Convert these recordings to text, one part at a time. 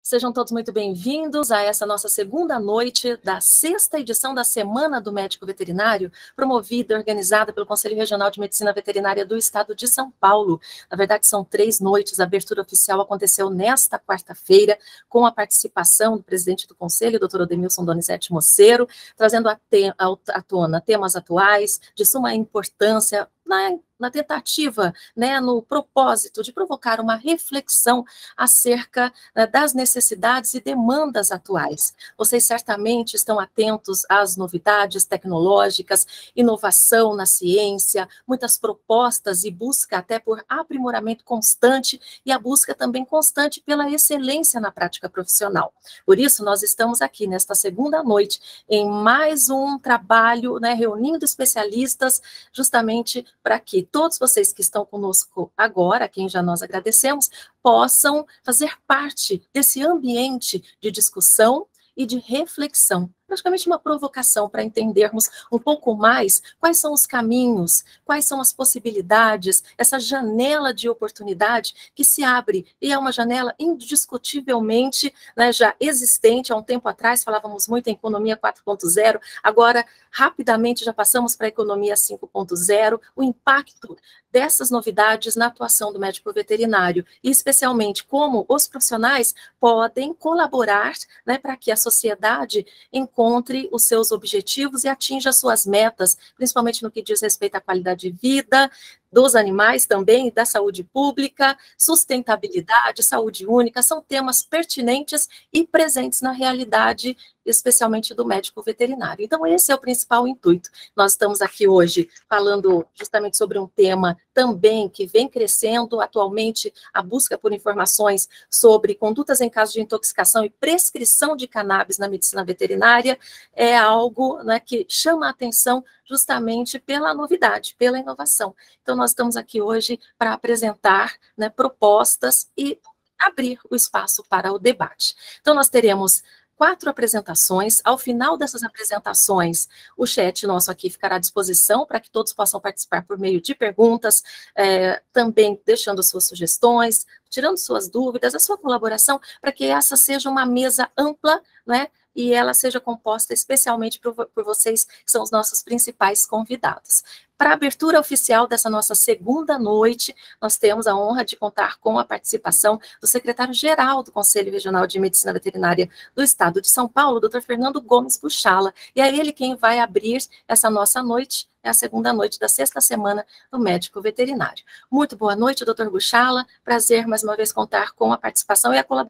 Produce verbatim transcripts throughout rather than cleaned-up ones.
Sejam todos muito bem-vindos a essa nossa segunda noite da sexta edição da Semana do Médico Veterinário, promovida e organizada pelo Conselho Regional de Medicina Veterinária do Estado de São Paulo. Na verdade, são três noites. A abertura oficial aconteceu nesta quarta-feira, com a participação do presidente do Conselho, doutor Odemilson Donizete Moceiro, trazendo à tona temas atuais de suma importância na na tentativa, né, no propósito de provocar uma reflexão acerca né, das necessidades e demandas atuais. Vocês certamente estão atentos às novidades tecnológicas, inovação na ciência, muitas propostas e busca até por aprimoramento constante e a busca também constante pela excelência na prática profissional. Por isso, nós estamos aqui nesta segunda noite em mais um trabalho, né, reunindo especialistas justamente para que todos vocês que estão conosco agora, a quem já nós agradecemos, possam fazer parte desse ambiente de discussão e de reflexão. Praticamente uma provocação para entendermos um pouco mais quais são os caminhos, quais são as possibilidades, essa janela de oportunidade que se abre, e é uma janela indiscutivelmente né, já existente. Há um tempo atrás falávamos muito em economia quatro ponto zero, agora rapidamente já passamos para a economia cinco ponto zero, o impacto dessas novidades na atuação do médico veterinário, e especialmente como os profissionais podem colaborar né, para que a sociedade encontre os seus objetivos e atinja suas metas, principalmente no que diz respeito à qualidade de vida dos animais também, da saúde pública, sustentabilidade, saúde única, são temas pertinentes e presentes na realidade, especialmente do médico veterinário. Então, esse é o principal intuito. Nós estamos aqui hoje falando justamente sobre um tema também que vem crescendo atualmente, a busca por informações sobre condutas em caso de intoxicação e prescrição de cannabis na medicina veterinária, é algo né, que chama a atenção justamente pela novidade, pela inovação. Então, nós estamos aqui hoje para apresentar né, propostas e abrir o espaço para o debate. Então, nós teremos quatro apresentações. Ao final dessas apresentações, o chat nosso aqui ficará à disposição para que todos possam participar por meio de perguntas, é, também deixando suas sugestões, tirando suas dúvidas, a sua colaboração, para que essa seja uma mesa ampla, né, e ela seja composta especialmente por, por vocês, que são os nossos principais convidados. Para a abertura oficial dessa nossa segunda noite, nós temos a honra de contar com a participação do secretário-geral do Conselho Regional de Medicina Veterinária do Estado de São Paulo, doutor Fernando Gomes Buchala, e é ele quem vai abrir essa nossa noite, é a segunda noite da sexta semana do médico veterinário. Muito boa noite, doutor Buchala, prazer mais uma vez contar com a participação e a colaboração.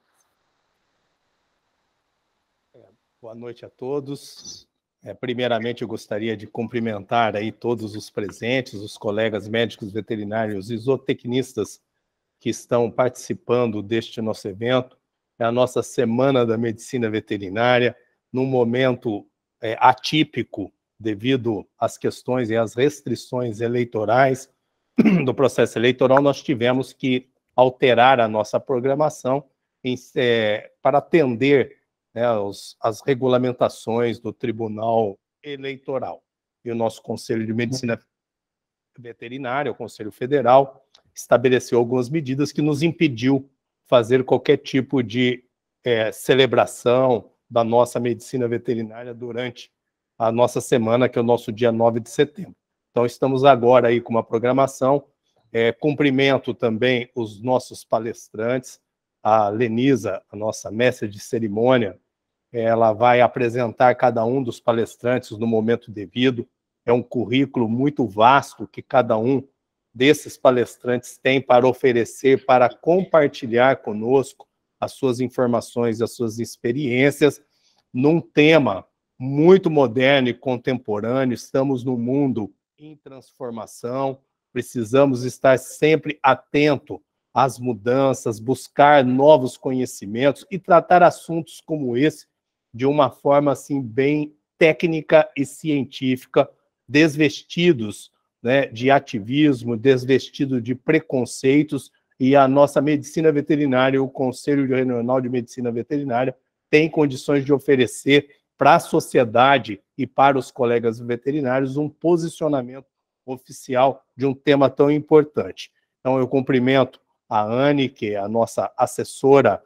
Boa noite a todos. É, primeiramente, eu gostaria de cumprimentar aí todos os presentes, os colegas médicos veterinários e zootecnistas que estão participando deste nosso evento. É a nossa Semana da Medicina Veterinária, num momento é, atípico devido às questões e às restrições eleitorais do processo eleitoral. Nós tivemos que alterar a nossa programação em, é, para atender Né, os, as regulamentações do Tribunal Eleitoral. E o nosso Conselho de Medicina Veterinária, o Conselho Federal, estabeleceu algumas medidas que nos impediu fazer qualquer tipo de é, celebração da nossa medicina veterinária durante a nossa semana, que é o nosso dia nove de setembro. Então, estamos agora aí com uma programação. É, cumprimento também os nossos palestrantes, a Lenisa, a nossa mestra de cerimônia, ela vai apresentar cada um dos palestrantes no momento devido. É um currículo muito vasto que cada um desses palestrantes tem para oferecer, para compartilhar conosco as suas informações, as suas experiências, num tema muito moderno e contemporâneo. Estamos num mundo em transformação, precisamos estar sempre atento às mudanças, buscar novos conhecimentos e tratar assuntos como esse de uma forma assim bem técnica e científica, desvestidos né, de ativismo, desvestidos de preconceitos, e a nossa medicina veterinária, o Conselho Regional de Medicina Veterinária, tem condições de oferecer para a sociedade e para os colegas veterinários um posicionamento oficial de um tema tão importante. Então, eu cumprimento a Anne, que é a nossa assessora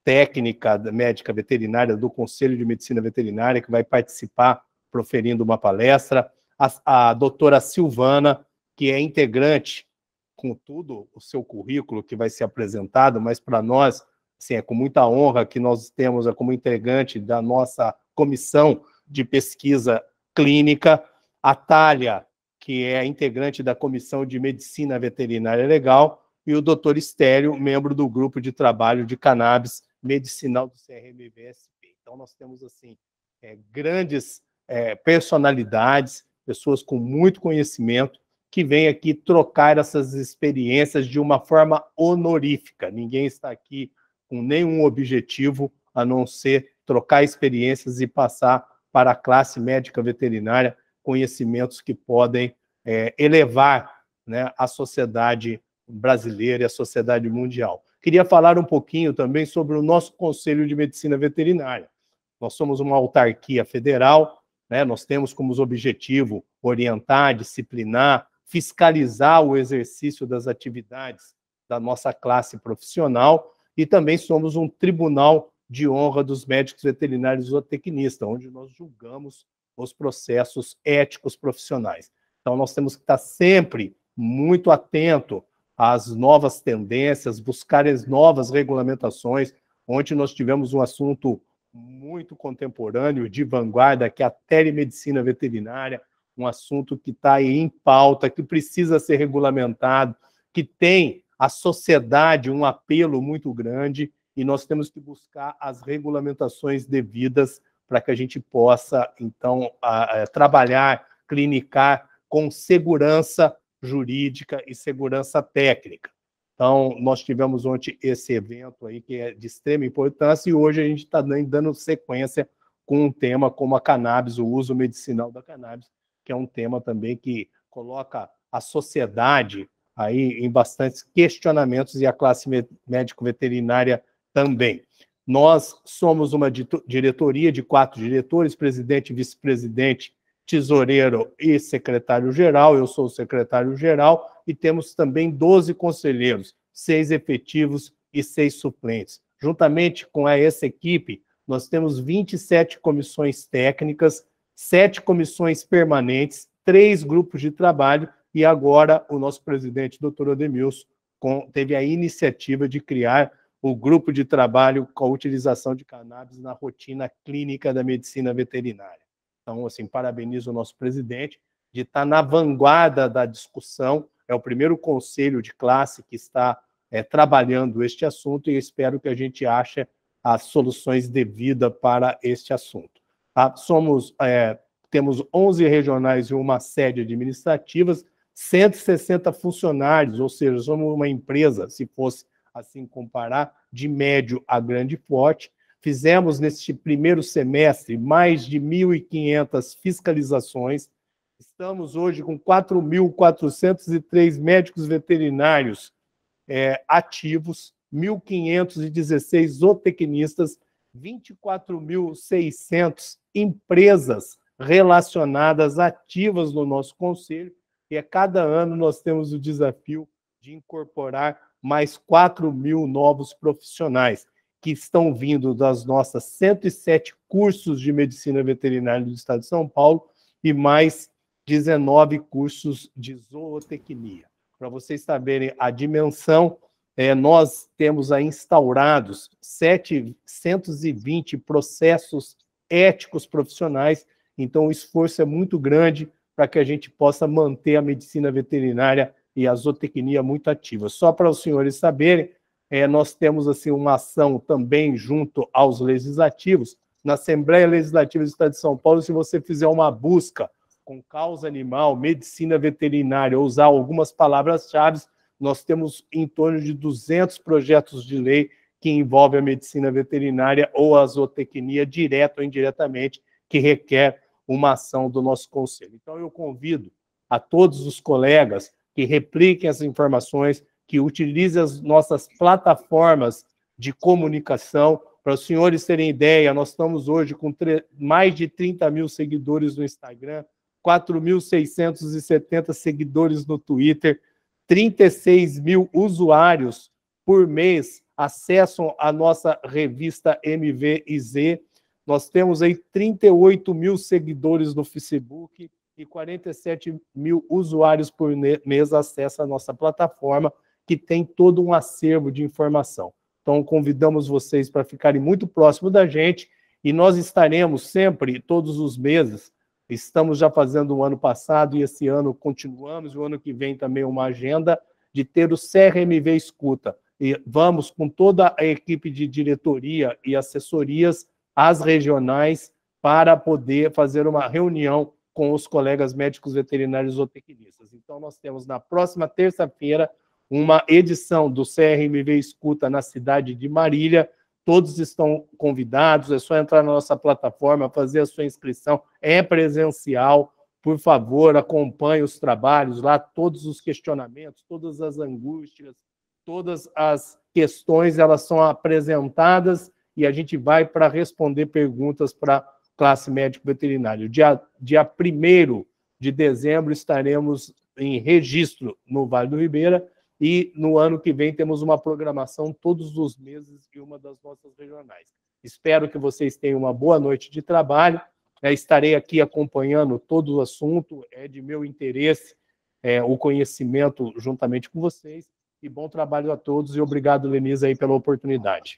técnica médica veterinária do Conselho de Medicina Veterinária, que vai participar proferindo uma palestra, a, a doutora Silvana, que é integrante, com tudo o seu currículo que vai ser apresentado, mas para nós, assim, é com muita honra que nós temos como integrante da nossa comissão de pesquisa clínica, a Thalia, que é integrante da Comissão de Medicina Veterinária Legal, e o doutor Estélio, membro do grupo de trabalho de cannabis medicinal do C R M V S P. Então, nós temos, assim, é, grandes é, personalidades, pessoas com muito conhecimento, que vêm aqui trocar essas experiências de uma forma honorífica. Ninguém está aqui com nenhum objetivo a não ser trocar experiências e passar para a classe médica veterinária conhecimentos que podem é, elevar, né, a sociedade brasileira e a sociedade mundial. Queria falar um pouquinho também sobre o nosso Conselho de Medicina Veterinária. Nós somos uma autarquia federal, né, nós temos como objetivo orientar, disciplinar, fiscalizar o exercício das atividades da nossa classe profissional, e também somos um tribunal de honra dos médicos veterinários zootecnistas, onde nós julgamos os processos éticos profissionais. Então, nós temos que estar sempre muito atento às novas tendências, buscar as novas regulamentações. Ontem nós tivemos um assunto muito contemporâneo, de vanguarda, que é a telemedicina veterinária, um assunto que está aí em pauta, que precisa ser regulamentado, que tem a sociedade um apelo muito grande, e nós temos que buscar as regulamentações devidas para que a gente possa, então, a, a, trabalhar, clinicar com segurança jurídica e segurança técnica. Então, nós tivemos ontem esse evento aí que é de extrema importância, e hoje a gente está dando sequência com um tema como a cannabis, o uso medicinal da cannabis, que é um tema também que coloca a sociedade aí em bastantes questionamentos, e a classe médico-veterinária também. Nós somos uma diretoria de quatro diretores, presidente, vice-presidente, tesoureiro e secretário-geral. Eu sou o secretário-geral, e temos também doze conselheiros, seis efetivos e seis suplentes. Juntamente com essa equipe, nós temos vinte e sete comissões técnicas, sete comissões permanentes, três grupos de trabalho, e agora o nosso presidente, doutor Ademilson, teve a iniciativa de criar o grupo de trabalho com a utilização de cannabis na rotina clínica da medicina veterinária. Então, assim, parabenizo o nosso presidente de estar na vanguarda da discussão. É o primeiro conselho de classe que está é, trabalhando este assunto, e espero que a gente ache as soluções devidas para este assunto. Tá? Somos, é, temos onze regionais e uma sede administrativa, cento e sessenta funcionários, ou seja, somos uma empresa, se fosse assim comparar, de médio a grande porte. Fizemos, neste primeiro semestre, mais de mil e quinhentas fiscalizações. Estamos hoje com quatro mil quatrocentos e três médicos veterinários é, ativos, mil quinhentos e dezesseis zootecnistas, vinte e quatro mil e seiscentas empresas relacionadas, ativas no nosso conselho, e a cada ano nós temos o desafio de incorporar mais quatro mil novos profissionais, que estão vindo das nossas cento e sete cursos de medicina veterinária do estado de São Paulo e mais dezenove cursos de zootecnia. Para vocês saberem a dimensão, é, nós temos aí instaurados setecentos e vinte processos éticos profissionais, então o esforço é muito grande para que a gente possa manter a medicina veterinária e a zootecnia muito ativa. Só para os senhores saberem, é, nós temos assim, uma ação também junto aos legislativos. Na Assembleia Legislativa do Estado de São Paulo, se você fizer uma busca com causa animal, medicina veterinária, ou usar algumas palavras-chave, nós temos em torno de duzentos projetos de lei que envolvem a medicina veterinária ou a zootecnia, direto ou indiretamente, que requer uma ação do nosso conselho. Então, eu convido a todos os colegas que repliquem as informações, que utilizem as nossas plataformas de comunicação. Para os senhores terem ideia, nós estamos hoje com mais de trinta mil seguidores no Instagram, quatro mil seiscentos e setenta seguidores no Twitter, trinta e seis mil usuários por mês acessam a nossa revista M V I Z. Nós temos aí trinta e oito mil seguidores no Facebook e quarenta e sete mil usuários por mês acessam a nossa plataforma, que tem todo um acervo de informação. Então, convidamos vocês para ficarem muito próximos da gente, e nós estaremos sempre, todos os meses, estamos já fazendo o ano passado, e esse ano continuamos, o ano que vem também uma agenda de ter o C R M V Escuta. E vamos, com toda a equipe de diretoria e assessorias, às regionais, para poder fazer uma reunião com os colegas médicos veterinários zootecnistas. Então, nós temos na próxima terça-feira uma edição do C R M V Escuta na cidade de Marília. Todos estão convidados, é só entrar na nossa plataforma, fazer a sua inscrição, é presencial. Por favor, acompanhe os trabalhos lá, todos os questionamentos, todas as angústias, todas as questões, elas são apresentadas e a gente vai para responder perguntas para a classe médico-veterinária. Dia, dia primeiro de dezembro estaremos em registro no Vale do Ribeira, e no ano que vem temos uma programação todos os meses em uma das nossas regionais. Espero que vocês tenham uma boa noite de trabalho. É, estarei aqui acompanhando todo o assunto, é de meu interesse é, o conhecimento juntamente com vocês. E bom trabalho a todos, e obrigado, Lenisa, aí, pela oportunidade.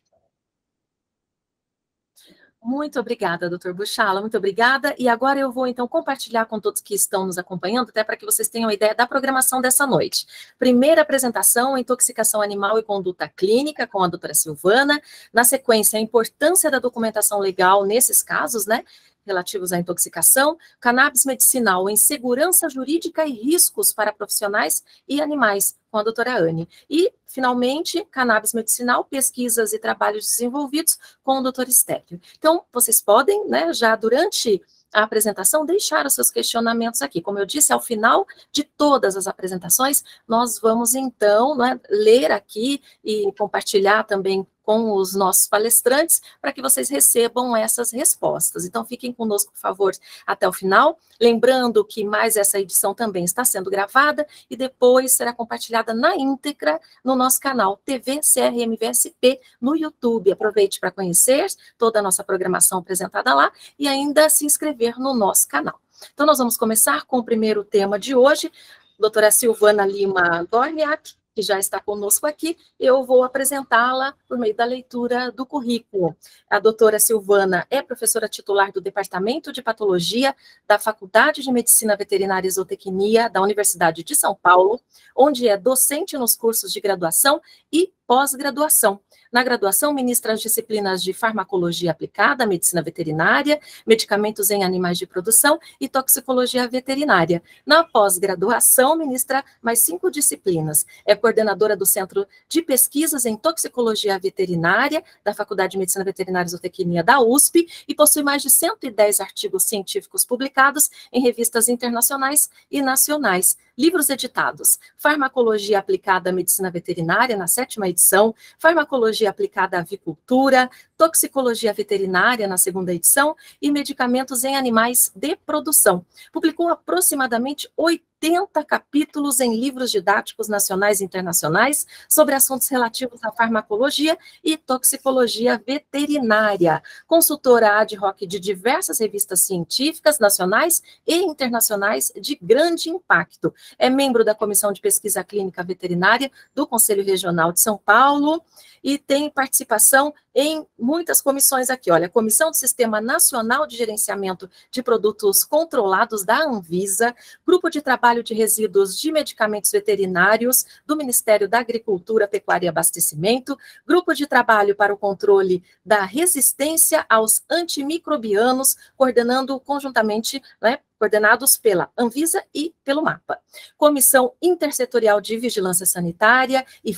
Muito obrigada, doutor Buchala, muito obrigada. E agora eu vou, então, compartilhar com todos que estão nos acompanhando, até para que vocês tenham uma ideia da programação dessa noite. Primeira apresentação, intoxicação animal e conduta clínica, com a doutora Silvana. Na sequência, a importância da documentação legal nesses casos, né, relativos à intoxicação, cannabis medicinal em segurança jurídica e riscos para profissionais e animais, com a doutora Anne. E, finalmente, cannabis medicinal, pesquisas e trabalhos desenvolvidos com o doutor Estélio. Então, vocês podem, né, já durante a apresentação, deixar os seus questionamentos aqui. Como eu disse, ao final de todas as apresentações, nós vamos, então, né, ler aqui e compartilhar também com os nossos palestrantes, para que vocês recebam essas respostas. Então, fiquem conosco, por favor, até o final. Lembrando que mais essa edição também está sendo gravada e depois será compartilhada na íntegra no nosso canal T V C R M V S P no YouTube. Aproveite para conhecer toda a nossa programação apresentada lá e ainda se inscrever no nosso canal. Então, nós vamos começar com o primeiro tema de hoje, doutora Silvana Lima Dorniak, que já está conosco aqui. Eu vou apresentá-la por meio da leitura do currículo. A doutora Silvana é professora titular do Departamento de Patologia da Faculdade de Medicina Veterinária e Zootecnia da Universidade de São Paulo, onde é docente nos cursos de graduação e pós-graduação. Na graduação, ministra as disciplinas de farmacologia aplicada, medicina veterinária, medicamentos em animais de produção e toxicologia veterinária. Na pós-graduação, ministra mais cinco disciplinas. É coordenadora do Centro de Pesquisas em Toxicologia Veterinária da Faculdade de Medicina Veterinária e Zootecnia da U S P e possui mais de cento e dez artigos científicos publicados em revistas internacionais e nacionais. Livros editados: Farmacologia Aplicada à Medicina Veterinária, na sétima edição, Farmacologia Aplicada à Avicultura, Toxicologia Veterinária, na segunda edição, e Medicamentos em Animais de Produção. Publicou aproximadamente oitenta capítulos em livros didáticos nacionais e internacionais sobre assuntos relativos à farmacologia e toxicologia veterinária. Consultora ad hoc de diversas revistas científicas nacionais e internacionais de grande impacto. É membro da Comissão de Pesquisa Clínica Veterinária do Conselho Regional de São Paulo e tem participação em muitas comissões aqui. Olha, a Comissão do Sistema Nacional de Gerenciamento de Produtos Controlados da Anvisa, Grupo de Trabalho de Resíduos de Medicamentos Veterinários do Ministério da Agricultura, Pecuária e Abastecimento, Grupo de Trabalho para o Controle da Resistência aos Antimicrobianos, coordenando conjuntamente, né, coordenados pela Anvisa e pelo MAPA. Comissão Intersetorial de Vigilância Sanitária e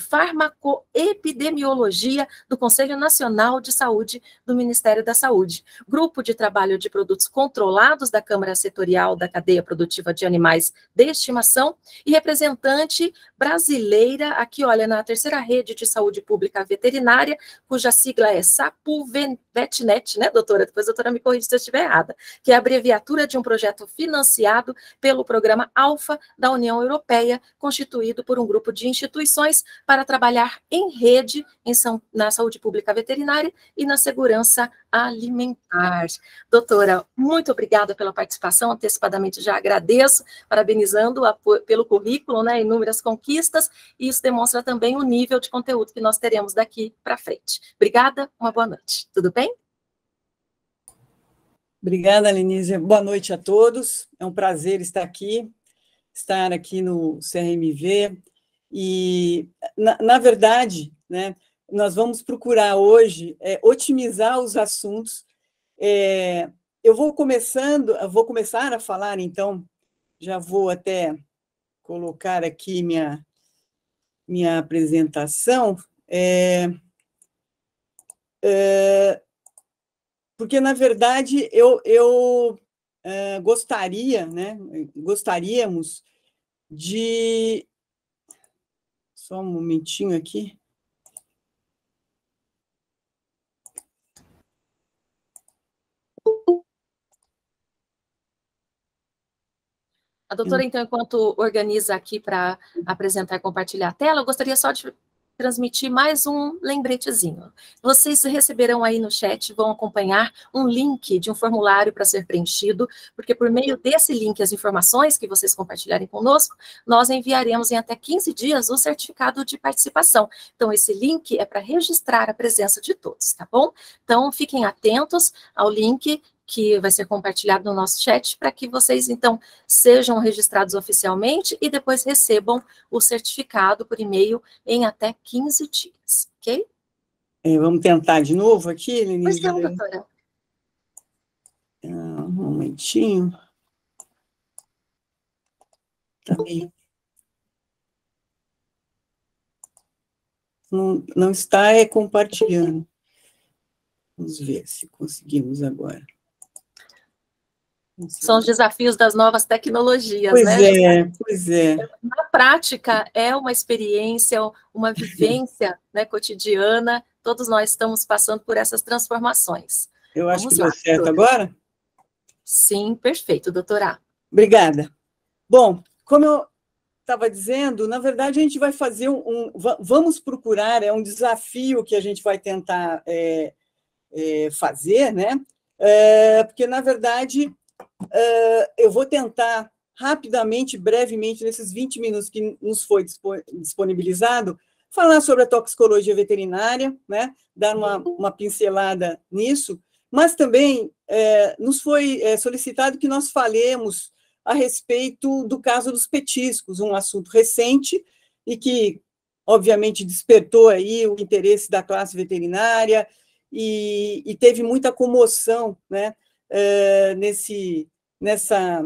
Farmacoepidemiologia do Conselho Nacional de Saúde do Ministério da Saúde. Grupo de Trabalho de Produtos Controlados da Câmara Setorial da Cadeia Produtiva de Animais de Estimação e representante brasileira, aqui, olha, na terceira rede de saúde pública veterinária, cuja sigla é SAPUVETNET, né, doutora? Depois a doutora me corrige se eu estiver errada, que é a abreviatura de um projeto financiado pelo Programa Alfa da União Europeia, constituído por um grupo de instituições para trabalhar em rede em, na saúde pública veterinária e na segurança alimentar. Doutora, muito obrigada pela participação, antecipadamente já agradeço, parabenizando-a pelo currículo, né, inúmeras conquistas, e isso demonstra também o nível de conteúdo que nós teremos daqui para frente. Obrigada, uma boa noite. Tudo bem? Obrigada, Lenise. Boa noite a todos. É um prazer estar aqui, estar aqui no C R M V. E, na, na verdade, né, nós vamos procurar hoje é, otimizar os assuntos. É, eu vou começando, eu vou começar a falar, então, já vou até colocar aqui minha, minha apresentação. É, é, porque, na verdade, eu, eu uh, gostaria, né, gostaríamos de... Só um momentinho aqui. A doutora, então, enquanto organiza aqui para apresentar e compartilhar a tela, eu gostaria só de transmitir mais um lembretezinho. Vocês receberão aí no chat, vão acompanhar um link de um formulário para ser preenchido, porque por meio desse link, as informações que vocês compartilharem conosco, nós enviaremos em até quinze dias o certificado de participação. Então, esse link é para registrar a presença de todos, tá bom? Então, fiquem atentos ao link que vai ser compartilhado no nosso chat, para que vocês, então, sejam registrados oficialmente e depois recebam o certificado por e-mail em até quinze dias, ok? É, vamos tentar de novo aqui, Lenise? Pois não, doutora. Um momentinho. Tá bem. Não, não está é, compartilhando. Vamos ver se conseguimos agora. São os desafios das novas tecnologias, pois né? Pois é, pois é. Na prática, é uma experiência, uma vivência né, cotidiana, todos nós estamos passando por essas transformações. Eu acho Vamos que lá, deu certo doutora. agora? Sim, perfeito, doutora. Obrigada. Bom, como eu estava dizendo, na verdade, a gente vai fazer um... um vamos procurar, é um desafio que a gente vai tentar é, é, fazer, né? É, porque, na verdade... Uh, eu vou tentar rapidamente, brevemente, nesses vinte minutos que nos foi disponibilizado, falar sobre a toxicologia veterinária, né, dar uma, uma pincelada nisso, mas também é, nos foi é, solicitado que nós falemos a respeito do caso dos petiscos, um assunto recente e que, obviamente, despertou aí o interesse da classe veterinária e, e teve muita comoção, né, é, nesse... nessa,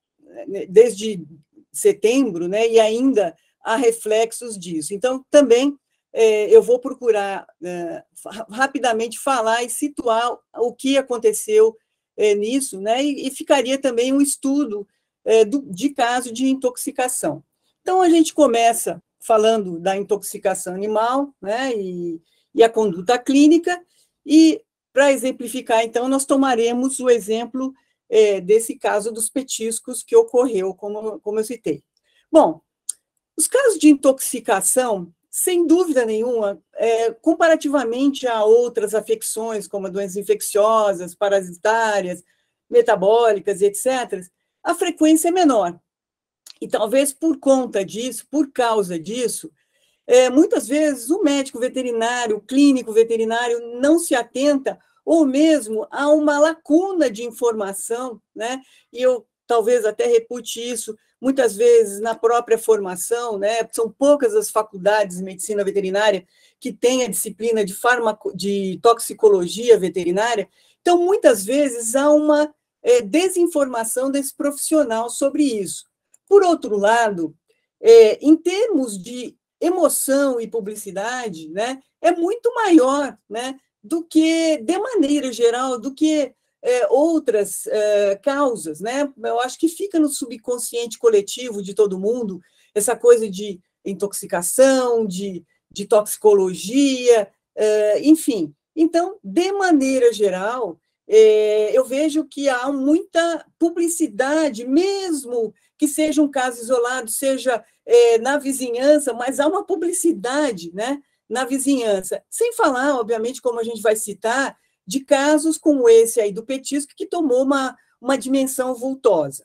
desde setembro, né, e ainda há reflexos disso. Então, também é, eu vou procurar é, rapidamente falar e situar o que aconteceu é, nisso, né, e, e ficaria também um estudo é, do, de caso de intoxicação. Então, a gente começa falando da intoxicação animal, né, e, e a conduta clínica, e, para exemplificar, então, nós tomaremos o exemplo É, desse caso dos petiscos que ocorreu, como, como eu citei. Bom, os casos de intoxicação, sem dúvida nenhuma, é, comparativamente a outras afecções, como doenças infecciosas, parasitárias, metabólicas, etcétera, a frequência é menor. E talvez por conta disso, por causa disso, é, muitas vezes o médico veterinário, o clínico veterinário não se atenta ou mesmo há uma lacuna de informação, né? E eu talvez até repute isso muitas vezes na própria formação, né? São poucas as faculdades de medicina veterinária que têm a disciplina de, farmaco, de toxicologia veterinária, então muitas vezes há uma é, desinformação desse profissional sobre isso. Por outro lado, é, em termos de emoção e publicidade, né? É muito maior, né? do que, de maneira geral, do que é, outras é, causas, né? Eu acho que fica no subconsciente coletivo de todo mundo essa coisa de intoxicação, de, de toxicologia, é, enfim. Então, de maneira geral, é, eu vejo que há muita publicidade, mesmo que seja um caso isolado, seja é, na vizinhança, mas há uma publicidade, né, na vizinhança. Sem falar, obviamente, como a gente vai citar, de casos como esse aí do petisco, que tomou uma, uma dimensão vultosa.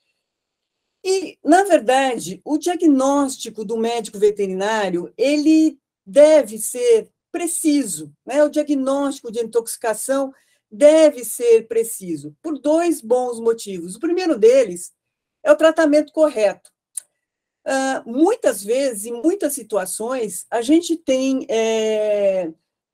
E, na verdade, o diagnóstico do médico veterinário, ele deve ser preciso, né? O diagnóstico de intoxicação deve ser preciso, por dois bons motivos. O primeiro deles é o tratamento correto. Uh, muitas vezes, em muitas situações, a gente tem é,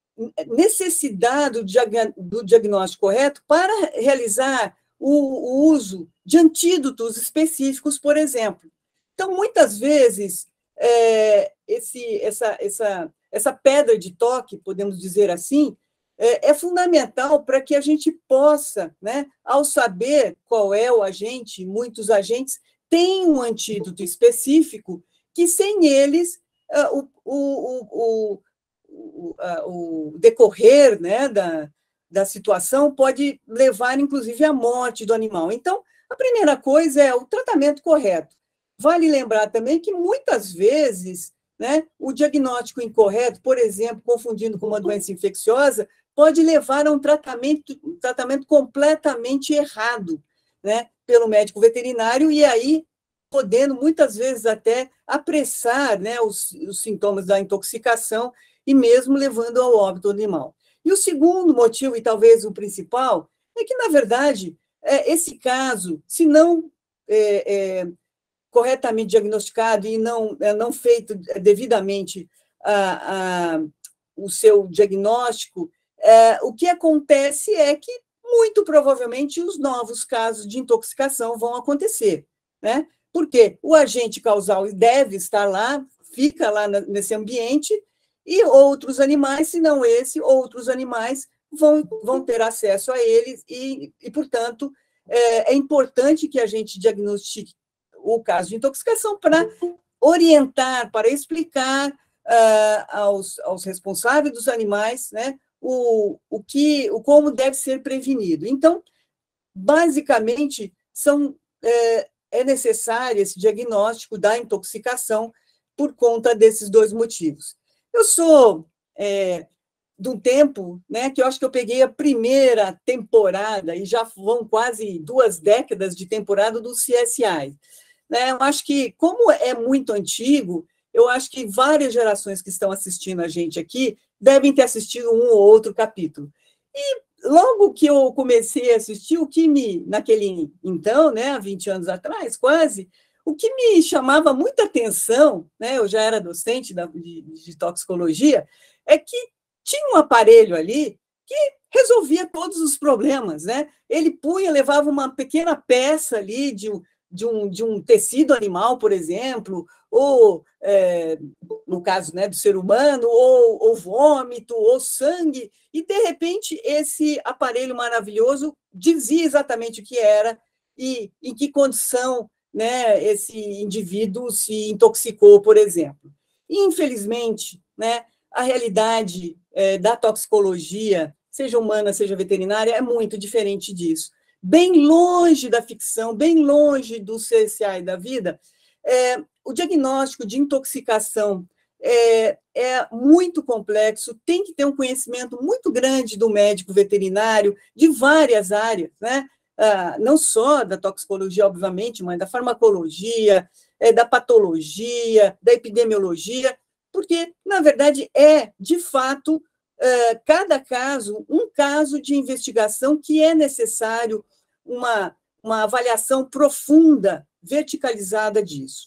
necessidade do, diag do diagnóstico correto para realizar o, o uso de antídotos específicos, por exemplo. Então, muitas vezes, é, esse, essa, essa, essa pedra de toque, podemos dizer assim, é, é fundamental para que a gente possa, né, ao saber qual é o agente, muitos agentes têm um antídoto específico que, sem eles, o, o, o, o, o decorrer, né, da, da situação pode levar, inclusive, à morte do animal. Então, a primeira coisa é o tratamento correto. Vale lembrar também que, muitas vezes, né, o diagnóstico incorreto, por exemplo, confundindo com uma doença infecciosa, pode levar a um tratamento, um tratamento completamente errado, né, pelo médico veterinário, e aí podendo, muitas vezes, até apressar, né, os, os sintomas da intoxicação e mesmo levando ao óbito do animal. E o segundo motivo, e talvez o principal, é que, na verdade, é, esse caso, se não é, é, corretamente diagnosticado e não, é, não feito devidamente a, a, o seu diagnóstico, é, o que acontece é que, muito provavelmente, os novos casos de intoxicação vão acontecer, né? Porque o agente causal deve estar lá, fica lá nesse ambiente, e outros animais, se não esse, outros animais vão, vão ter acesso a eles, e, e portanto, é, é importante que a gente diagnostique o caso de intoxicação para orientar, para explicar uh, aos, aos responsáveis dos animais, né, o, o, que, o como deve ser prevenido. Então, basicamente, são, é, é necessário esse diagnóstico da intoxicação por conta desses dois motivos. Eu sou é, de um tempo, né, que eu acho que eu peguei a primeira temporada, e já vão quase duas décadas de temporada do C S I. Né? Eu acho que, como é muito antigo, eu acho que várias gerações que estão assistindo a gente aqui devem ter assistido um ou outro capítulo. E logo que eu comecei a assistir, o que me, naquele então, né, há vinte anos atrás, quase, o que me chamava muita atenção, né, eu já era docente de, de toxicologia, é que tinha um aparelho ali que resolvia todos os problemas, né? Ele punha, levava uma pequena peça ali de um, de um, de um tecido animal, por exemplo, ou, é, no caso, né, do ser humano, ou, ou vômito, ou sangue, e, de repente, esse aparelho maravilhoso dizia exatamente o que era e em que condição, né, esse indivíduo se intoxicou, por exemplo. E, infelizmente, né, a realidade é, da toxicologia, seja humana, seja veterinária, é muito diferente disso. Bem longe da ficção, bem longe do C S I da vida, é, o diagnóstico de intoxicação é, é muito complexo, tem que ter um conhecimento muito grande do médico veterinário, de várias áreas, né? Ah, não só da toxicologia, obviamente, mas da farmacologia, é, da patologia, da epidemiologia, porque, na verdade, é, de fato, é, cada caso, um caso de investigação que é necessário uma, uma avaliação profunda, verticalizada disso.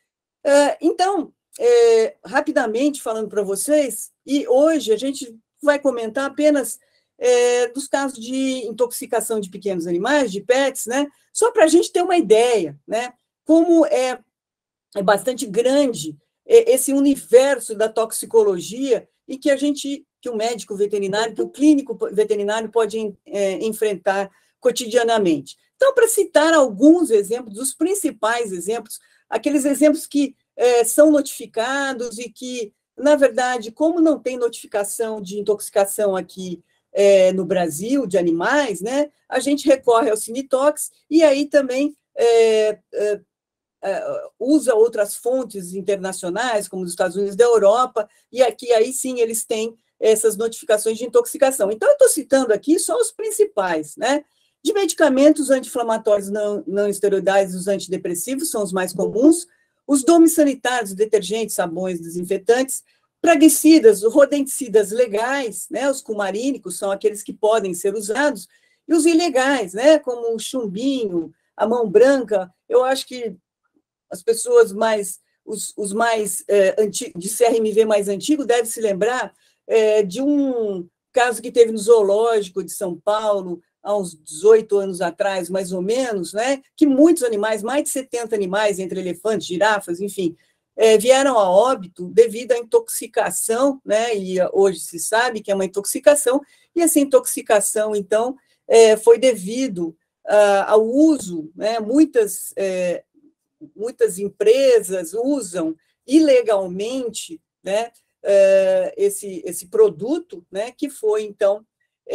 É, então, é, rapidamente falando para vocês, e hoje a gente vai comentar apenas é, dos casos de intoxicação de pequenos animais, de pets, né? Só para a gente ter uma ideia, né? Como é, é bastante grande esse universo da toxicologia e que a gente, que o médico veterinário, que o clínico veterinário pode é, enfrentar cotidianamente. Então, para citar alguns exemplos, os principais exemplos, aqueles exemplos que é, são notificados e que, na verdade, como não tem notificação de intoxicação aqui é, no Brasil, de animais, né, a gente recorre ao Cinetox, e aí também é, é, é, usa outras fontes internacionais, como os Estados Unidos da Europa, e aqui aí sim eles têm essas notificações de intoxicação. Então, eu estou citando aqui só os principais, né? De medicamentos, anti-inflamatórios não, não esteroidais, os antidepressivos são os mais comuns, os domes sanitários, detergentes, sabões, desinfetantes, praguicidas, rodenticidas legais, né, os cumarínicos são aqueles que podem ser usados, e os ilegais, né, como o chumbinho, a mão branca. Eu acho que as pessoas mais, os, os mais é, anti, de C R M V mais antigo devem se lembrar é, de um caso que teve no zoológico de São Paulo, há uns dezoito anos atrás, mais ou menos, né, que muitos animais, mais de setenta animais, entre elefantes, girafas, enfim, é, vieram a óbito devido à intoxicação, né, e hoje se sabe que é uma intoxicação, e essa intoxicação, então, é, foi devido ah, ao uso, né, muitas, é, muitas empresas usam ilegalmente, né, é, esse, esse produto, né, que foi, então,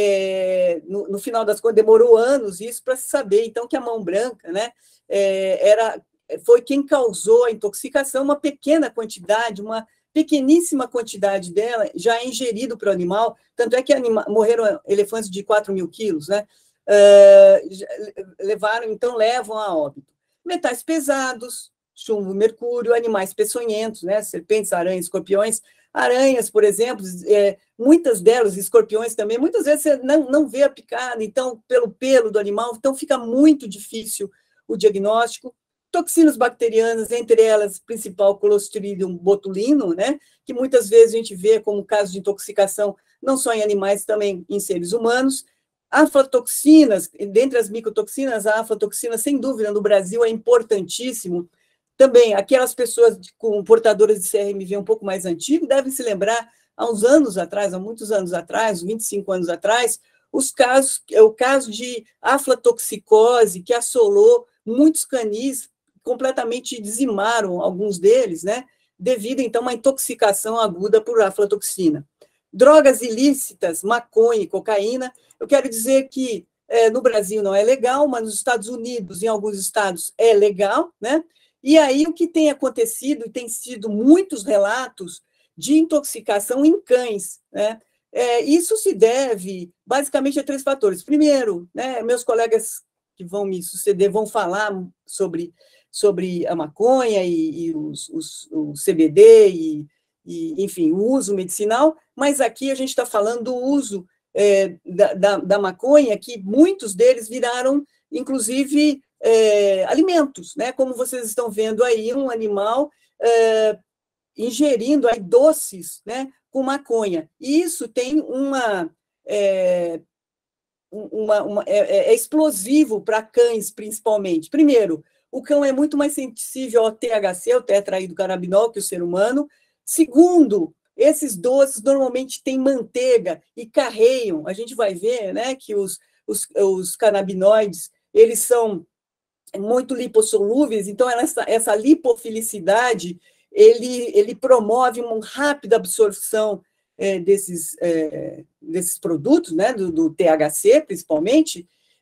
É, no, no final das contas, demorou anos isso para se saber, então, que a mão branca, né, é, era, foi quem causou a intoxicação, uma pequena quantidade, uma pequeníssima quantidade dela já é ingerido para o animal, tanto é que anima, morreram elefantes de quatro mil quilos, né, é, levaram, então, levam a óbito. Metais pesados, chumbo, mercúrio, animais peçonhentos, né, serpentes, aranhas, escorpiões. Aranhas, por exemplo, é, muitas delas, escorpiões também, muitas vezes você não, não vê a picada, então, pelo pelo do animal, então fica muito difícil o diagnóstico. Toxinas bacterianas, entre elas, principal Clostridium botulino, né, que muitas vezes a gente vê como caso de intoxicação, não só em animais, também em seres humanos. Aflatoxinas, dentre as micotoxinas, a aflatoxina, sem dúvida, no Brasil é importantíssimo. Também, aquelas pessoas com portadoras de C R M V um pouco mais antigo devem se lembrar, há uns anos atrás, há muitos anos atrás, vinte e cinco anos atrás, os casos, o caso de aflatoxicose que assolou muitos canis, completamente dizimaram alguns deles, né, devido, então, a uma intoxicação aguda por aflatoxina. Drogas ilícitas, maconha e cocaína, eu quero dizer que é, no Brasil não é legal, mas nos Estados Unidos, em alguns estados, é legal, né? E aí o que tem acontecido, e tem sido muitos relatos de intoxicação em cães, né? É, isso se deve basicamente a três fatores. Primeiro, né, meus colegas que vão me suceder vão falar sobre, sobre a maconha e, e os, os, o C B D e, e, enfim, o uso medicinal, mas aqui a gente está falando do uso é, da, da, da maconha, que muitos deles viraram, inclusive, É, alimentos, né? Como vocês estão vendo aí, um animal é, ingerindo aí doces, né, com maconha. E isso tem uma, é, uma, uma é, é explosivo para cães, principalmente. Primeiro, o cão é muito mais sensível ao T H C, o tetraidrocannabinol, que o ser humano. Segundo, esses doces normalmente têm manteiga e carreiam. A gente vai ver, né, que os, os, os canabinoides, eles são muito lipossolúveis, então essa, essa lipofilicidade, ele, ele promove uma rápida absorção é, desses, é, desses produtos, né, do, do T H C, principalmente,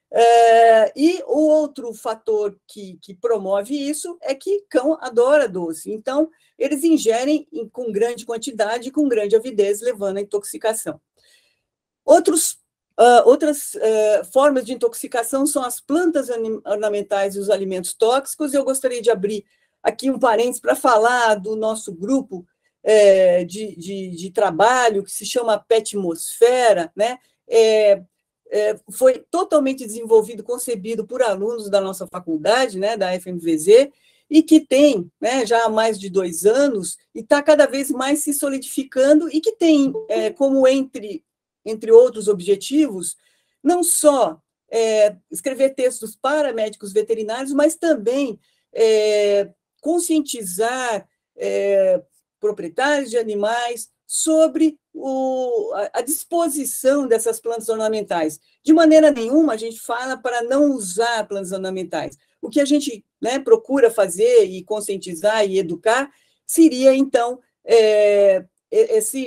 é, e o outro fator que, que promove isso é que cão adora doce, então eles ingerem em, com grande quantidade e com grande avidez, levando à intoxicação. Outros Uh, outras uh, formas de intoxicação são as plantas ornamentais e os alimentos tóxicos. Eu gostaria de abrir aqui um parênteses para falar do nosso grupo é, de, de, de trabalho, que se chama Petmosfera, né? É, é, foi totalmente desenvolvido, concebido por alunos da nossa faculdade, né, da F M V Z, e que tem, né, já há mais de dois anos, e está cada vez mais se solidificando, e que tem é, como entre entre outros objetivos, não só é, escrever textos para médicos veterinários, mas também é, conscientizar é, proprietários de animais sobre o, a, a disposição dessas plantas ornamentais. De maneira nenhuma, a gente fala para não usar plantas ornamentais. O que a gente, né, procura fazer e conscientizar e educar seria, então, é, esse...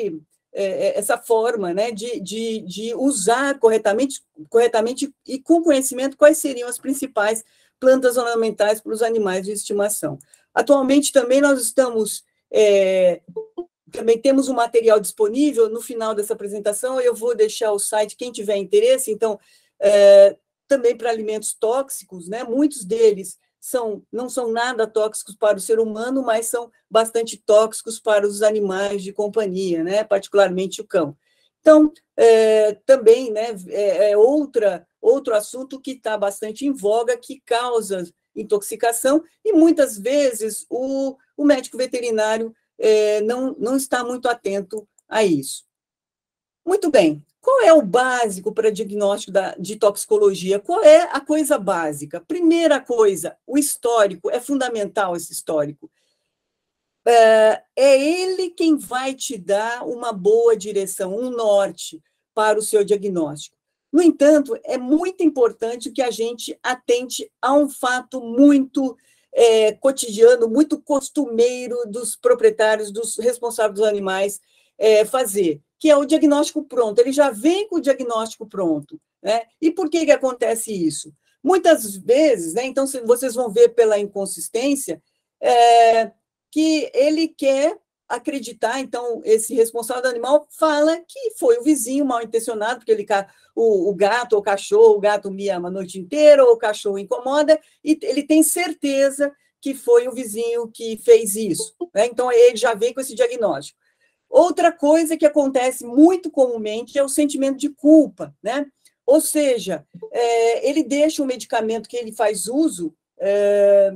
é, essa forma, né, de, de, de usar corretamente, corretamente e com conhecimento quais seriam as principais plantas ornamentais para os animais de estimação. Atualmente também nós estamos... É, também temos um material disponível, no final dessa apresentação eu vou deixar o site, quem tiver interesse, então, é, também para alimentos tóxicos, né? Muitos deles são, não são nada tóxicos para o ser humano, mas são bastante tóxicos para os animais de companhia, né? Particularmente o cão. Então, é, também, né, é, é outra, outro assunto que está bastante em voga, que causa intoxicação, e muitas vezes o, o médico veterinário É, não, não está muito atento a isso. Muito bem. Qual é o básico para diagnóstico da, de toxicologia? Qual é a coisa básica? Primeira coisa, o histórico. É fundamental esse histórico. É, é ele quem vai te dar uma boa direção, um norte para o seu diagnóstico. No entanto, é muito importante que a gente atente a um fato muito... É, cotidiano, muito costumeiro dos proprietários, dos responsáveis dos animais é, fazer, que é o diagnóstico pronto. Ele já vem com o diagnóstico pronto, né? E por que que acontece isso? Muitas vezes, né, então vocês vão ver pela inconsistência é, que ele quer acreditar, então esse responsável do animal fala que foi o vizinho mal intencionado, porque ele, o, o gato ou o cachorro, o gato mia a noite inteira, ou o cachorro incomoda, e ele tem certeza que foi o vizinho que fez isso, né? Então ele já vem com esse diagnóstico. Outra coisa que acontece muito comumente é o sentimento de culpa, né? Ou seja, é, ele deixa o medicamento que ele faz uso é,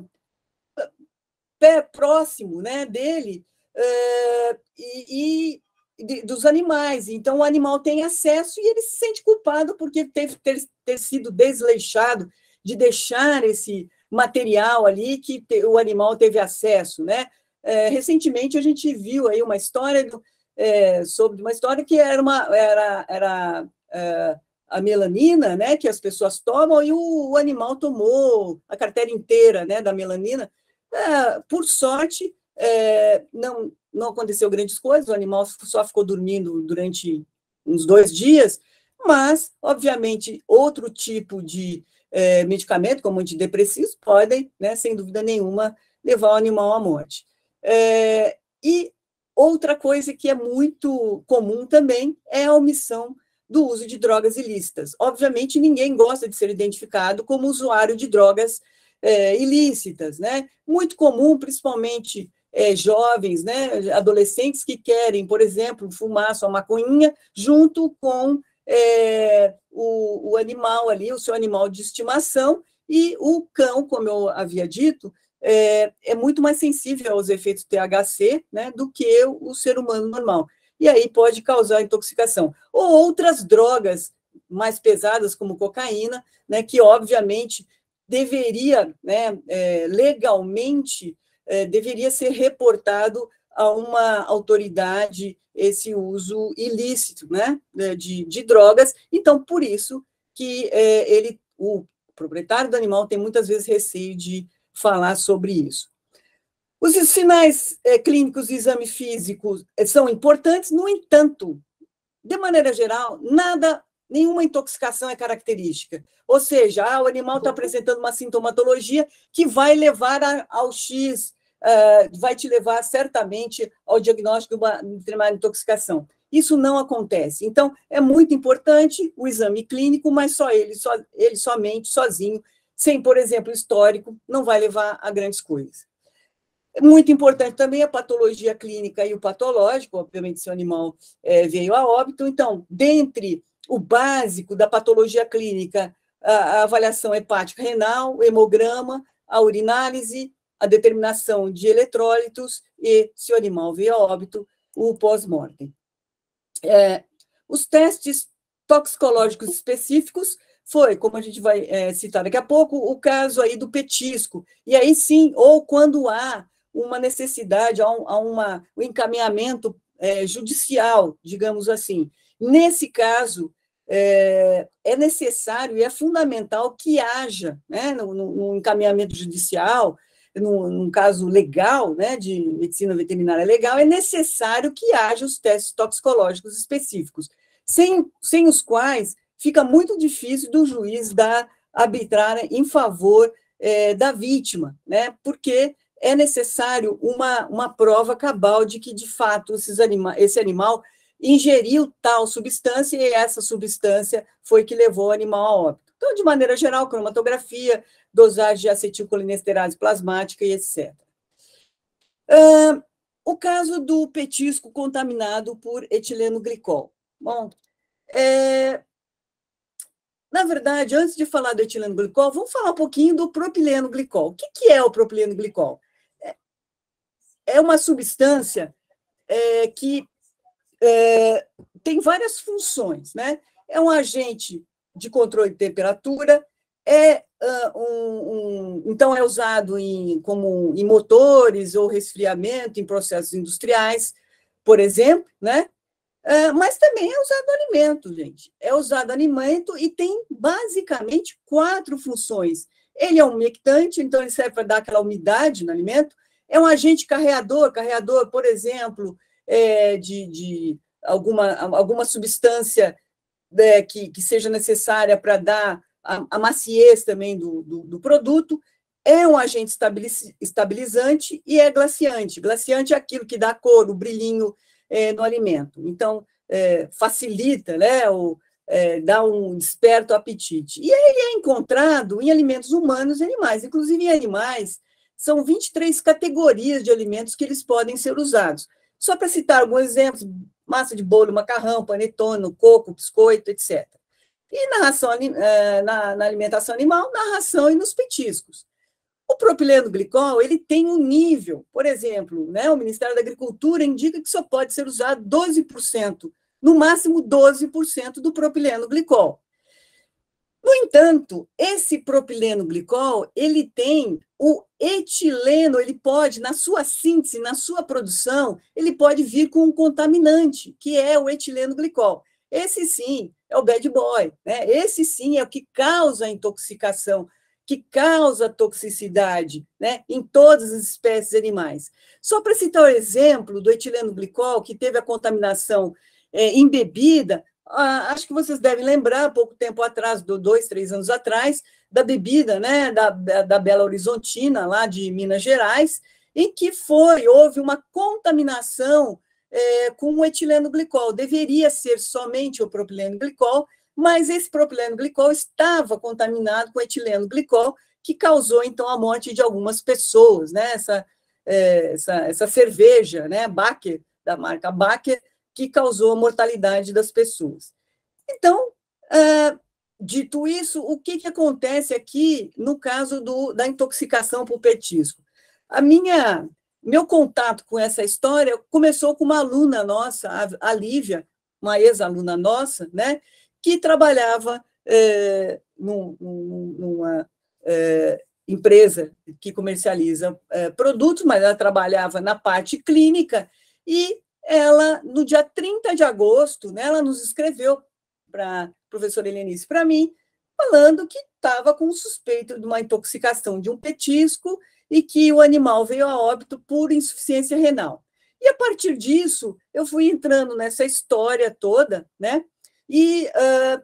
próximo, né, dele, Uh, e, e de, dos animais. Então, o animal tem acesso e ele se sente culpado porque teve ter, ter sido desleixado de deixar esse material ali que te, o animal teve acesso, né? Uh, recentemente, a gente viu aí uma história do, uh, sobre uma história que era, uma, era, era uh, a melanina, né, que as pessoas tomam, e o, o animal tomou a carteira inteira, né, da melanina. Uh, por sorte, É, não, não aconteceu grandes coisas, o animal só ficou dormindo durante uns dois dias, mas, obviamente, outro tipo de é, medicamento, como antidepressivos, podem, né, sem dúvida nenhuma, levar o animal à morte. É, e outra coisa que é muito comum também é a omissão do uso de drogas ilícitas. Obviamente, ninguém gosta de ser identificado como usuário de drogas é, ilícitas, né? Muito comum, principalmente É, jovens, né, adolescentes que querem, por exemplo, fumar sua maconhinha junto com é, o, o animal ali, o seu animal de estimação, e o cão, como eu havia dito, é, é muito mais sensível aos efeitos T H C, né, do que o, o ser humano normal. E aí pode causar intoxicação. Ou outras drogas mais pesadas, como cocaína, né, que obviamente deveria, né, é, legalmente, É, deveria ser reportado a uma autoridade esse uso ilícito, né, de, de drogas. Então, por isso que é, ele, o proprietário do animal tem muitas vezes receio de falar sobre isso. Os sinais é, clínicos e exame físico são importantes, no entanto, de maneira geral, nada, nenhuma intoxicação é característica. Ou seja, ah, o animal está apresentando uma sintomatologia que vai levar a, ao X, uh, vai te levar certamente ao diagnóstico de uma determinada intoxicação. Isso não acontece. Então, é muito importante o exame clínico, mas só ele, só, ele somente, sozinho, sem, por exemplo, histórico, não vai levar a grandes coisas. É muito importante também a patologia clínica e o patológico, obviamente, se o animal é, veio a óbito. Então, dentre o básico da patologia clínica, a, a avaliação hepática renal, o hemograma, a urinálise, a determinação de eletrólitos e, se o animal veio a óbito, o pós-mortem. É, os testes toxicológicos específicos foi, como a gente vai é, citar daqui a pouco, o caso aí do petisco. E aí sim, ou quando há uma necessidade, há, um, há uma, um encaminhamento é, judicial, digamos assim. Nesse caso, é, é necessário e é fundamental que haja, né, no, no encaminhamento judicial, num, num caso legal, né, de medicina veterinária legal, é necessário que haja os testes toxicológicos específicos, sem, sem os quais fica muito difícil do juiz dar arbitrar em favor é, da vítima, né, porque é necessário uma, uma prova cabal de que, de fato, esses anima esse animal ingeriu tal substância e essa substância foi que levou o animal a óbito. Então, de maneira geral, cromatografia, dosagem de acetilcolinesterase plasmática e etcétera. Uh, o caso do petisco contaminado por etileno glicol. Bom, é, na verdade, antes de falar do etileno glicol, vamos falar um pouquinho do propileno glicol. O que, que é o propileno glicol? É, é uma substância é, que é, tem várias funções, né? É um agente de controle de temperatura, é uh, um, um, então é usado em, como em motores ou resfriamento em processos industriais, por exemplo, né? Uh, mas também é usado no alimento, gente. É usado no alimento e tem basicamente quatro funções. Ele é um umectante, então ele serve para dar aquela umidade no alimento. É um agente carreador, carreador, por exemplo, é, de, de alguma, alguma substância é, que, que seja necessária para dar a, a maciez também do, do, do produto. É um agente estabilizante e é glaciante. Glaciante é aquilo que dá a cor, o brilhinho é, no alimento. Então, é, facilita, né, o, é, dá um desperto apetite. E ele é encontrado em alimentos humanos e animais. Inclusive, em animais, são vinte e três categorias de alimentos que eles podem ser usados. Só para citar alguns exemplos, massa de bolo, macarrão, panetone, coco, biscoito, etcétera. E na, ração, na, na alimentação animal, na ração e nos petiscos. O propileno glicol, ele tem um nível, por exemplo, né, o Ministério da Agricultura indica que só pode ser usado doze por cento, no máximo doze por cento do propileno glicol. No entanto, esse propileno glicol, ele tem o etileno, ele pode, na sua síntese, na sua produção, ele pode vir com um contaminante, que é o etileno glicol. Esse sim é o bad boy, né? Esse sim é o que causa a intoxicação, que causa toxicidade, né, em todas as espécies animais. Só para citar o exemplo do etileno glicol, que teve a contaminação é, em bebida, ah, acho que vocês devem lembrar, pouco tempo atrás, do dois, três anos atrás, da bebida, né, da, da Belo Horizontina, lá de Minas Gerais, em que foi, houve uma contaminação é, com o etileno glicol. Deveria ser somente o propileno glicol, mas esse propileno glicol estava contaminado com etileno glicol, que causou, então, a morte de algumas pessoas, né? Essa, é, essa, essa cerveja, né? Baker, da marca Baker, que causou a mortalidade das pessoas. Então, é, dito isso, o que, que acontece aqui no caso do, da intoxicação por petisco? A minha, meu contato com essa história começou com uma aluna nossa, a, a Lívia, uma ex-aluna nossa, né? Que trabalhava é, num, numa é, empresa que comercializa é, produtos, mas ela trabalhava na parte clínica, e ela, no dia trinta de agosto, né, ela nos escreveu para a professora Helenice, para mim, falando que estava com suspeito de uma intoxicação de um petisco e que o animal veio a óbito por insuficiência renal. E, a partir disso, eu fui entrando nessa história toda, né? E, uh,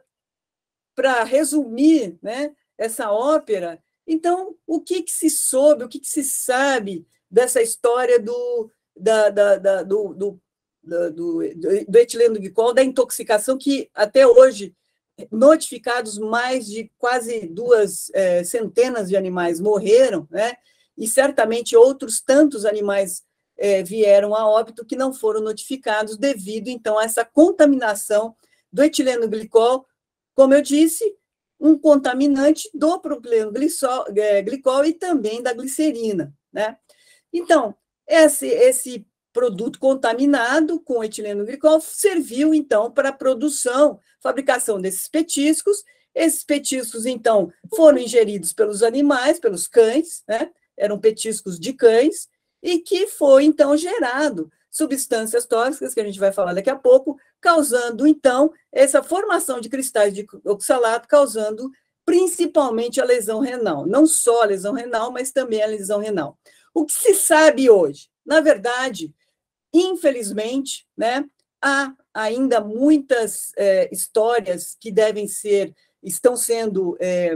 para resumir, né, essa ópera, então, o que, que se soube, o que, que se sabe dessa história do, da, da, da, do, do, do, do etileno glicol, da intoxicação, que até hoje, notificados mais de quase duas é, centenas de animais morreram, né, e certamente outros tantos animais é, vieram a óbito que não foram notificados devido, então, a essa contaminação do etileno glicol, como eu disse, um contaminante do propileno glicol e também da glicerina, né? Então, esse, esse produto contaminado com etileno glicol serviu, então, para a produção, fabricação desses petiscos. Esses petiscos, então, foram ingeridos pelos animais, pelos cães, né? Eram petiscos de cães, e que foi, então, gerado substâncias tóxicas, que a gente vai falar daqui a pouco, causando, então, essa formação de cristais de oxalato, causando principalmente a lesão renal. Não só a lesão renal, mas também a lesão renal. O que se sabe hoje? Na verdade, infelizmente, né, há ainda muitas é, histórias que devem ser, estão sendo é,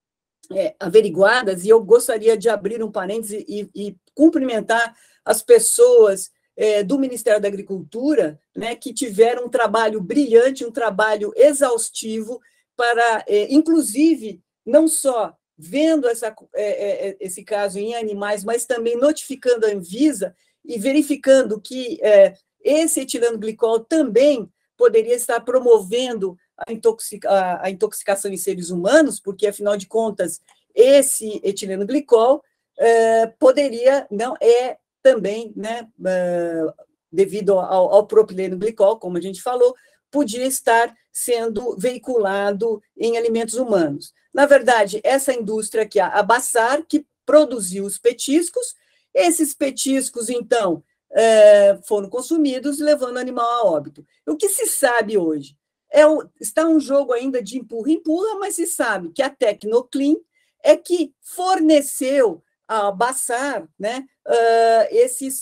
é, averiguadas, e eu gostaria de abrir um parêntese e, e cumprimentar as pessoas é, do Ministério da Agricultura, né, que tiveram um trabalho brilhante, um trabalho exaustivo, para, é, inclusive, não só vendo essa, é, é, esse caso em animais, mas também notificando a Anvisa e verificando que é, esse etileno glicol também poderia estar promovendo a, intoxica, a, a intoxicação em seres humanos, porque, afinal de contas, esse etileno glicol é, poderia, não é também, né, é, devido ao, ao propileno glicol, como a gente falou, podia estar sendo veiculado em alimentos humanos. Na verdade, essa indústria aqui, a Bassar, que produziu os petiscos, esses petiscos, então, foram consumidos, levando o animal a óbito. O que se sabe hoje? É um, está um jogo ainda de empurra-empurra, mas se sabe que a Tecnoclean é que forneceu a Bassar, né, esses,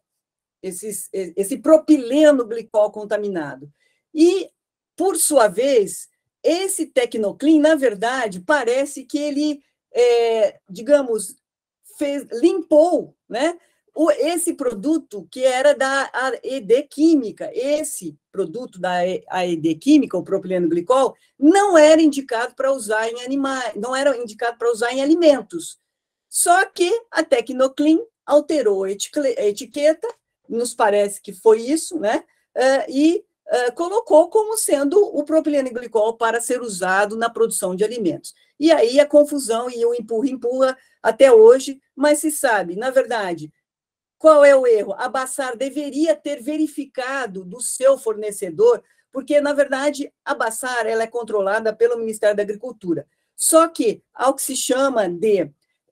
esses, esse propileno glicol contaminado. E, por sua vez, esse Tecnoclean, na verdade, parece que ele, é, digamos, fez, limpou, né, o, esse produto que era da A E D Química. Esse produto da A E D Química, o propileno glicol, não era indicado para usar em animais, não era indicado para usar em alimentos. Só que a Tecnoclean alterou a etiqueta, nos parece que foi isso, né, e Uh, colocou como sendo o propileno glicol para ser usado na produção de alimentos. E aí a confusão e o empurra-empurra até hoje, mas se sabe, na verdade, qual é o erro? A Bassar deveria ter verificado do seu fornecedor, porque, na verdade, a Bassar ela é controlada pelo Ministério da Agricultura. Só que, ao que se chama de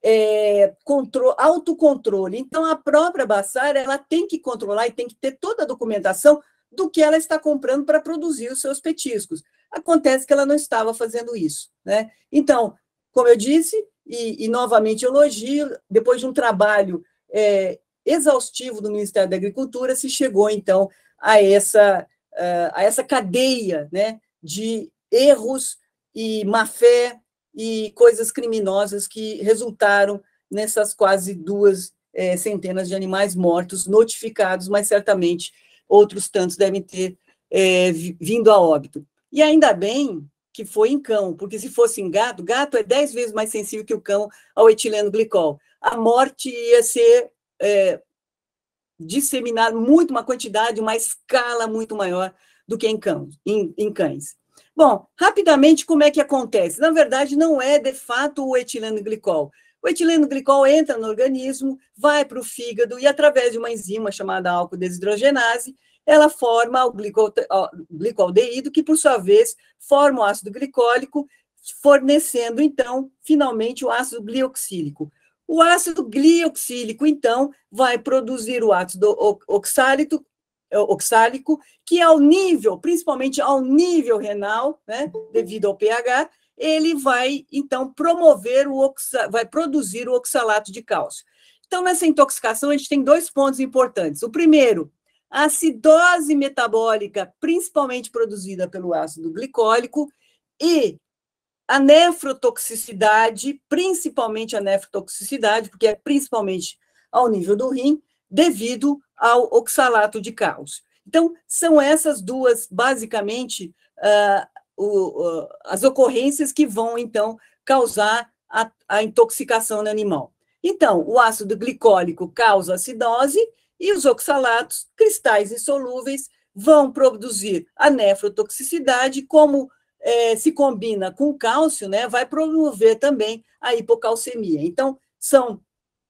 é, controle, autocontrole, então a própria Bassar ela tem que controlar e tem que ter toda a documentação do que ela está comprando para produzir os seus petiscos. Acontece que ela não estava fazendo isso, né? Então, como eu disse, e, e novamente elogio, depois de um trabalho é, exaustivo do Ministério da Agricultura, se chegou, então, a essa, a essa cadeia, né, de erros e má-fé e coisas criminosas que resultaram nessas quase duas é, centenas de animais mortos notificados, mas certamente outros tantos devem ter é, vindo a óbito. E ainda bem que foi em cão, porque se fosse em gato, gato é dez vezes mais sensível que o cão ao etileno glicol. A morte ia ser é, disseminada muito, uma quantidade, uma escala muito maior do que em, cão, em, em cães. Bom, rapidamente, como é que acontece? Na verdade, não é, de fato, o etileno glicol. O etileno glicol entra no organismo, vai para o fígado e, através de uma enzima chamada álcool desidrogenase, ela forma o glicoldeído, que, por sua vez, forma o ácido glicólico, fornecendo, então, finalmente, o ácido glioxílico. O ácido glioxílico, então, vai produzir o ácido oxálico, oxálico, que ao nível, principalmente ao nível renal, né, devido ao pH, ele vai, então, promover o oxa, vai produzir o oxalato de cálcio. Então, nessa intoxicação, a gente tem dois pontos importantes. O primeiro, a acidose metabólica, principalmente produzida pelo ácido glicólico, e a nefrotoxicidade, principalmente a nefrotoxicidade, porque é principalmente ao nível do rim, devido ao oxalato de cálcio. Então, são essas duas, basicamente, uh, o, uh, as ocorrências que vão, então, causar a, a intoxicação no animal. Então, o ácido glicólico causa acidose e os oxalatos, cristais insolúveis, vão produzir a nefrotoxicidade, como é, se combina com o cálcio, né, vai promover também a hipocalcemia. Então, são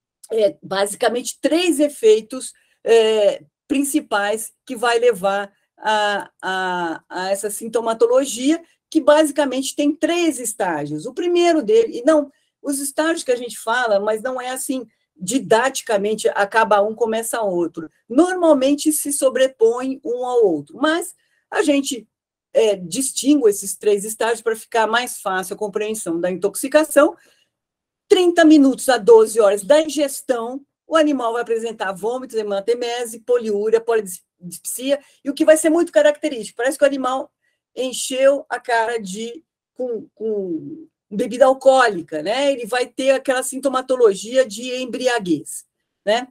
é, basicamente três efeitos é, principais que vai levar a, a, a essa sintomatologia, que basicamente tem três estágios. O primeiro dele, e não, os estágios que a gente fala, mas não é assim, didaticamente, acaba um, começa outro. Normalmente se sobrepõe um ao outro, mas a gente é, distingo esses três estágios para ficar mais fácil a compreensão da intoxicação. trinta minutos a doze horas da ingestão, o animal vai apresentar vômitos, hematemese, poliúria, polidispsia, e o que vai ser muito característico, parece que o animal encheu a cara de com, com bebida alcoólica, né? Ele vai ter aquela sintomatologia de embriaguez, né?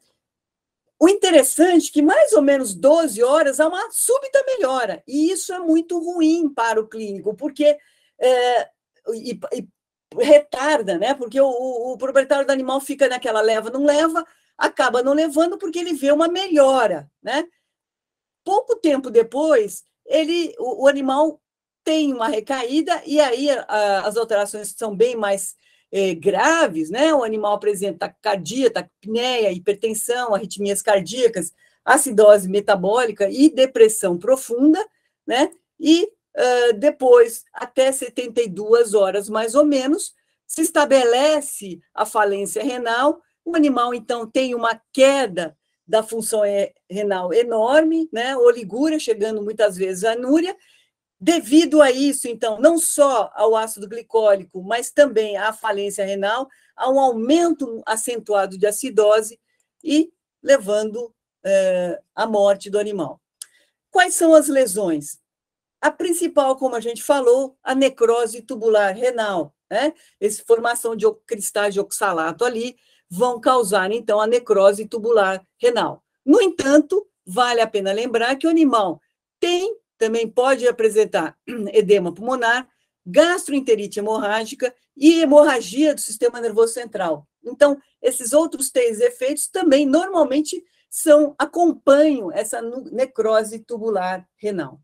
O interessante é que mais ou menos doze horas há uma súbita melhora, e isso é muito ruim para o clínico, porque é, e, e retarda, né? Porque o, o, o proprietário do animal fica naquela leva, não leva, acaba não levando porque ele vê uma melhora, né? Pouco tempo depois, ele, o, o animal tem uma recaída, e aí a, as alterações são bem mais é, graves, né? O animal apresenta taquicardia, taquipneia, hipertensão, arritmias cardíacas, acidose metabólica e depressão profunda, né? E uh, depois, até setenta e duas horas, mais ou menos, se estabelece a falência renal, o animal, então, tem uma queda da função renal enorme, né? Oligúria, chegando muitas vezes à anúria. Devido a isso, então, não só ao ácido glicólico, mas também à falência renal, há um aumento acentuado de acidose e levando eh, à morte do animal. Quais são as lesões? A principal, como a gente falou, a necrose tubular renal, né? Essa formação de cristais de oxalato ali vão causar, então, a necrose tubular renal. No entanto, vale a pena lembrar que o animal tem também pode apresentar edema pulmonar, gastroenterite hemorrágica e hemorragia do sistema nervoso central. Então, esses outros três efeitos também normalmente são, acompanham essa necrose tubular renal.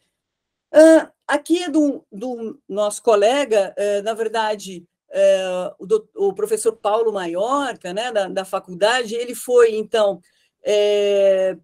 Uh, aqui é do, do nosso colega, uh, na verdade, uh, o, do, o professor Paulo Maiorca, né, da, da faculdade, ele foi, então, é,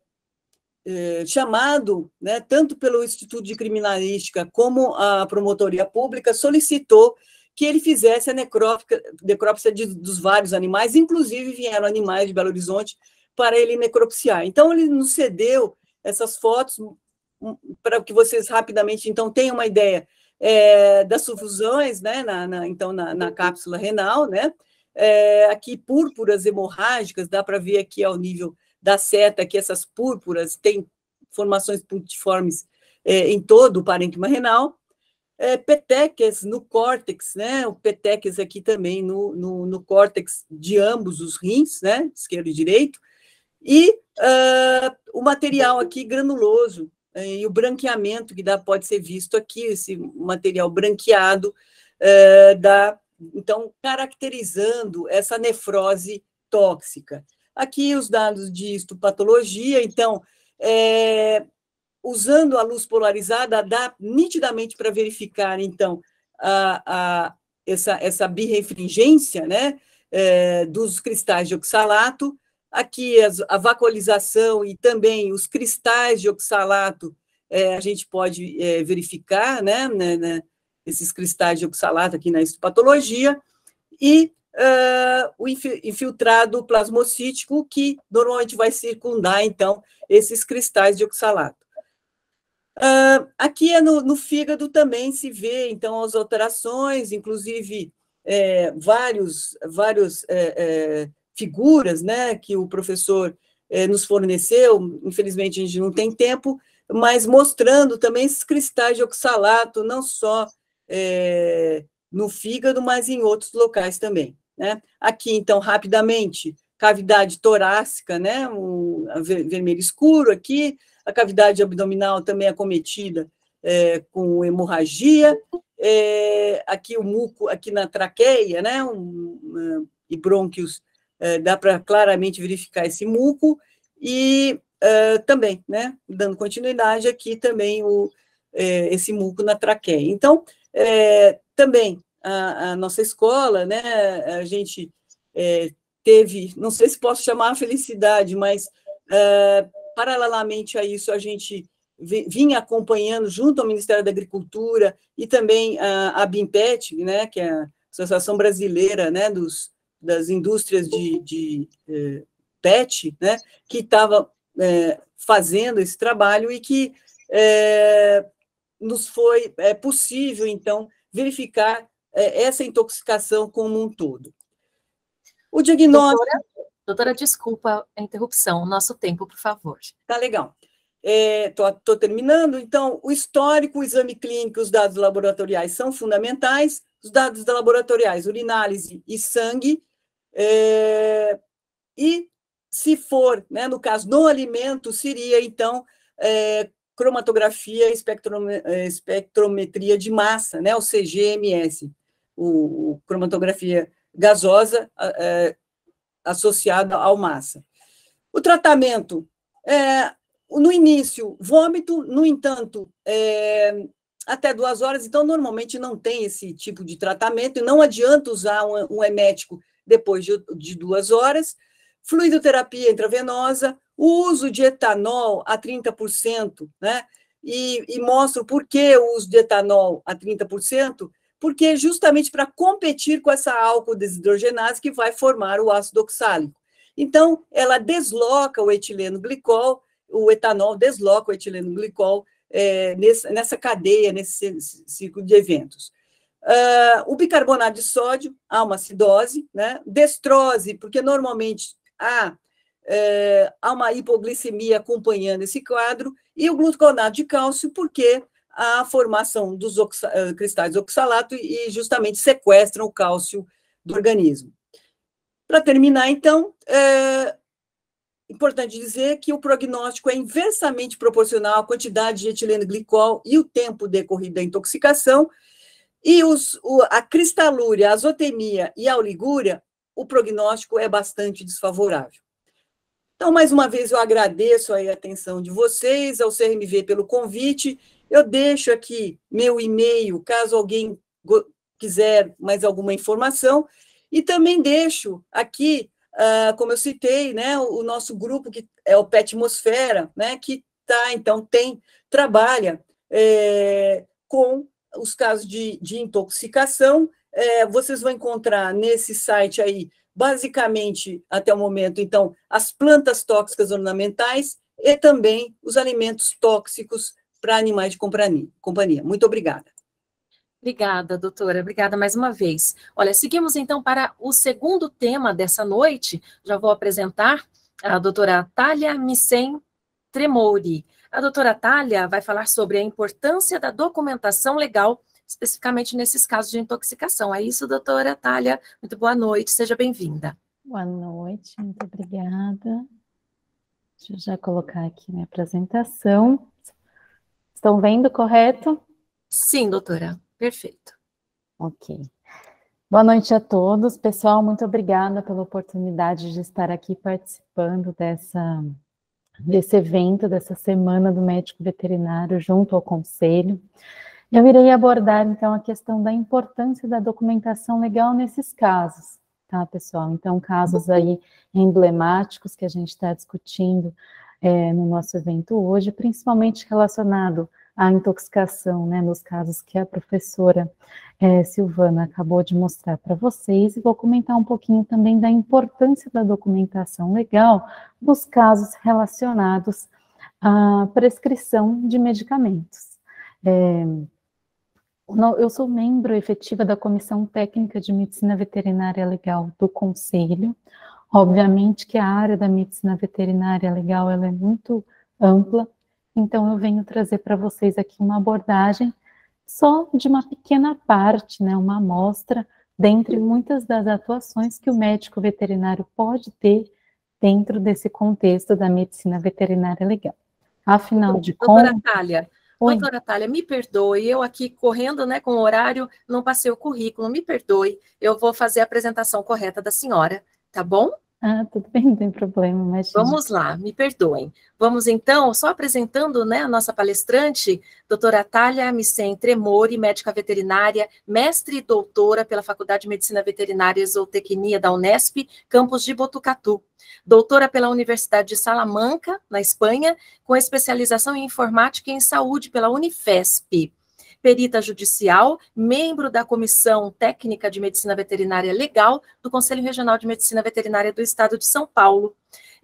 chamado, né, tanto pelo Instituto de Criminalística como a Promotoria Pública, solicitou que ele fizesse a necrópsia, necrópsia de, dos vários animais, inclusive vieram animais de Belo Horizonte para ele necropsiar. Então, ele nos cedeu essas fotos para que vocês rapidamente, então, tenham uma ideia é, das sufusões, né, na, na, então, na, na cápsula renal, né, é, aqui púrpuras hemorrágicas, dá para ver aqui ao nível da seta, que essas púrpuras têm formações puntiformes é, em todo o parênquima renal, é, petequias no córtex, né? O petequias aqui também no, no, no córtex de ambos os rins, né? Esquerdo e direito, e uh, o material aqui granuloso, e o branqueamento que dá, pode ser visto aqui, esse material branqueado, uh, dá, então, caracterizando essa nefrose tóxica. Aqui os dados de histopatologia, então, é, usando a luz polarizada, dá nitidamente para verificar, então, a, a, essa, essa birrefringência, né, é, dos cristais de oxalato. Aqui as, a vacuolização e também os cristais de oxalato, é, a gente pode é, verificar, né, né, né, esses cristais de oxalato aqui na histopatologia, e Uh, o infiltrado plasmocítico, que normalmente vai circundar, então, esses cristais de oxalato. Uh, aqui é no, no fígado também se vê, então, as alterações, inclusive é, vários, vários é, é, figuras, né, que o professor é, nos forneceu, infelizmente a gente não tem tempo, mas mostrando também esses cristais de oxalato, não só é, no fígado, mas em outros locais também. Né? Aqui, então, rapidamente, cavidade torácica, né? Um vermelho escuro aqui, a cavidade abdominal também acometida é, com hemorragia, é, aqui o muco, aqui na traqueia, né? Um, um, e brônquios, é, dá para claramente verificar esse muco, e é, também, né? Dando continuidade, aqui também o, é, esse muco na traqueia. Então, é, também, A, a nossa escola, né, a gente é, teve, não sei se posso chamar a felicidade, mas, é, paralelamente a isso, a gente vinha acompanhando, junto ao Ministério da Agricultura, e também a, a BIMPET, né, que é a Associação Brasileira, né, dos, das Indústrias de, de é, P E T, né, que estava é, fazendo esse trabalho e que é, nos foi é, possível, então, verificar é, essa intoxicação como um todo. O diagnóstico... Doutora, doutora, desculpa a interrupção, nosso tempo, por favor. Tá legal. Estou é, terminando. Então, o histórico, o exame clínico, os dados laboratoriais são fundamentais. Os dados laboratoriais, urinálise e sangue. É, e, se for, né, no caso, no alimento, seria, então, é, cromatografia e espectrometria de massa, né, o C G M S, o, o cromatografia gasosa é, associada ao massa. O tratamento, é, no início, vômito, no entanto, é, até duas horas, então, normalmente não tem esse tipo de tratamento, e não adianta usar um, um emético depois de, de duas horas. Fluidoterapia intravenosa, o uso de etanol a trinta por cento, né? E, e mostro por que o uso de etanol a trinta por cento, porque é justamente para competir com essa álcool desidrogenase que vai formar o ácido oxálico. Então, ela desloca o etileno glicol, o etanol desloca o etileno glicol é, nessa, nessa cadeia, nesse ciclo de eventos. Uh, o bicarbonato de sódio, há uma acidose, né? Destrose, porque normalmente há, é, há uma hipoglicemia acompanhando esse quadro, e o gluconato de cálcio, porque há a formação dos oxa, cristais de oxalato e justamente sequestram o cálcio do organismo. Para terminar, então, é importante dizer que o prognóstico é inversamente proporcional à quantidade de etileno glicol e o tempo decorrido da intoxicação, e os, o, a cristalúria, a azotemia e a oligúria, o prognóstico é bastante desfavorável. Então, mais uma vez, eu agradeço aí a atenção de vocês, ao C R M V pelo convite. Eu deixo aqui meu e-mail, caso alguém quiser mais alguma informação, e também deixo aqui, uh, como eu citei, né, o, o nosso grupo, que é o Petmosfera, né, que tá, então, tem, trabalha é, com os casos de, de intoxicação. É, vocês vão encontrar nesse site aí, basicamente, até o momento, então, as plantas tóxicas ornamentais e também os alimentos tóxicos para animais de companhia. Muito obrigada. Obrigada, doutora. Obrigada mais uma vez. Olha, seguimos então para o segundo tema dessa noite. Já vou apresentar a doutora Thalia Micen Tremori. A doutora Thalia vai falar sobre a importância da documentação legal, especificamente nesses casos de intoxicação. É isso, doutora Thalia? Muito boa noite, seja bem-vinda. Boa noite, muito obrigada. Deixa eu já colocar aqui minha apresentação. Estão vendo, correto? Sim, doutora, perfeito. Ok. Boa noite a todos. Pessoal, muito obrigada pela oportunidade de estar aqui participando dessa, desse evento, dessa Semana do Médico Veterinário, junto ao Conselho. Eu irei abordar, então, a questão da importância da documentação legal nesses casos, tá, pessoal? Então, casos aí emblemáticos que a gente está discutindo é, no nosso evento hoje, principalmente relacionado à intoxicação, né, nos casos que a professora é, Silvana acabou de mostrar para vocês, e vou comentar um pouquinho também da importância da documentação legal nos casos relacionados à prescrição de medicamentos. É, Eu sou membro efetiva da Comissão Técnica de Medicina Veterinária Legal do Conselho. Obviamente que a área da medicina veterinária legal ela é muito ampla, então eu venho trazer para vocês aqui uma abordagem só de uma pequena parte, né, uma amostra, dentre muitas das atuações que o médico veterinário pode ter dentro desse contexto da medicina veterinária legal. Afinal de contas... Doutora Thalia, Doutora Thalia, me perdoe, eu aqui correndo, né, com o horário, não passei o currículo, me perdoe, eu vou fazer a apresentação correta da senhora, tá bom? Ah, tudo bem, não tem problema, mas... Vamos lá, me perdoem. Vamos então, só apresentando, né, a nossa palestrante, doutora Thalia Micen Tremori, médica veterinária, mestre e doutora pela Faculdade de Medicina Veterinária e Zootecnia da Unesp, campus de Botucatu. Doutora pela Universidade de Salamanca, na Espanha, com especialização em informática e em saúde pela Unifesp. Perita judicial, membro da Comissão Técnica de Medicina Veterinária Legal do Conselho Regional de Medicina Veterinária do Estado de São Paulo.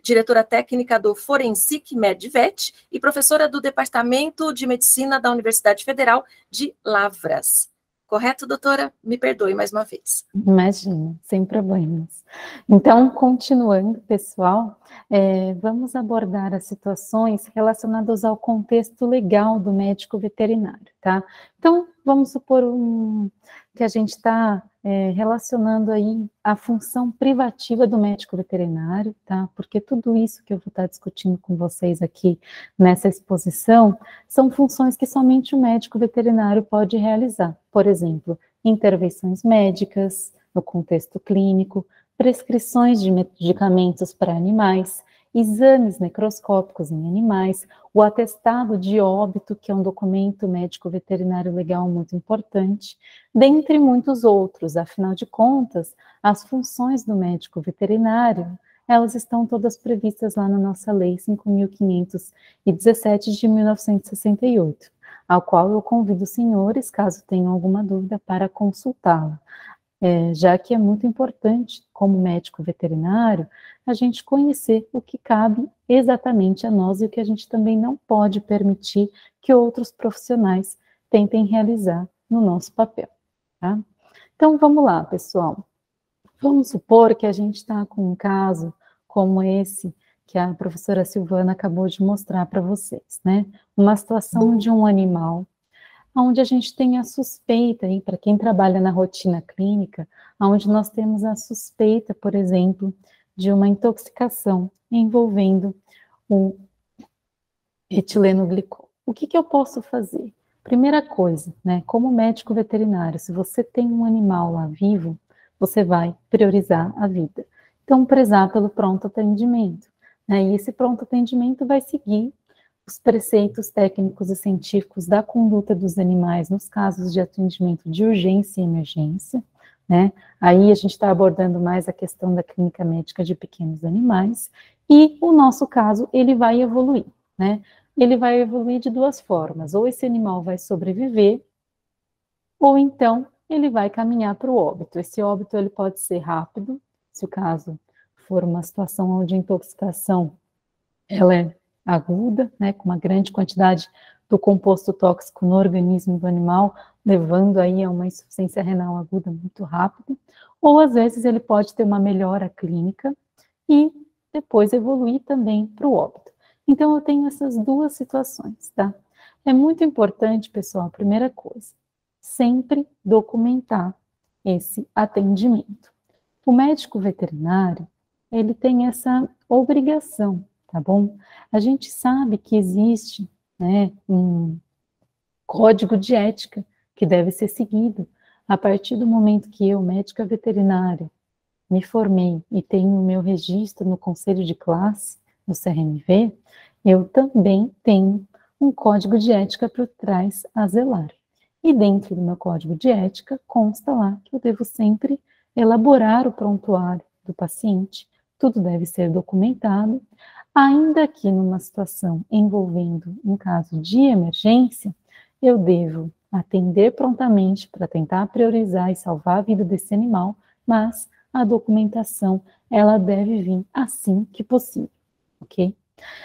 diretora técnica do Forensic Medvet e professora do Departamento de Medicina da Universidade Federal de Lavras. Correto, doutora? Me perdoe mais uma vez. Imagina, sem problemas. Então, continuando, pessoal, é, vamos abordar as situações relacionadas ao contexto legal do médico veterinário, tá? Então, vamos supor um, que a gente está é, relacionando aí a função privativa do médico veterinário, tá? Porque tudo isso que eu vou estar discutindo com vocês aqui nessa exposição são funções que somente o médico veterinário pode realizar. Por exemplo, intervenções médicas no contexto clínico, prescrições de medicamentos para animais, exames necroscópicos em animais, o atestado de óbito, que é um documento médico veterinário legal muito importante, dentre muitos outros. Afinal de contas, as funções do médico veterinário, elas estão todas previstas lá na nossa Lei cinco mil quinhentos e dezessete de mil novecentos e sessenta e oito, ao qual eu convido os senhores, caso tenham alguma dúvida, para consultá-la. É, já que é muito importante, como médico veterinário, a gente conhecer o que cabe exatamente a nós e o que a gente também não pode permitir que outros profissionais tentem realizar no nosso papel, tá? Então, vamos lá, pessoal. Vamos supor que a gente está com um caso como esse que a professora Silvana acabou de mostrar para vocês, né? Uma situação de um animal onde a gente tem a suspeita, para quem trabalha na rotina clínica, onde nós temos a suspeita, por exemplo, de uma intoxicação envolvendo o etileno-glicol. O que, que eu posso fazer? Primeira coisa, né, como médico veterinário, se você tem um animal lá vivo, você vai priorizar a vida. Então, prezar pelo pronto atendimento, né, e esse pronto atendimento vai seguir os preceitos técnicos e científicos da conduta dos animais nos casos de atendimento de urgência e emergência, né? Aí a gente está abordando mais a questão da clínica médica de pequenos animais, e o nosso caso, ele vai evoluir, né? Ele vai evoluir de duas formas, ou esse animal vai sobreviver, ou então ele vai caminhar para o óbito. Esse óbito, ele pode ser rápido, se o caso for uma situação onde a intoxicação, ela é aguda, né, com uma grande quantidade do composto tóxico no organismo do animal, levando aí a uma insuficiência renal aguda muito rápido, ou às vezes ele pode ter uma melhora clínica e depois evoluir também para o óbito. Então eu tenho essas duas situações, tá? É muito importante, pessoal, a primeira coisa, sempre documentar esse atendimento. O médico veterinário, ele tem essa obrigação, tá bom? A gente sabe que existe, né, um código de ética que deve ser seguido. A partir do momento que eu, médica veterinária, me formei e tenho o meu registro no conselho de classe, no C R M V, eu também tenho um código de ética por trás a zelar. E dentro do meu código de ética consta lá que eu devo sempre elaborar o prontuário do paciente, tudo deve ser documentado. Ainda que numa situação envolvendo um caso de emergência, eu devo atender prontamente para tentar priorizar e salvar a vida desse animal, mas a documentação, ela deve vir assim que possível, ok?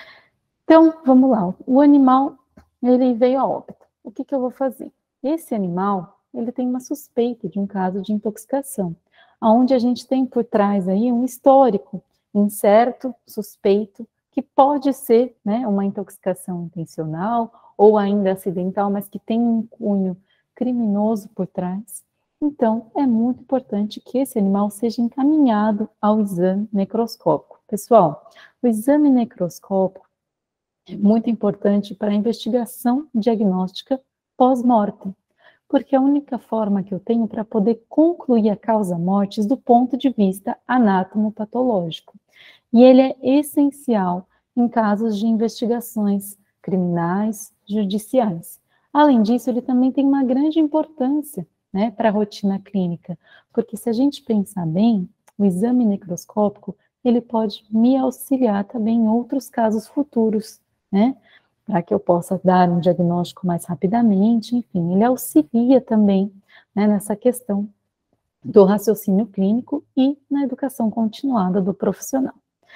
Então, vamos lá. O animal, ele veio a óbito. O que, que eu vou fazer? Esse animal, ele tem uma suspeita de um caso de intoxicação, onde a gente tem por trás aí um histórico incerto, suspeito, que pode ser, né, uma intoxicação intencional ou ainda acidental, mas que tem um cunho criminoso por trás. Então, é muito importante que esse animal seja encaminhado ao exame necroscópico. Pessoal, o exame necroscópico é muito importante para a investigação diagnóstica pós-mortem, porque é a única forma que eu tenho para poder concluir a causa-mortis do ponto de vista anatomopatológico. E ele é essencial em casos de investigações criminais, judiciais. Além disso, ele também tem uma grande importância, né, para a rotina clínica, porque se a gente pensar bem, o exame necroscópico, ele pode me auxiliar também em outros casos futuros, né, para que eu possa dar um diagnóstico mais rapidamente, enfim, ele auxilia também, né, nessa questão do raciocínio clínico e na educação continuada do profissional.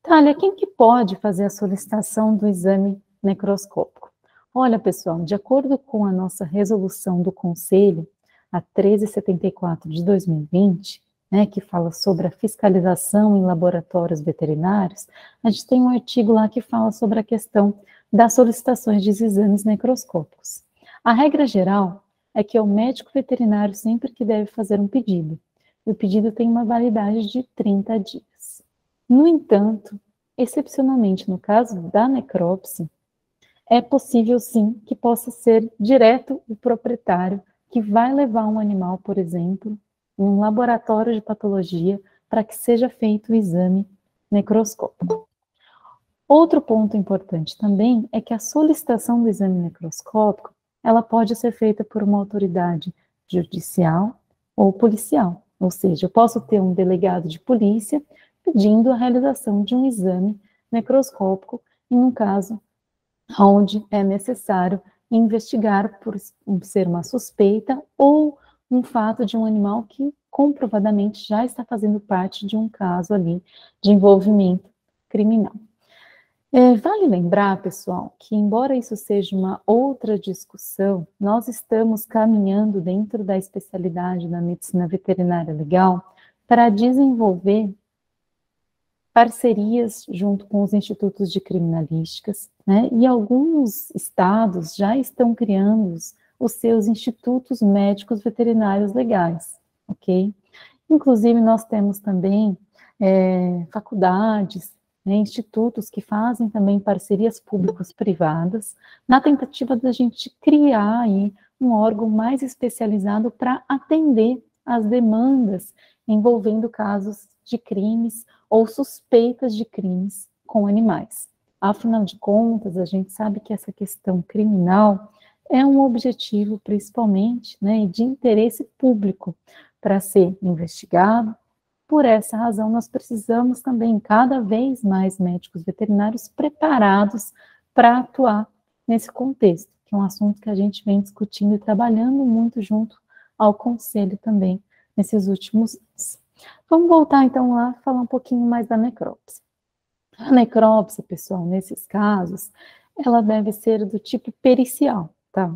Thalia, quem que pode fazer a solicitação do exame necroscópico? Olha, pessoal, de acordo com a nossa resolução do Conselho, a trezentos e setenta e quatro de dois mil e vinte, né, que fala sobre a fiscalização em laboratórios veterinários, a gente tem um artigo lá que fala sobre a questão das solicitações de exames necroscópicos. A regra geral é que é o médico veterinário sempre que deve fazer um pedido. E o pedido tem uma validade de trinta dias. No entanto, excepcionalmente no caso da necrópsia, é possível sim que possa ser direto o proprietário que vai levar um animal, por exemplo, em um laboratório de patologia para que seja feito o exame necroscópico. Outro ponto importante também é que a solicitação do exame necroscópico, ela pode ser feita por uma autoridade judicial ou policial. Ou seja, eu posso ter um delegado de polícia pedindo a realização de um exame necroscópico em um caso onde é necessário investigar por ser uma suspeita ou um fato de um animal que comprovadamente já está fazendo parte de um caso ali de envolvimento criminal. É, vale lembrar, pessoal, que embora isso seja uma outra discussão, nós estamos caminhando dentro da especialidade da medicina veterinária legal para desenvolver parcerias junto com os institutos de criminalísticas, né? E alguns estados já estão criando os seus institutos médicos veterinários legais, ok? Inclusive, nós temos também é, faculdades, né, institutos que fazem também parcerias públicas-privadas, na tentativa da gente criar aí um órgão mais especializado para atender as demandas envolvendo casos de crimes ou suspeitas de crimes com animais. Afinal de contas, a gente sabe que essa questão criminal é um objetivo, principalmente, né, de interesse público para ser investigado. Por essa razão, nós precisamos também, cada vez mais, médicos veterinários preparados para atuar nesse contexto, que é um assunto que a gente vem discutindo e trabalhando muito junto ao Conselho também, nesses últimos anos. Vamos voltar, então, lá, falar um pouquinho mais da necrópsia. A necrópsia, pessoal, nesses casos, ela deve ser do tipo pericial, tá?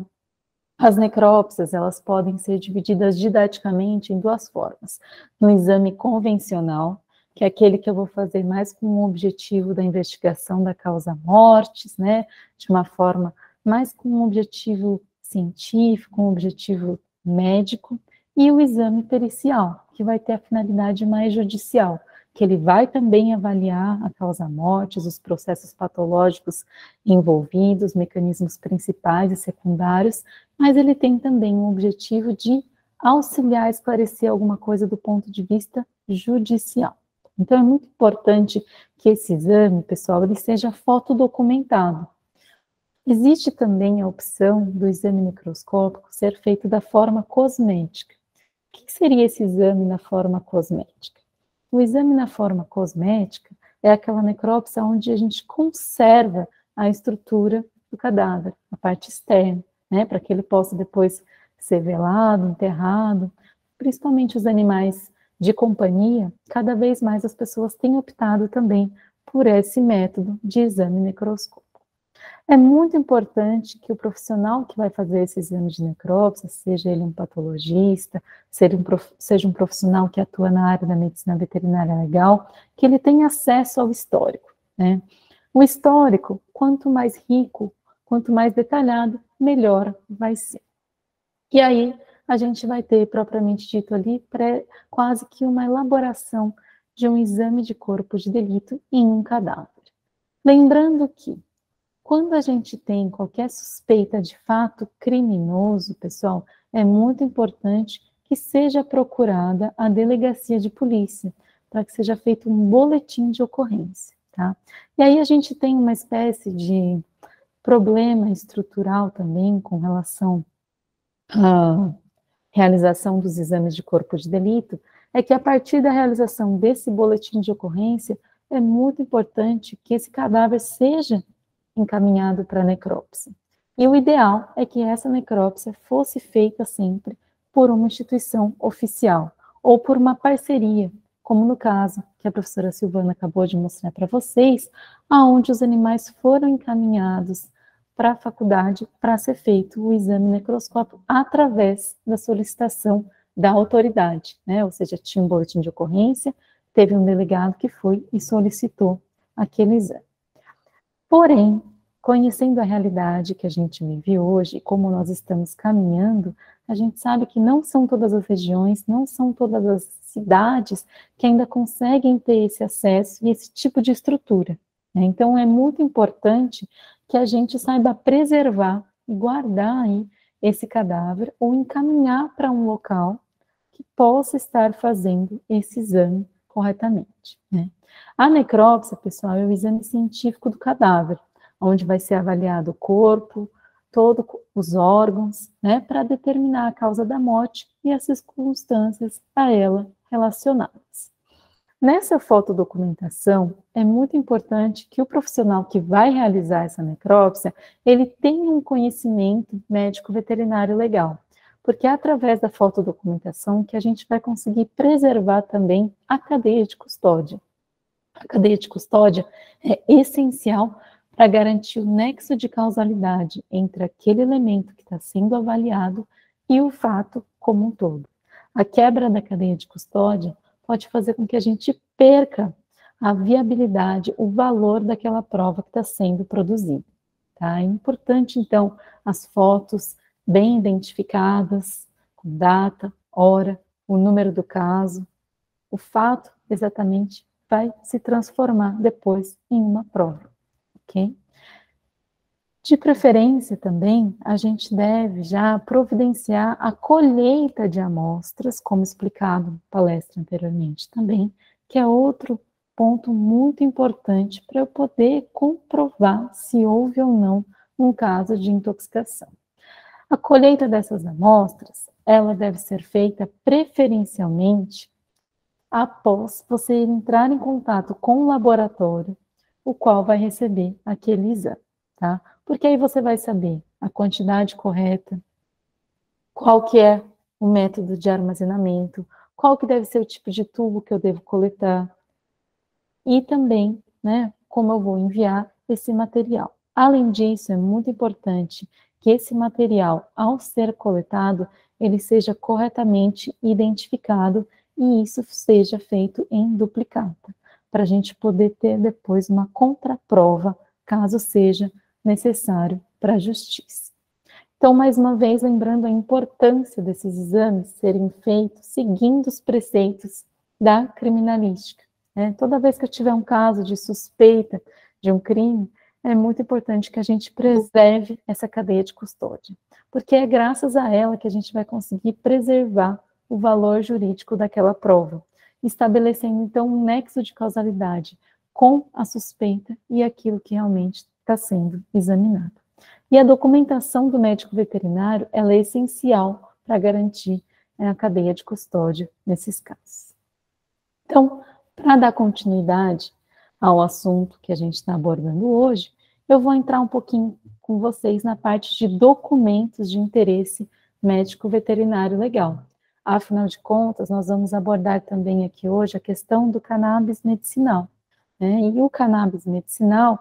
As necrópsias, elas podem ser divididas didaticamente em duas formas. No exame convencional, que é aquele que eu vou fazer mais com o objetivo da investigação da causa mortis, né? De uma forma mais com um objetivo científico, um objetivo médico, e o exame pericial, que vai ter a finalidade mais judicial, que ele vai também avaliar a causa mortis, os processos patológicos envolvidos, mecanismos principais e secundários, mas ele tem também o objetivo de auxiliar a esclarecer alguma coisa do ponto de vista judicial. Então, é muito importante que esse exame, pessoal, ele seja fotodocumentado. Existe também a opção do exame necroscópico ser feito da forma cosmética. O que seria esse exame na forma cosmética? O exame na forma cosmética é aquela necrópsia onde a gente conserva a estrutura do cadáver, a parte externa, né, para que ele possa depois ser velado, enterrado. Principalmente os animais de companhia, cada vez mais as pessoas têm optado também por esse método de exame necroscópico. É muito importante que o profissional que vai fazer esse exame de necrópsia, seja ele um patologista, seja um, prof, seja um profissional que atua na área da medicina veterinária legal, que ele tenha acesso ao histórico, né? O histórico, quanto mais rico, quanto mais detalhado, melhor vai ser. E aí, a gente vai ter, propriamente dito ali, pré, quase que uma elaboração de um exame de corpo de delito em um cadáver. Lembrando que, quando a gente tem qualquer suspeita de fato criminoso, pessoal, é muito importante que seja procurada a delegacia de polícia, para que seja feito um boletim de ocorrência, tá? E aí a gente tem uma espécie de problema estrutural também com relação à realização dos exames de corpo de delito, é que a partir da realização desse boletim de ocorrência, é muito importante que esse cadáver seja encaminhado para a necrópsia. E o ideal é que essa necrópsia fosse feita sempre por uma instituição oficial ou por uma parceria como no caso que a professora Silvana acabou de mostrar para vocês, aonde os animais foram encaminhados para a faculdade para ser feito o exame necroscópico através da solicitação da autoridade, né? Ou seja, tinha um boletim de ocorrência, teve um delegado que foi e solicitou aquele exame. Porém, conhecendo a realidade que a gente vive hoje, como nós estamos caminhando, a gente sabe que não são todas as regiões, não são todas as cidades que ainda conseguem ter esse acesso e esse tipo de estrutura, né? Então, é muito importante que a gente saiba preservar e guardar aí esse cadáver ou encaminhar para um local que possa estar fazendo esse exame corretamente, né? A necrópsia, pessoal, é o exame científico do cadáver, onde vai ser avaliado o corpo, todos os órgãos, né, para determinar a causa da morte e as circunstâncias a ela relacionadas. Nessa fotodocumentação, é muito importante que o profissional que vai realizar essa necrópsia, ele tenha um conhecimento médico-veterinário legal, porque é através da fotodocumentação que a gente vai conseguir preservar também a cadeia de custódia. A cadeia de custódia é essencial para garantir o nexo de causalidade entre aquele elemento que está sendo avaliado e o fato como um todo. A quebra da cadeia de custódia pode fazer com que a gente perca a viabilidade, o valor daquela prova que está sendo produzida, tá? É importante, então, as fotos bem identificadas, com data, hora, o número do caso, o fato exatamente vai se transformar depois em uma prova, ok? De preferência também, a gente deve já providenciar a colheita de amostras, como explicado na palestra anteriormente também, que é outro ponto muito importante para eu poder comprovar se houve ou não um caso de intoxicação. A colheita dessas amostras, ela deve ser feita preferencialmente após você entrar em contato com o laboratório, o qual vai receber aquele exame, tá? Porque aí você vai saber a quantidade correta, qual que é o método de armazenamento, qual que deve ser o tipo de tubo que eu devo coletar, e também, né, como eu vou enviar esse material. Além disso, é muito importante que esse material, ao ser coletado, ele seja corretamente identificado e isso seja feito em duplicata, para a gente poder ter depois uma contraprova, caso seja necessário para a justiça. Então, mais uma vez, lembrando a importância desses exames serem feitos seguindo os preceitos da criminalística, né? Toda vez que eu tiver um caso de suspeita de um crime, é muito importante que a gente preserve essa cadeia de custódia, porque é graças a ela que a gente vai conseguir preservar o valor jurídico daquela prova, estabelecendo, então, um nexo de causalidade com a suspeita e aquilo que realmente está sendo examinado. E a documentação do médico veterinário, ela é essencial para garantir a cadeia de custódia nesses casos. Então, para dar continuidade ao assunto que a gente está abordando hoje, eu vou entrar um pouquinho com vocês na parte de documentos de interesse médico veterinário legal. Afinal de contas, nós vamos abordar também aqui hoje a questão do cannabis medicinal, né? E o cannabis medicinal,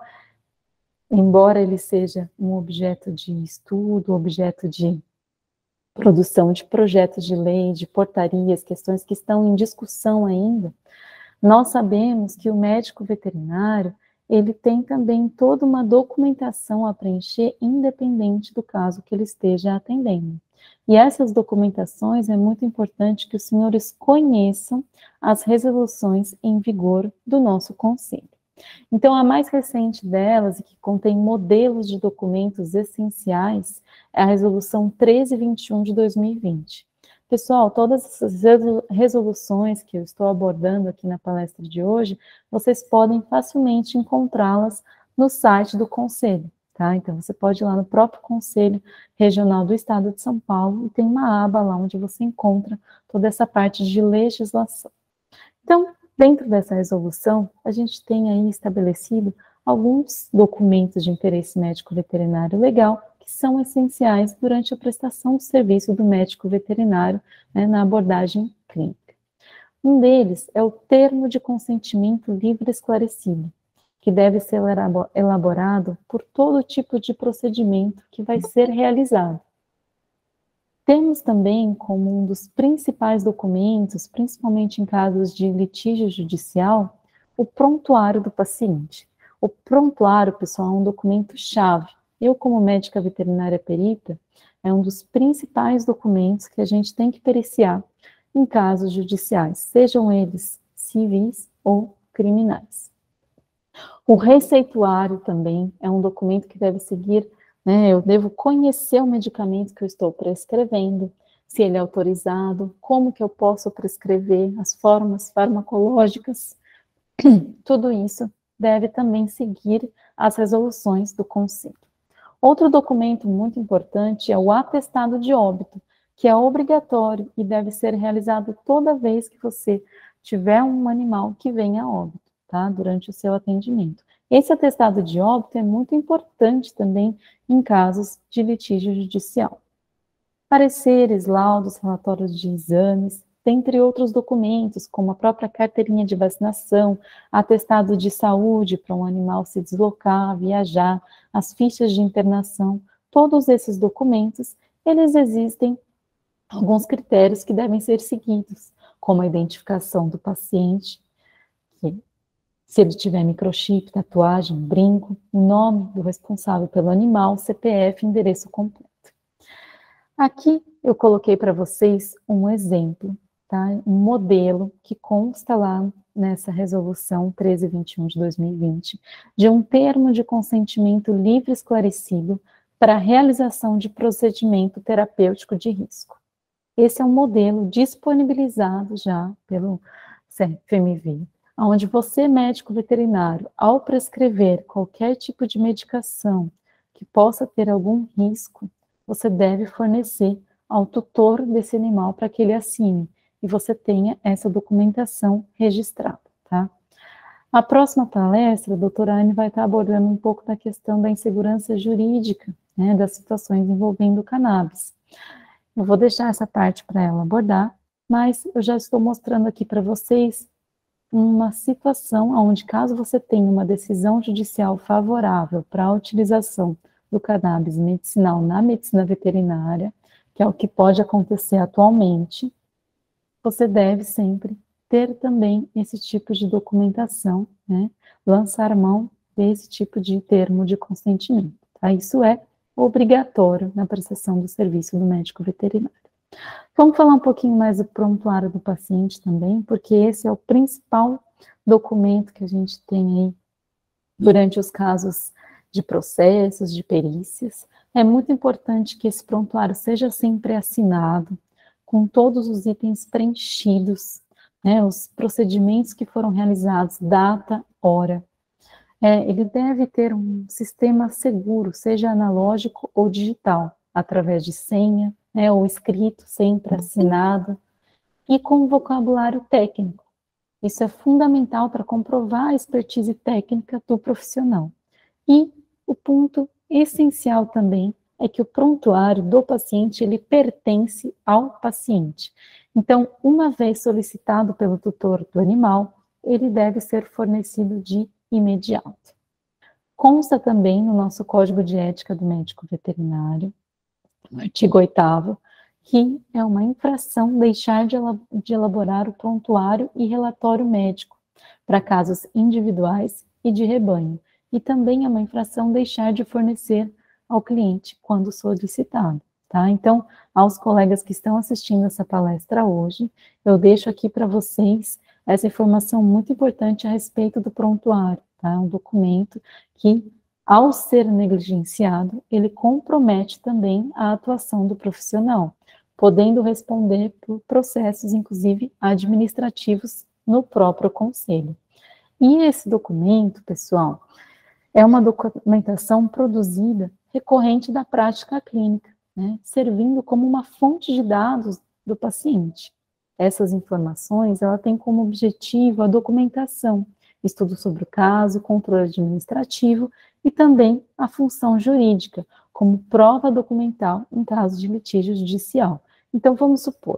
embora ele seja um objeto de estudo, objeto de produção de projetos de lei, de portarias, questões que estão em discussão ainda, nós sabemos que o médico veterinário, ele tem também toda uma documentação a preencher, independente do caso que ele esteja atendendo. E essas documentações é muito importante que os senhores conheçam as resoluções em vigor do nosso conselho. Então, a mais recente delas, e que contém modelos de documentos essenciais, é a Resolução treze vinte e um de dois mil e vinte. Pessoal, todas essas resoluções que eu estou abordando aqui na palestra de hoje, vocês podem facilmente encontrá-las no site do Conselho, tá? Então, você pode ir lá no próprio Conselho Regional do Estado de São Paulo e tem uma aba lá onde você encontra toda essa parte de legislação. Então, dentro dessa resolução, a gente tem aí estabelecido alguns documentos de interesse médico veterinário legal que são essenciais durante a prestação do serviço do médico veterinário, né, na abordagem clínica. Um deles é o termo de consentimento livre esclarecido, que deve ser elaborado por todo tipo de procedimento que vai ser realizado. Temos também como um dos principais documentos, principalmente em casos de litígio judicial, o prontuário do paciente. O prontuário, pessoal, é um documento-chave. Eu, como médica veterinária perita, é um dos principais documentos que a gente tem que periciar em casos judiciais, sejam eles civis ou criminais. O receituário também é um documento que deve seguir, né, eu devo conhecer o medicamento que eu estou prescrevendo, se ele é autorizado, como que eu posso prescrever, as formas farmacológicas, tudo isso deve também seguir as resoluções do conselho. Outro documento muito importante é o atestado de óbito, que é obrigatório e deve ser realizado toda vez que você tiver um animal que venha a óbito, tá? Durante o seu atendimento. Esse atestado de óbito é muito importante também em casos de litígio judicial. Pareceres, laudos, relatórios de exames, dentre outros documentos, como a própria carteirinha de vacinação, atestado de saúde para um animal se deslocar, viajar, as fichas de internação, todos esses documentos, eles existem alguns critérios que devem ser seguidos, como a identificação do paciente, que, se ele tiver microchip, tatuagem, brinco, o nome do responsável pelo animal, C P F, endereço completo. Aqui eu coloquei para vocês um exemplo, tá? Um modelo que consta lá nessa resolução treze vinte e um de dois mil e vinte, de um termo de consentimento livre esclarecido para a realização de procedimento terapêutico de risco. Esse é um modelo disponibilizado já pelo C F M V, onde você, médico veterinário, ao prescrever qualquer tipo de medicação que possa ter algum risco, você deve fornecer ao tutor desse animal para que ele assine e você tenha essa documentação registrada, tá? A próxima palestra, a doutora Anne vai estar abordando um pouco da questão da insegurança jurídica, né, das situações envolvendo o cannabis. Eu vou deixar essa parte para ela abordar, mas eu já estou mostrando aqui para vocês uma situação onde, caso você tenha uma decisão judicial favorável para a utilização do cannabis medicinal na medicina veterinária, que é o que pode acontecer atualmente, você deve sempre ter também esse tipo de documentação, né? Lançar mão desse tipo de termo de consentimento, tá? Isso é obrigatório na prestação do serviço do médico veterinário. Vamos falar um pouquinho mais do prontuário do paciente também, porque esse é o principal documento que a gente tem aí durante os casos de processos, de perícias. É muito importante que esse prontuário seja sempre assinado, com todos os itens preenchidos, né, os procedimentos que foram realizados, data, hora. É, ele deve ter um sistema seguro, seja analógico ou digital, através de senha, né, ou escrito, sempre assinado, e com vocabulário técnico. Isso é fundamental para comprovar a expertise técnica do profissional. E o ponto essencial também é que o prontuário do paciente, ele pertence ao paciente. Então, uma vez solicitado pelo tutor do animal, ele deve ser fornecido de imediato. Consta também no nosso Código de Ética do Médico Veterinário, no artigo oitavo, que é uma infração deixar de elaborar o prontuário e relatório médico para casos individuais e de rebanho. E também é uma infração deixar de fornecer ao cliente quando solicitado, tá? Então, aos colegas que estão assistindo essa palestra hoje, eu deixo aqui para vocês essa informação muito importante a respeito do prontuário, tá? É um documento que, ao ser negligenciado, ele compromete também a atuação do profissional, podendo responder por processos, inclusive, administrativos no próprio conselho. E esse documento, pessoal, é uma documentação produzida recorrente da prática clínica, né, servindo como uma fonte de dados do paciente. Essas informações, ela tem como objetivo a documentação, estudo sobre o caso, controle administrativo e também a função jurídica, como prova documental em caso de litígio judicial. Então, vamos supor,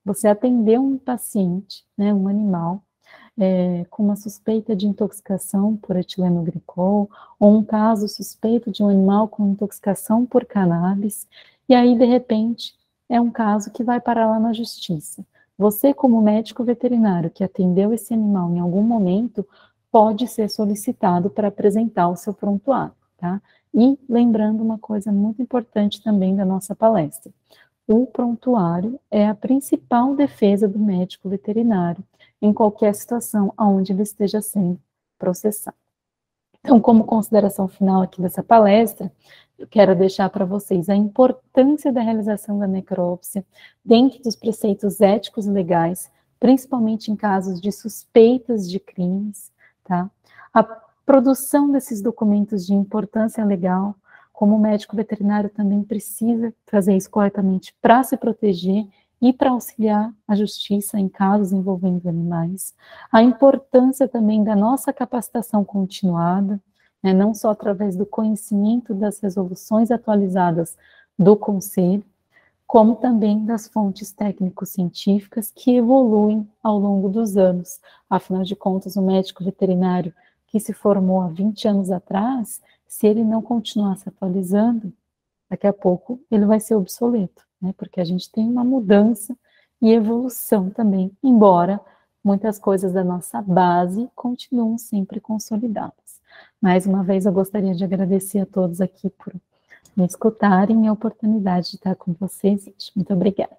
você atendeu um paciente, né, um animal, é, com uma suspeita de intoxicação por etilenoglicol, ou um caso suspeito de um animal com intoxicação por cannabis, e aí, de repente, é um caso que vai parar lá na justiça. Você, como médico veterinário que atendeu esse animal em algum momento, pode ser solicitado para apresentar o seu prontuário, tá? E lembrando uma coisa muito importante também da nossa palestra, o prontuário é a principal defesa do médico veterinário em qualquer situação onde ele esteja sendo processado. Então, como consideração final aqui dessa palestra, eu quero deixar para vocês a importância da realização da necrópsia dentro dos preceitos éticos e legais, principalmente em casos de suspeitas de crimes, tá? A produção desses documentos de importância legal, como o médico veterinário também precisa fazer isso corretamente para se proteger e para auxiliar a justiça em casos envolvendo animais. A importância também da nossa capacitação continuada, né, não só através do conhecimento das resoluções atualizadas do Conselho, como também das fontes técnico-científicas que evoluem ao longo dos anos. Afinal de contas, o médico veterinário que se formou há vinte anos atrás, se ele não continuar se atualizando, daqui a pouco ele vai ser obsoleto, né? Porque a gente tem uma mudança e evolução também, embora muitas coisas da nossa base continuam sempre consolidadas. Mais uma vez, eu gostaria de agradecer a todos aqui por me escutarem e a oportunidade de estar com vocês hoje. Muito obrigada.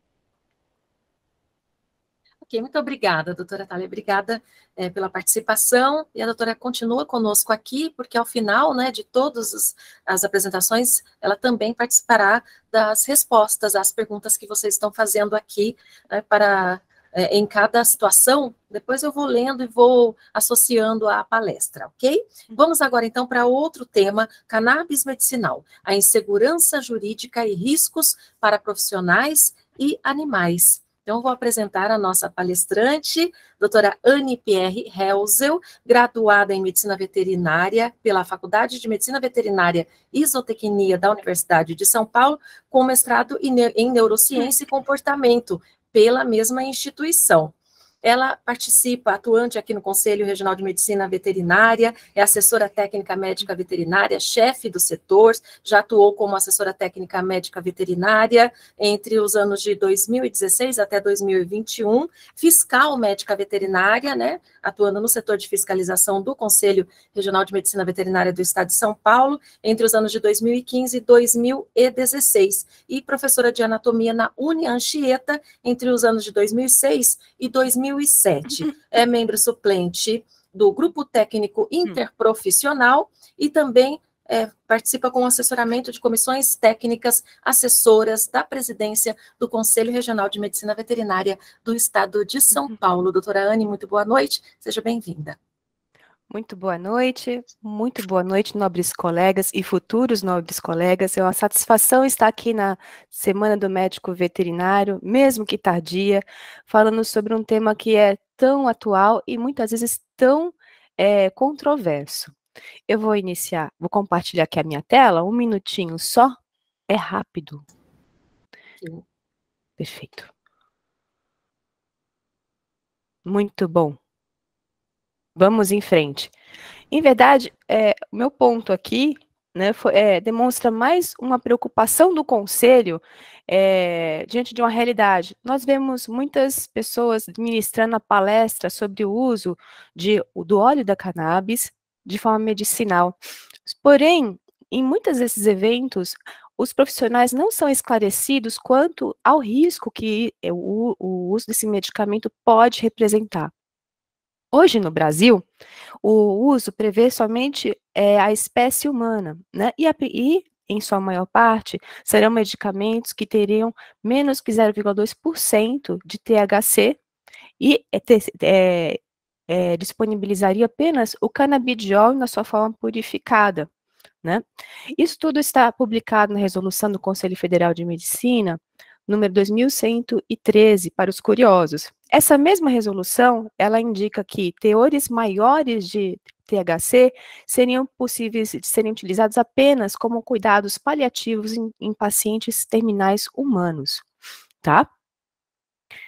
Ok, muito obrigada, doutora Thalia, obrigada é, pela participação, e a doutora continua conosco aqui, porque ao final, né, de todas as, as apresentações, ela também participará das respostas às perguntas que vocês estão fazendo aqui, né, para, é, em cada situação. Depois eu vou lendo e vou associando à palestra, ok? Vamos agora, então, para outro tema, cannabis medicinal, a insegurança jurídica e riscos para profissionais e animais. Então, vou apresentar a nossa palestrante, doutora Anne Pierre Helzel, graduada em Medicina Veterinária pela Faculdade de Medicina Veterinária e Zootecnia da Universidade de São Paulo, com mestrado em Neurociência e Comportamento pela mesma instituição. Ela participa, atuante aqui no Conselho Regional de Medicina Veterinária, é assessora técnica médica veterinária, chefe do setor, já atuou como assessora técnica médica veterinária entre os anos de dois mil e dezesseis até dois mil e vinte e um, fiscal médica veterinária, né, atuando no setor de fiscalização do Conselho Regional de Medicina Veterinária do Estado de São Paulo, entre os anos de dois mil e quinze e dois mil e dezesseis, e professora de anatomia na Unianchieta, entre os anos de dois mil e seis e dois mil e sete. É membro suplente do Grupo Técnico Interprofissional e também é, participa com assessoramento de comissões técnicas assessoras da presidência do Conselho Regional de Medicina Veterinária do Estado de São Paulo. Doutora Anne, muito boa noite, seja bem-vinda. Muito boa noite, muito boa noite, nobres colegas e futuros nobres colegas. É uma satisfação estar aqui na Semana do Médico Veterinário, mesmo que tardia, falando sobre um tema que é tão atual e muitas vezes tão é, controverso. Eu vou iniciar, vou compartilhar aqui a minha tela, um minutinho só, é rápido. Sim. Perfeito. Muito bom. Vamos em frente. Em verdade, é, o meu ponto aqui, né, foi, é, demonstra mais uma preocupação do Conselho é, diante de uma realidade. Nós vemos muitas pessoas ministrando a palestra sobre o uso de, do óleo da cannabis de forma medicinal. Porém, em muitos desses eventos, os profissionais não são esclarecidos quanto ao risco que o, o uso desse medicamento pode representar. Hoje, no Brasil, o uso prevê somente é, a espécie humana, né? E, a, e, em sua maior parte, serão medicamentos que teriam menos que zero vírgula dois por cento de T H C e é, é, disponibilizaria apenas o canabidiol na sua forma purificada, né? Isso tudo está publicado na resolução do Conselho Federal de Medicina, número dois mil cento e treze, para os curiosos. Essa mesma resolução, ela indica que teores maiores de T H C seriam possíveis de serem utilizados apenas como cuidados paliativos em, em pacientes terminais humanos, tá?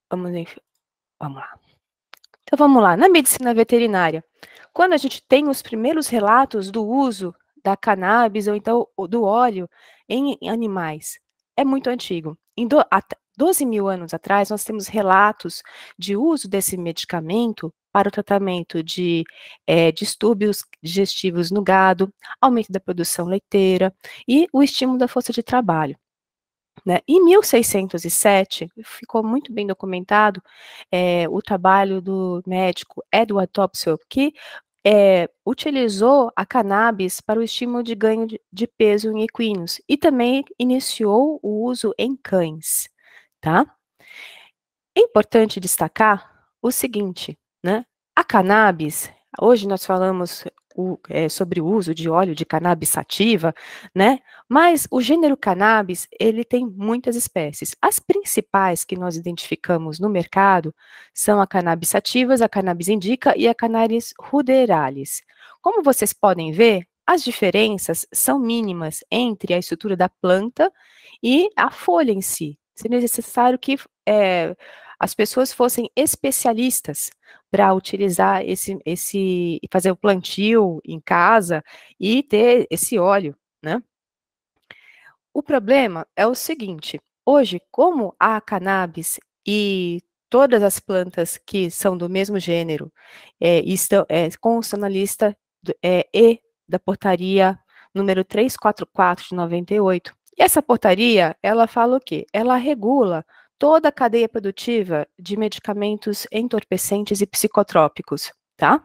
Vamos, vamos lá. Então, vamos lá. Na medicina veterinária, quando a gente tem os primeiros relatos do uso da cannabis ou então do óleo em, em animais, é muito antigo. Em do, há doze mil anos atrás, nós temos relatos de uso desse medicamento para o tratamento de é, distúrbios digestivos no gado, aumento da produção leiteira e o estímulo da força de trabalho. Né? Em mil seiscentos e sete, ficou muito bem documentado é, o trabalho do médico Edward Topsell, que é, utilizou a cannabis para o estímulo de ganho de, de peso em equinos e também iniciou o uso em cães. Tá? É importante destacar o seguinte, né? A cannabis, hoje nós falamos o, é, sobre o uso de óleo de cannabis sativa, né? Mas o gênero cannabis, ele tem muitas espécies. As principais que nós identificamos no mercado são a cannabis sativas, a cannabis indica e a cannabis ruderalis. Como vocês podem ver, as diferenças são mínimas entre a estrutura da planta e a folha em si. Seria necessário que é, as pessoas fossem especialistas para utilizar esse, esse, fazer o plantio em casa e ter esse óleo, né? O problema é o seguinte, hoje, como a cannabis e todas as plantas que são do mesmo gênero é, estão, é, constam na lista é, E da portaria número trezentos e quarenta e quatro de noventa e oito, e essa portaria, ela fala o quê? Ela regula toda a cadeia produtiva de medicamentos entorpecentes e psicotrópicos, tá?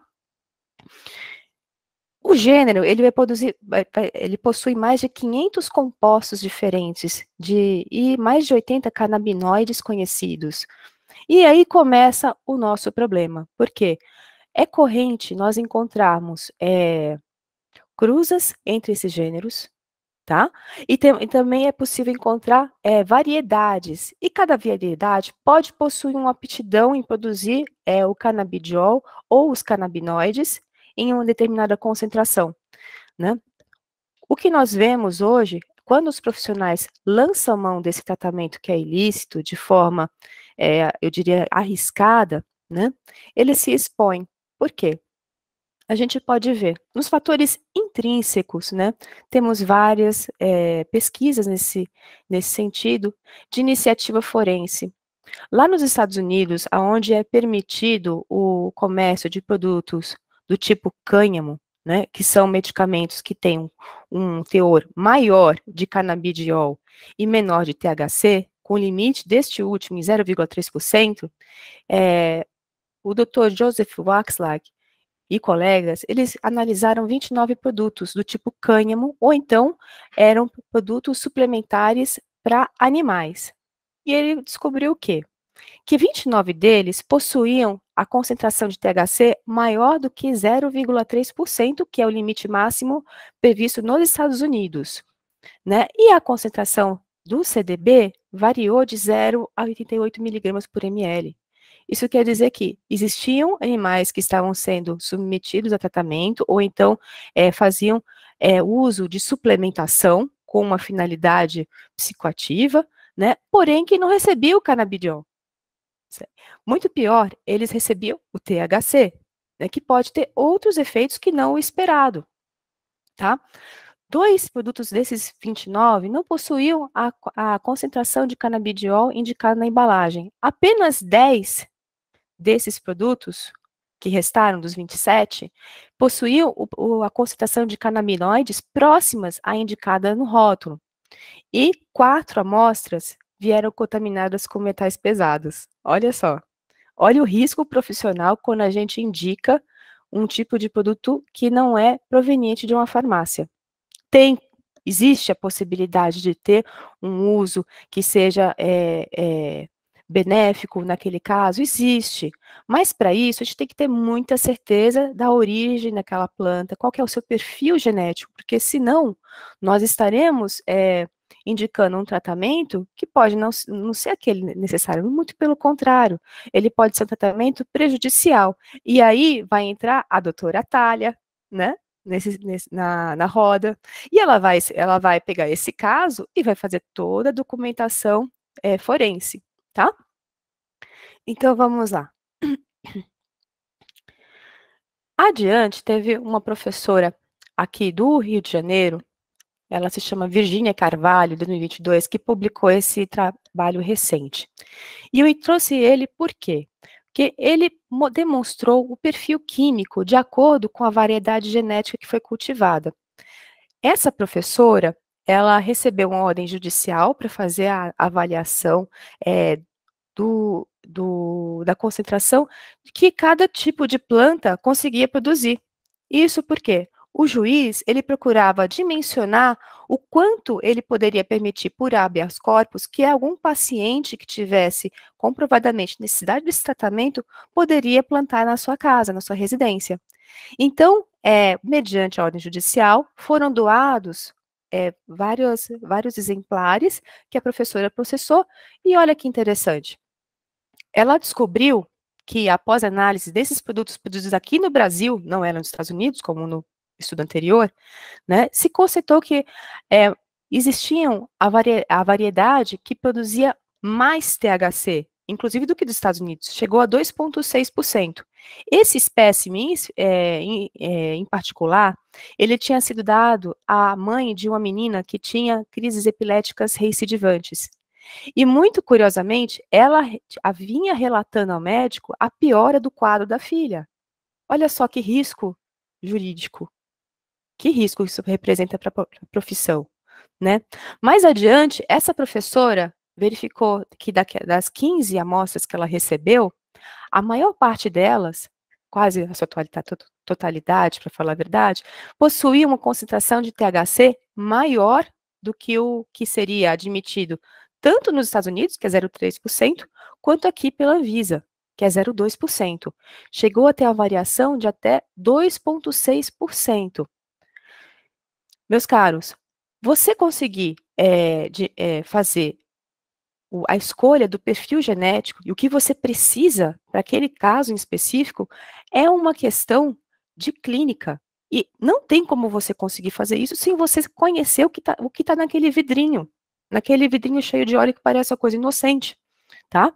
O gênero, ele vai produzir, ele possui mais de quinhentos compostos diferentes de, e mais de oitenta canabinoides conhecidos. E aí começa o nosso problema, porque é corrente nós encontrarmos é, cruzas entre esses gêneros, tá? E, tem, e também é possível encontrar é, variedades, e cada variedade pode possuir uma aptidão em produzir é, o canabidiol ou os canabinoides em uma determinada concentração, né? O que nós vemos hoje, quando os profissionais lançam mão desse tratamento que é ilícito, de forma, é, eu diria, arriscada, né? Eles se expõem. Por quê? A gente pode ver nos fatores intrínsecos, né? Temos várias é, pesquisas nesse, nesse sentido de iniciativa forense. Lá nos Estados Unidos, onde é permitido o comércio de produtos do tipo cânhamo, né, que são medicamentos que têm um, um teor maior de canabidiol e menor de T H C, com limite deste último em zero vírgula três por cento, é, o doutor Joseph Waxlag e colegas, eles analisaram vinte e nove produtos do tipo cânhamo, ou então eram produtos suplementares para animais. E ele descobriu o quê? Que vinte e nove deles possuíam a concentração de T H C maior do que zero vírgula três por cento, que é o limite máximo previsto nos Estados Unidos, né? E a concentração do C D B variou de zero a oitenta e oito miligramas por ml. Isso quer dizer que existiam animais que estavam sendo submetidos a tratamento, ou então é, faziam é, uso de suplementação com uma finalidade psicoativa, né? Porém que não recebiam o canabidiol. Muito pior, eles recebiam o T H C, né, que pode ter outros efeitos que não o esperado, tá? Dois produtos desses vinte e nove não possuíam a, a concentração de canabidiol indicada na embalagem. Apenas dez desses produtos, que restaram dos vinte e sete, possuíam o, o, a concentração de canabinoides próximas à indicada no rótulo. E quatro amostras vieram contaminadas com metais pesados. Olha só. Olha o risco profissional quando a gente indica um tipo de produto que não é proveniente de uma farmácia. Tem, existe a possibilidade de ter um uso que seja é, é, benéfico naquele caso? Existe. Mas para isso a gente tem que ter muita certeza da origem daquela planta, qual que é o seu perfil genético, porque senão nós estaremos é, indicando um tratamento que pode não, não ser aquele necessário, muito pelo contrário, ele pode ser um tratamento prejudicial. E aí vai entrar a doutora Thalia, né, nesse, nesse, na, na roda, e ela vai, ela vai pegar esse caso e vai fazer toda a documentação é, forense, tá? Então, vamos lá. Adiante, teve uma professora aqui do Rio de Janeiro, ela se chama Virgínia Carvalho, dois mil e vinte e dois, que publicou esse trabalho recente. E eu trouxe ele por quê? Porque ele demonstrou o perfil químico de acordo com a variedade genética que foi cultivada. Essa professora, ela recebeu uma ordem judicial para fazer a avaliação é, do, do, da concentração que cada tipo de planta conseguia produzir. Isso porque o juiz, ele procurava dimensionar o quanto ele poderia permitir por habeas corpus que algum paciente que tivesse comprovadamente necessidade desse tratamento poderia plantar na sua casa, na sua residência. Então, é, mediante a ordem judicial, foram doados é, vários, vários exemplares que a professora processou, e olha que interessante, ela descobriu que, após análise desses produtos produzidos aqui no Brasil, não eram nos Estados Unidos, como no estudo anterior, né, se constatou que é, existiam a, vari a variedade que produzia mais T H C, inclusive do que dos Estados Unidos, chegou a dois vírgula seis por cento. Esse espécime, é, em, é, em particular, ele tinha sido dado à mãe de uma menina que tinha crises epiléticas recidivantes. E, muito curiosamente, ela vinha relatando ao médico a piora do quadro da filha. Olha só que risco jurídico. Que risco isso representa para a profissão, né? Mais adiante, essa professora verificou que das quinze amostras que ela recebeu, a maior parte delas, quase a sua totalidade, para falar a verdade, possuía uma concentração de T H C maior do que o que seria admitido tanto nos Estados Unidos, que é zero vírgula três por cento, quanto aqui pela Anvisa, que é zero vírgula dois por cento. Chegou a ter a variação de até dois vírgula seis por cento. Meus caros, você conseguir é, de, é, fazer o, a escolha do perfil genético e o que você precisa para aquele caso em específico é uma questão de clínica. E não tem como você conseguir fazer isso sem você conhecer o que está o que tá naquele vidrinho. Naquele vidrinho cheio de óleo que parece uma coisa inocente, tá?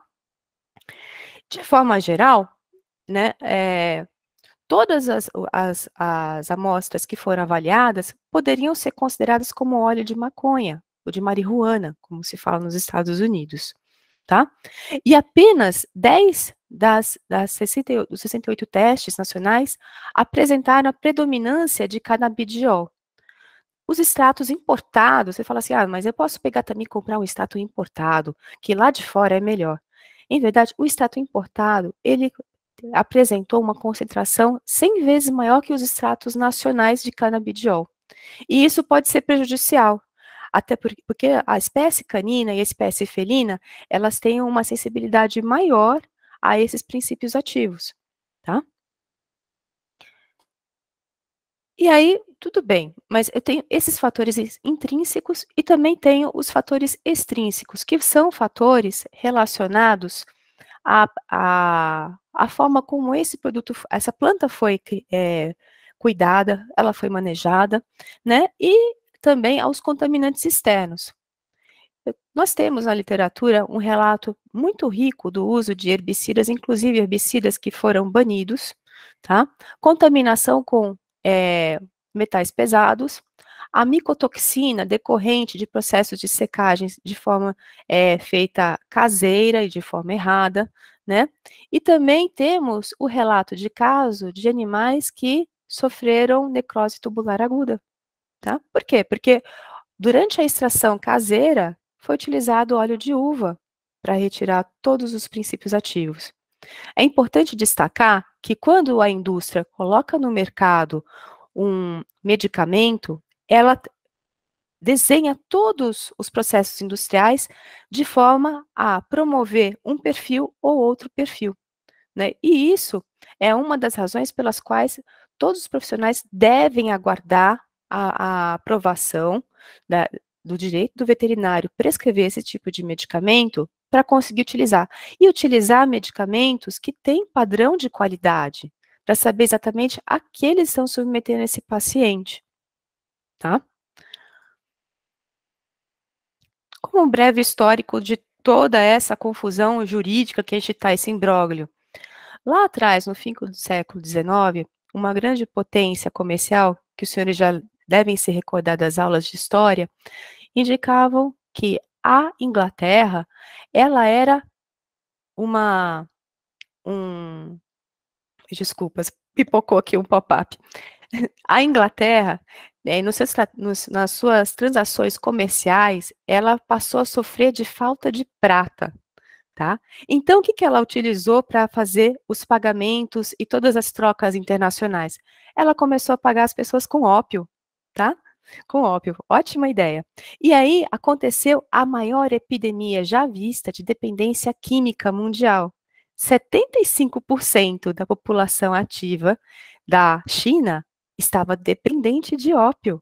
De forma geral, né, é, todas as, as, as amostras que foram avaliadas poderiam ser consideradas como óleo de maconha, ou de marihuana, como se fala nos Estados Unidos, tá? E apenas dez das, das sessenta e oito, dos sessenta e oito testes nacionais apresentaram a predominância de canabidiol. Os extratos importados, você fala assim, ah, mas eu posso pegar também e comprar um extrato importado, que lá de fora é melhor. Em verdade, o extrato importado, ele apresentou uma concentração cem vezes maior que os extratos nacionais de canabidiol. E isso pode ser prejudicial, até porque a espécie canina e a espécie felina, elas têm uma sensibilidade maior a esses princípios ativos, tá? E aí, tudo bem, mas eu tenho esses fatores intrínsecos e também tenho os fatores extrínsecos, que são fatores relacionados à, à, à forma como esse produto, essa planta foi é, cuidada, ela foi manejada, né, e também aos contaminantes externos. Nós temos na literatura um relato muito rico do uso de herbicidas, inclusive herbicidas que foram banidos, tá? Contaminação com é, metais pesados, a micotoxina decorrente de processos de secagem de forma é, feita caseira e de forma errada, né? E também temos o relato de caso de animais que sofreram necrose tubular aguda, tá? Por quê? Porque durante a extração caseira foi utilizado óleo de uva para retirar todos os princípios ativos. É importante destacar que quando a indústria coloca no mercado um medicamento, ela desenha todos os processos industriais de forma a promover um perfil ou outro perfil, né? E isso é uma das razões pelas quais todos os profissionais devem aguardar a, a aprovação da, do direito do veterinário prescrever esse tipo de medicamento para conseguir utilizar. E utilizar medicamentos que têm padrão de qualidade, para saber exatamente a que eles estão submetendo esse paciente, tá? Como um breve histórico de toda essa confusão jurídica que a gente está, esse imbróglio? Lá atrás, no fim do século dezenove, uma grande potência comercial, que os senhores já devem se recordar das aulas de história, indicavam que a Inglaterra, ela era uma, um, desculpas, pipocou aqui um pop-up. A Inglaterra, né, nos seus, nos, nas suas transações comerciais, ela passou a sofrer de falta de prata, tá? Então, o que, que ela utilizou para fazer os pagamentos e todas as trocas internacionais? Ela começou a pagar as pessoas com ópio, tá? Com ópio, ótima ideia. E aí aconteceu a maior epidemia já vista de dependência química mundial. setenta e cinco por cento da população ativa da China estava dependente de ópio.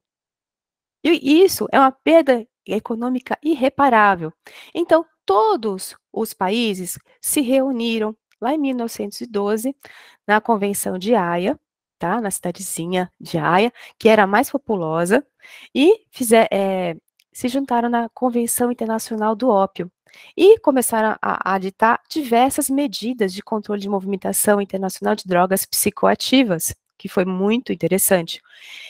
E isso é uma perda econômica irreparável. Então, todos os países se reuniram lá em mil novecentos e doze, na Convenção de Haia, tá? Na cidadezinha de Haia, que era a mais populosa, e fizer, é, se juntaram na Convenção Internacional do Ópio, e começaram a, a ditar diversas medidas de controle de movimentação internacional de drogas psicoativas, que foi muito interessante.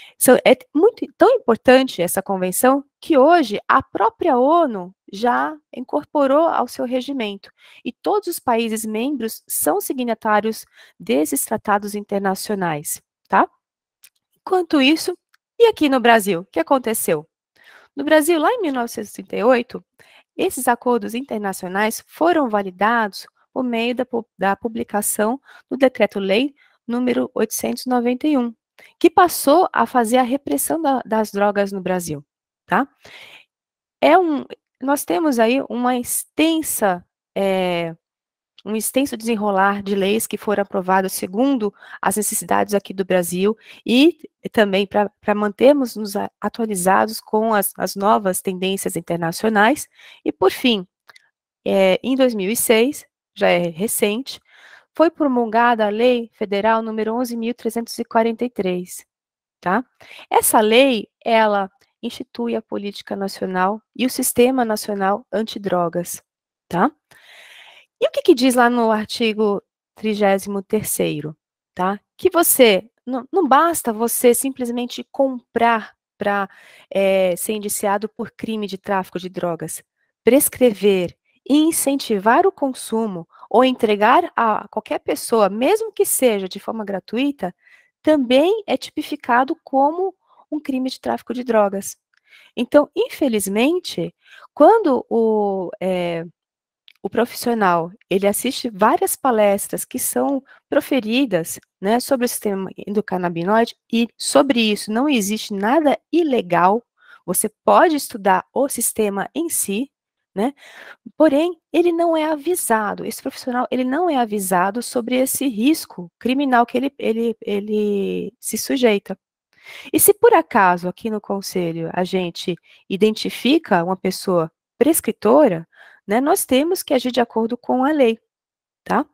É muito tão importante essa convenção que hoje a própria ONU já incorporou ao seu regimento e todos os países membros são signatários desses tratados internacionais, tá? Enquanto isso, e aqui no Brasil, o que aconteceu? No Brasil, lá em mil novecentos e trinta e oito, esses acordos internacionais foram validados por meio da, da publicação do Decreto-Lei número oitocentos e noventa e um, que passou a fazer a repressão da, das drogas no Brasil, tá? É um, nós temos aí uma extensa, é, um extenso desenrolar de leis que foram aprovadas segundo as necessidades aqui do Brasil e também para mantermos nos atualizados com as, as novas tendências internacionais. E, por fim, é, em dois mil e seis, já é recente, foi promulgada a Lei Federal número onze mil trezentos e quarenta e três, tá? Essa lei, ela institui a política nacional e o Sistema Nacional Antidrogas, tá? E o que que diz lá no artigo trigésimo terceiro, tá? Que você, não, não basta você simplesmente comprar para é, ser indiciado por crime de tráfico de drogas. Prescrever e incentivar o consumo ou entregar a qualquer pessoa, mesmo que seja de forma gratuita, também é tipificado como um crime de tráfico de drogas. Então, infelizmente, quando o, é, o profissional ele assiste várias palestras que são proferidas, né, sobre o sistema endocannabinoide, e sobre isso não existe nada ilegal, você pode estudar o sistema em si, né? Porém, ele não é avisado, esse profissional, ele não é avisado sobre esse risco criminal que ele, ele, ele se sujeita. E se por acaso, aqui no conselho, a gente identifica uma pessoa prescritora, né, nós temos que agir de acordo com a lei, tá?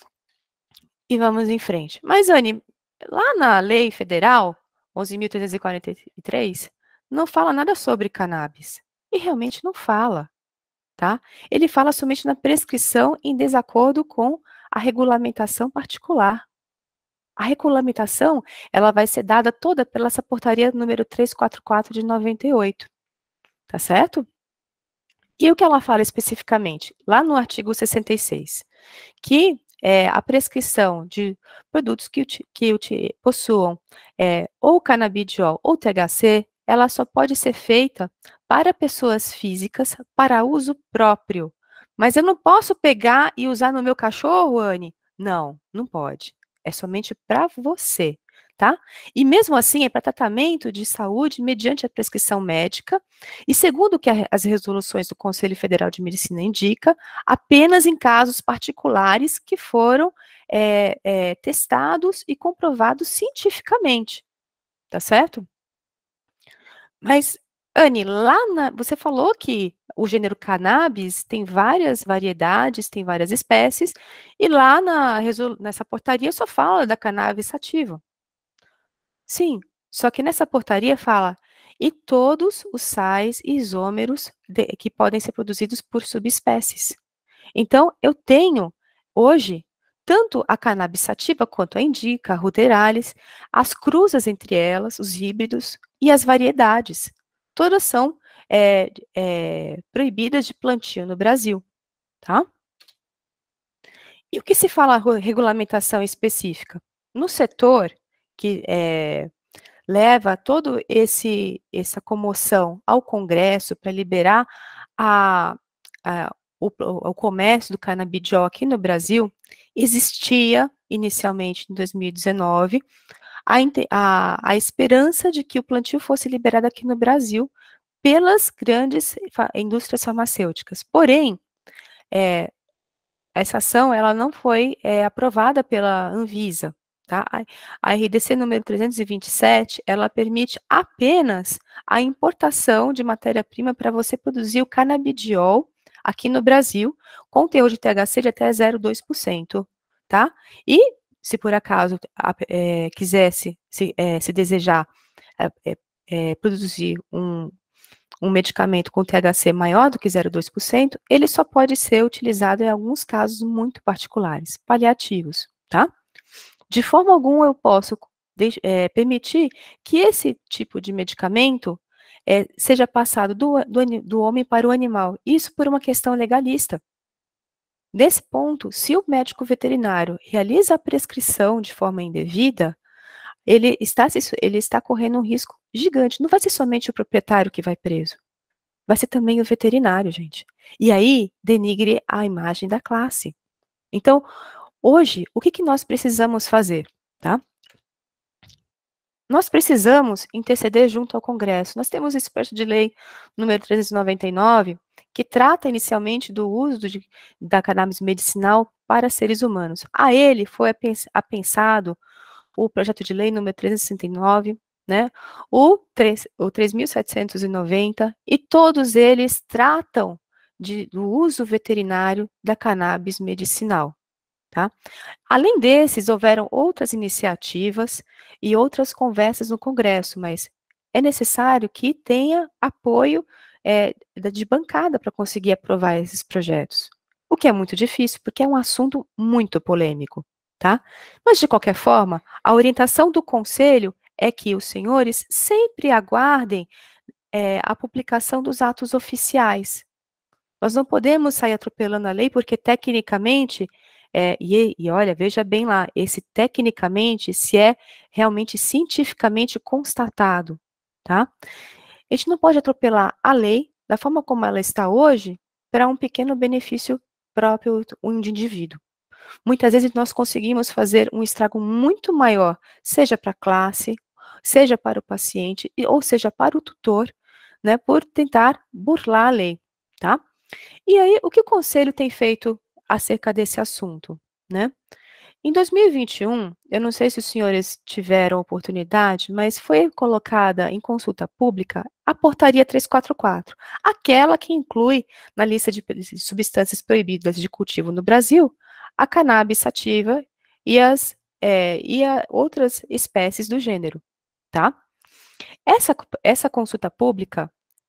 E vamos em frente. Mas, Anne, lá na lei federal, onze mil trezentos e quarenta e três, não fala nada sobre cannabis. E realmente não fala. Tá? Ele fala somente na prescrição em desacordo com a regulamentação particular. A regulamentação, ela vai ser dada toda pela essa portaria número trezentos e quarenta e quatro de noventa e oito, tá certo? E o que ela fala especificamente? Lá no artigo sessenta e seis, que é, a prescrição de produtos que, que possuam é, ou canabidiol ou T H C, ela só pode ser feita para pessoas físicas para uso próprio. Mas eu não posso pegar e usar no meu cachorro, Anne? Não, não pode. É somente para você, tá? E mesmo assim é para tratamento de saúde mediante a prescrição médica e segundo o que a, as resoluções do Conselho Federal de Medicina indica, apenas em casos particulares que foram é, é, testados e comprovados cientificamente, tá certo? Mas, Anne, lá na, você falou que o gênero cannabis tem várias variedades, tem várias espécies, e lá na, nessa portaria só fala da cannabis sativa. Sim, só que nessa portaria fala e todos os sais e isômeros de, que podem ser produzidos por subespécies. Então, eu tenho, hoje, tanto a cannabis sativa quanto a indica, a ruderalis, as cruzas entre elas, os híbridos e as variedades. Todas são é, é, proibidas de plantio no Brasil, tá? E o que se fala regulamentação específica? No setor que é, leva todo esse essa comoção ao Congresso para liberar a, a, o, o comércio do canabidiol aqui no Brasil, existia inicialmente em dois mil e dezenove a, a, a esperança de que o plantio fosse liberado aqui no Brasil pelas grandes indústrias farmacêuticas. Porém, é, essa ação ela não foi é, aprovada pela Anvisa. Tá? A R D C número trezentos e vinte e sete, ela permite apenas a importação de matéria-prima para você produzir o canabidiol aqui no Brasil, com teor de T H C de até zero vírgula dois por cento, tá? E, se por acaso é, quisesse, se, é, se desejar é, é, produzir um, um medicamento com T H C maior do que zero vírgula dois por cento, ele só pode ser utilizado em alguns casos muito particulares, paliativos, tá? De forma alguma eu posso é, permitir que esse tipo de medicamento é, seja passado do, do, do homem para o animal. Isso por uma questão legalista. Nesse ponto, se o médico veterinário realiza a prescrição de forma indevida, ele está, ele está correndo um risco gigante. Não vai ser somente o proprietário que vai preso. Vai ser também o veterinário, gente. E aí, denigre a imagem da classe. Então, hoje, o que, que nós precisamos fazer, tá? Nós precisamos interceder junto ao Congresso. Nós temos esse projeto de lei número trezentos e noventa e nove, que trata inicialmente do uso de, da cannabis medicinal para seres humanos. A ele foi apensado o projeto de lei número trezentos e sessenta e nove, né, o, o três mil setecentos e noventa, e todos eles tratam de, do uso veterinário da cannabis medicinal. Tá? Além desses, houveram outras iniciativas e outras conversas no Congresso, mas é necessário que tenha apoio é, de bancada para conseguir aprovar esses projetos, o que é muito difícil, porque é um assunto muito polêmico, tá? Mas, de qualquer forma, a orientação do Conselho é que os senhores sempre aguardem é, a publicação dos atos oficiais. Nós não podemos sair atropelando a lei, porque, tecnicamente, É, e, e olha, veja bem lá, esse tecnicamente, se é realmente cientificamente constatado, tá? A gente não pode atropelar a lei, da forma como ela está hoje, para um pequeno benefício próprio de indivíduo. Muitas vezes nós conseguimos fazer um estrago muito maior, seja para a classe, seja para o paciente, ou seja para o tutor, né, por tentar burlar a lei, tá? E aí, o que o Conselho tem feito acerca desse assunto, né? Em dois mil e vinte e um, eu não sei se os senhores tiveram oportunidade, mas foi colocada em consulta pública a portaria trezentos e quarenta e quatro, aquela que inclui na lista de substâncias proibidas de cultivo no Brasil a cannabis sativa e as é, e a outras espécies do gênero, tá? Essa, essa consulta pública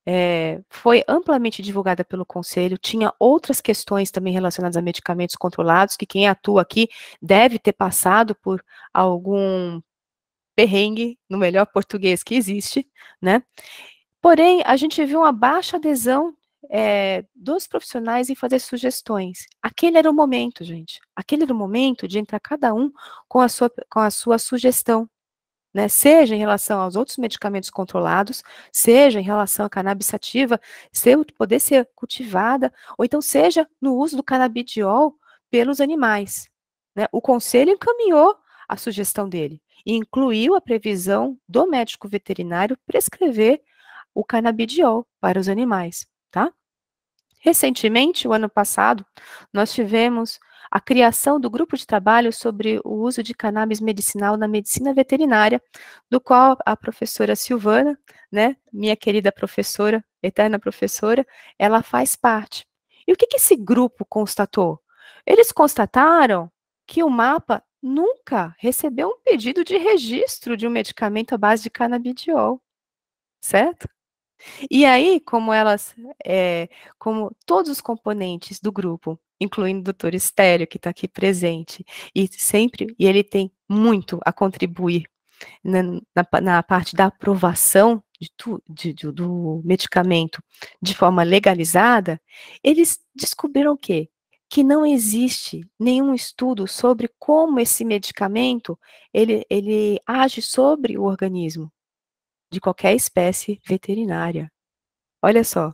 É, foi amplamente divulgada pelo Conselho, tinha outras questões também relacionadas a medicamentos controlados, que quem atua aqui deve ter passado por algum perrengue, no melhor português que existe, né? Porém, a gente viu uma baixa adesão é, dos profissionais em fazer sugestões. Aquele era o momento, gente. Aquele era o momento de entrar cada um com a sua, com a sua sugestão. Né, seja em relação aos outros medicamentos controlados, seja em relação à cannabis sativa, ser, poder ser cultivada, ou então seja no uso do canabidiol pelos animais. Né? O Conselho encaminhou a sugestão dele e incluiu a previsão do médico veterinário prescrever o canabidiol para os animais. Tá? Recentemente, o ano passado, nós tivemos a criação do grupo de trabalho sobre o uso de cannabis medicinal na medicina veterinária, do qual a professora Silvana, né, minha querida professora, eterna professora, ela faz parte. E o que, que esse grupo constatou? Eles constataram que o MAPA nunca recebeu um pedido de registro de um medicamento à base de canabidiol. certo? E aí, como elas, é, como todos os componentes do grupo, incluindo o doutor Estélio, que está aqui presente, e sempre, e ele tem muito a contribuir na, na, na parte da aprovação de tu, de, de, do medicamento de forma legalizada, eles descobriram o quê? Que não existe nenhum estudo sobre como esse medicamento ele, ele age sobre o organismo de qualquer espécie veterinária. Olha só,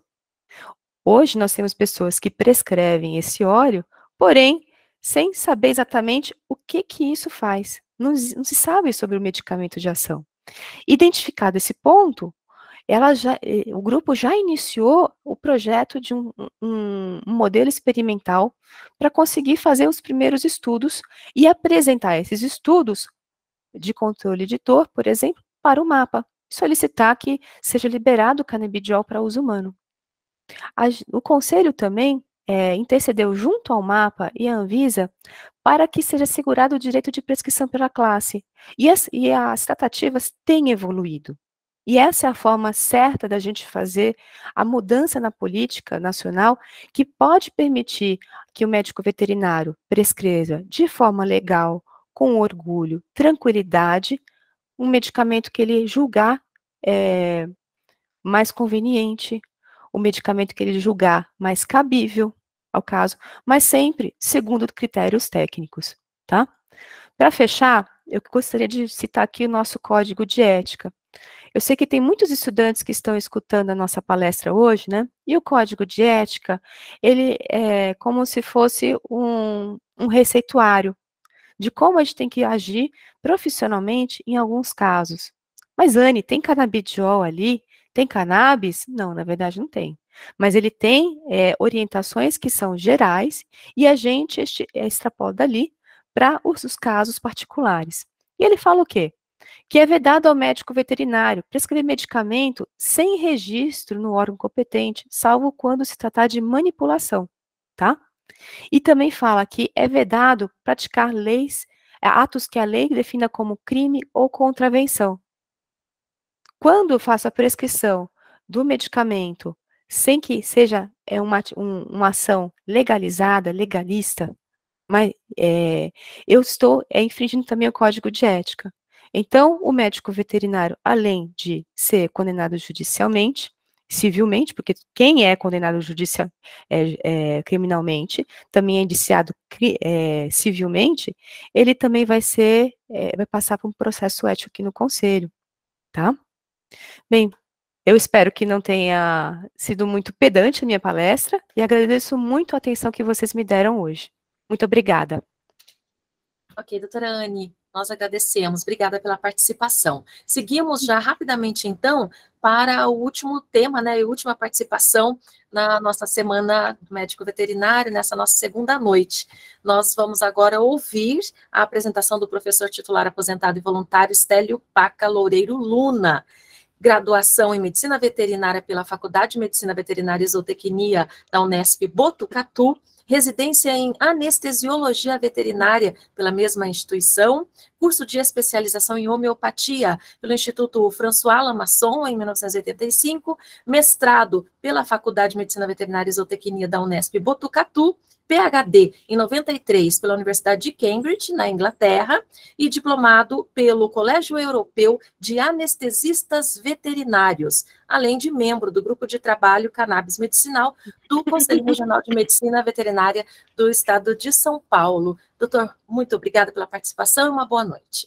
hoje nós temos pessoas que prescrevem esse óleo, porém, sem saber exatamente o que que isso faz. Não, não se sabe sobre o medicamento de ação. Identificado esse ponto, ela já, o grupo já iniciou o projeto de um, um, um modelo experimental para conseguir fazer os primeiros estudos e apresentar esses estudos de controle de dor, por exemplo, para o mapa, solicitar que seja liberado o canabidiol para uso humano. A, o Conselho também é, intercedeu junto ao mapa e à Anvisa para que seja assegurado o direito de prescrição pela classe. E as, e as tratativas têm evoluído. E essa é a forma certa da gente fazer a mudança na política nacional que pode permitir que o médico veterinário prescreva de forma legal, com orgulho, tranquilidade, um medicamento que ele julgar é, mais conveniente, o medicamento que ele julgar mais cabível ao caso, mas sempre segundo critérios técnicos, tá? Para fechar, eu gostaria de citar aqui o nosso código de ética. Eu sei que tem muitos estudantes que estão escutando a nossa palestra hoje, né? E o código de ética, ele é como se fosse um, um receituário de como a gente tem que agir profissionalmente em alguns casos. Mas, Anne, tem canabidiol ali? Tem cannabis? Não, na verdade não tem. Mas ele tem é, orientações que são gerais e a gente este, extrapola dali para os, os casos particulares. E ele fala o quê? Que é vedado ao médico veterinário prescrever medicamento sem registro no órgão competente, salvo quando se tratar de manipulação, tá? E também fala que é vedado praticar leis, atos que a lei defina como crime ou contravenção. Quando eu faço a prescrição do medicamento sem que seja é, uma, um, uma ação legalizada, legalista, mas é, eu estou é, infringindo também o código de ética. Então, o médico veterinário, além de ser condenado judicialmente, civilmente, porque quem é condenado judicial, é, é, criminalmente, também é indiciado é, civilmente, ele também vai ser, é, vai passar por um processo ético aqui no Conselho, tá? Bem, eu espero que não tenha sido muito pedante a minha palestra e agradeço muito a atenção que vocês me deram hoje. Muito obrigada. Ok, doutora Anne, nós agradecemos. Obrigada pela participação. Seguimos já rapidamente, então, para o último tema, né, e última participação na nossa Semana do Médico Veterinário, nessa nossa segunda noite. Nós vamos agora ouvir a apresentação do professor titular aposentado e voluntário Estélio Paca Loureiro Luna, graduação em Medicina Veterinária pela Faculdade de Medicina Veterinária e Zootecnia da Unesp Botucatu, residência em Anestesiologia Veterinária pela mesma instituição, curso de especialização em homeopatia pelo Instituto François Lamasson, em mil novecentos e oitenta e cinco, mestrado pela Faculdade de Medicina Veterinária e Zootecnia da Unesp Botucatu, P H D em noventa e três pela Universidade de Cambridge, na Inglaterra, e diplomado pelo Colégio Europeu de Anestesistas Veterinários, além de membro do Grupo de Trabalho Cannabis Medicinal do Conselho Regional de Medicina Veterinária do Estado de São Paulo. Doutor, muito obrigada pela participação e uma boa noite.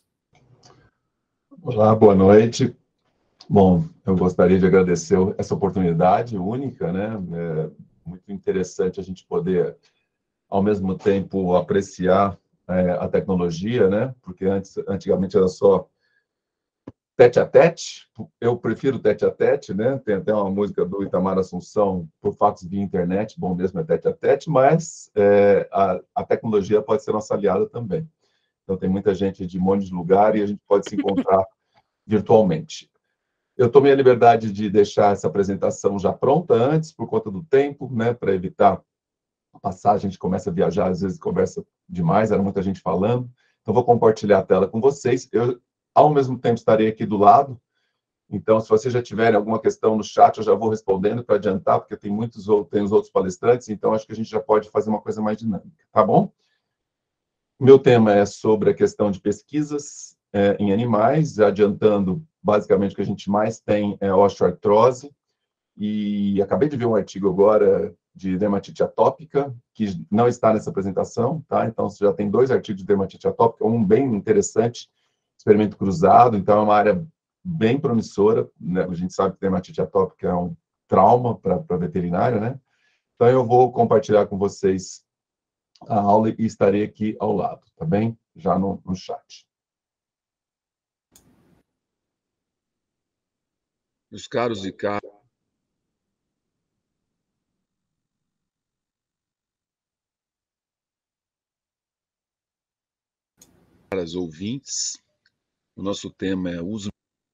Olá, boa noite. Bom, eu gostaria de agradecer essa oportunidade única, né? É muito interessante a gente poder, ao mesmo tempo, apreciar é, a tecnologia, né? Porque antes, antigamente era só tete a tete. Eu prefiro tete a tete, né? Tem até uma música do Itamar Assunção, por fax via internet, bom mesmo é tete a tete, mas é, a, a tecnologia pode ser nossa aliada também. Então, tem muita gente de um monte de lugar e a gente pode se encontrar virtualmente. Eu tomei a liberdade de deixar essa apresentação já pronta antes, por conta do tempo, né? Para evitar passar, a gente começa a viajar, às vezes conversa demais, era muita gente falando. Então, vou compartilhar a tela com vocês. Eu, ao mesmo tempo, estarei aqui do lado Então, se vocês já tiverem alguma questão no chat, eu já vou respondendo para adiantar, porque tem muitos outros, tem os outros palestrantes, então acho que a gente já pode fazer uma coisa mais dinâmica, tá bom? Meu tema é sobre a questão de pesquisas é, em animais, adiantando, basicamente, o que a gente mais tem é osteoartrose, e acabei de ver um artigo agora de dermatite atópica, que não está nessa apresentação, tá? Então, você já tem dois artigos de dermatite atópica, um bem interessante, experimento cruzado, então é uma área bem promissora, né? A gente sabe que dermatite atópica é um trauma para a veterinária, né? Então, eu vou compartilhar com vocês a aula e estarei aqui ao lado, tá bem? Já no, no chat. Meus caros e caras, ouvintes, o nosso tema é uso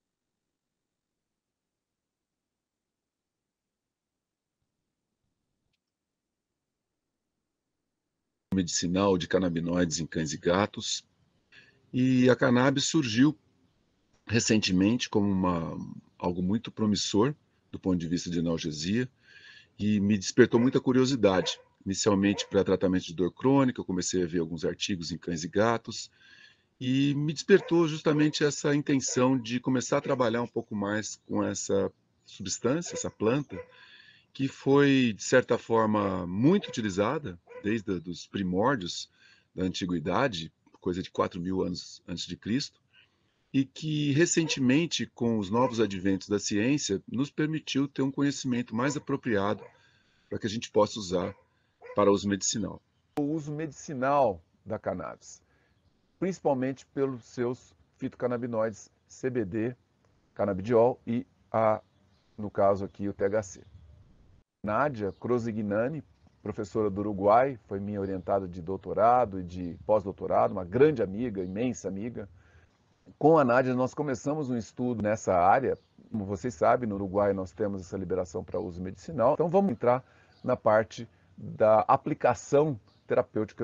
medicinal de canabinoides em cães e gatos. E a cannabis surgiu recentemente como uma, algo muito promissor do ponto de vista de analgesia e me despertou muita curiosidade. Inicialmente para tratamento de dor crônica, eu comecei a ver alguns artigos em cães e gatos e me despertou justamente essa intenção de começar a trabalhar um pouco mais com essa substância, essa planta, que foi, de certa forma, muito utilizada desde os primórdios da antiguidade, coisa de quatro mil anos antes de Cristo, e que recentemente, com os novos adventos da ciência, nos permitiu ter um conhecimento mais apropriado para que a gente possa usar para uso medicinal. O uso medicinal da cannabis, principalmente pelos seus fitocannabinoides C B D, canabidiol e, a, no caso aqui, o T H C. Nádia Crosignani, professora do Uruguai, foi minha orientada de doutorado e de pós-doutorado, uma grande amiga, imensa amiga. Com a Nádia, nós começamos um estudo nessa área. Como vocês sabem, no Uruguai nós temos essa liberação para uso medicinal. Então vamos entrar na parte da aplicação terapêutica.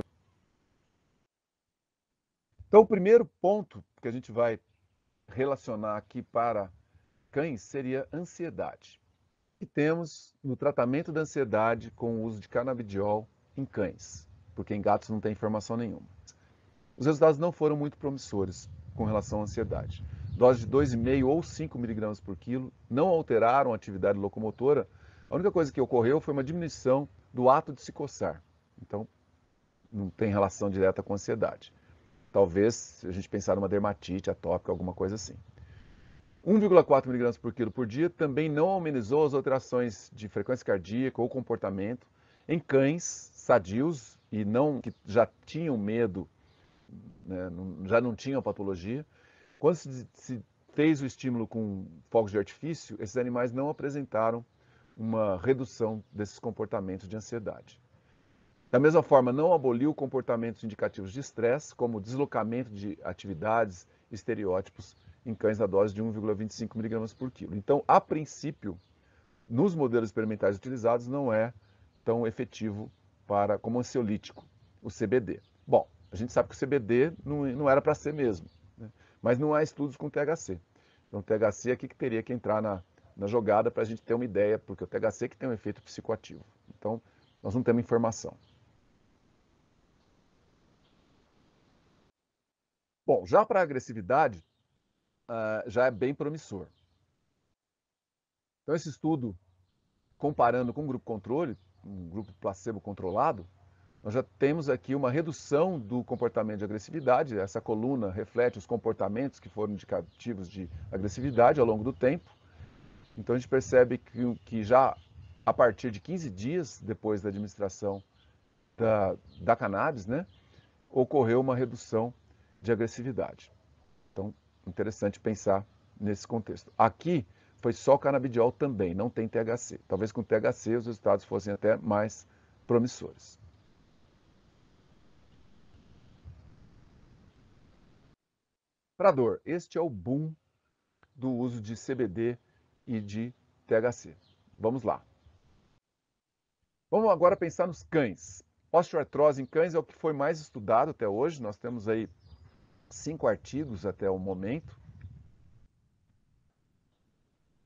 Então o primeiro ponto que a gente vai relacionar aqui para cães seria ansiedade. E temos no tratamento da ansiedade com o uso de canabidiol em cães, porque em gatos não tem informação nenhuma. Os resultados não foram muito promissores com relação à ansiedade. Doses de dois vírgula cinco ou cinco miligramas por quilo não alteraram a atividade locomotora. A única coisa que ocorreu foi uma diminuição do ato de se coçar. Então, não tem relação direta com a ansiedade. Talvez, se a gente pensar numa dermatite atópica, alguma coisa assim. um vírgula quatro miligramas por quilo por dia também não amenizou as alterações de frequência cardíaca ou comportamento em cães sadios e não que já tinham medo, né, já não tinham patologia. Quando se, se fez o estímulo com fogos de artifício, esses animais não apresentaram uma redução desses comportamentos de ansiedade. Da mesma forma, não aboliu comportamentos indicativos de estresse, como deslocamento de atividades, estereótipos, em cães na dose de um vírgula vinte e cinco miligramas por quilo. Então, a princípio, nos modelos experimentais utilizados, não é tão efetivo para, como ansiolítico, o C B D. Bom, a gente sabe que o C B D não, não era para ser mesmo, né? Mas não há estudos com T H C. Então, o T H C é aqui que teria que entrar na, na jogada para a gente ter uma ideia, porque o T H C é que tem um efeito psicoativo. Então, nós não temos informação. Bom, já para a agressividade, uh, já é bem promissor. Então, esse estudo, comparando com o grupo controle, um grupo placebo controlado, nós já temos aqui uma redução do comportamento de agressividade. Essa coluna reflete os comportamentos que foram indicativos de agressividade ao longo do tempo. Então, a gente percebe que, que já a partir de quinze dias depois da administração da, da cannabis, né, ocorreu uma redução de agressividade. Então, interessante pensar nesse contexto. Aqui foi só canabidiol também, não tem T H C. Talvez com T H C os resultados fossem até mais promissores. Para dor, este é o boom do uso de C B D e de T H C. Vamos lá. Vamos agora pensar nos cães. Osteoartrose em cães é o que foi mais estudado até hoje. Nós temos aí cinco artigos até o momento.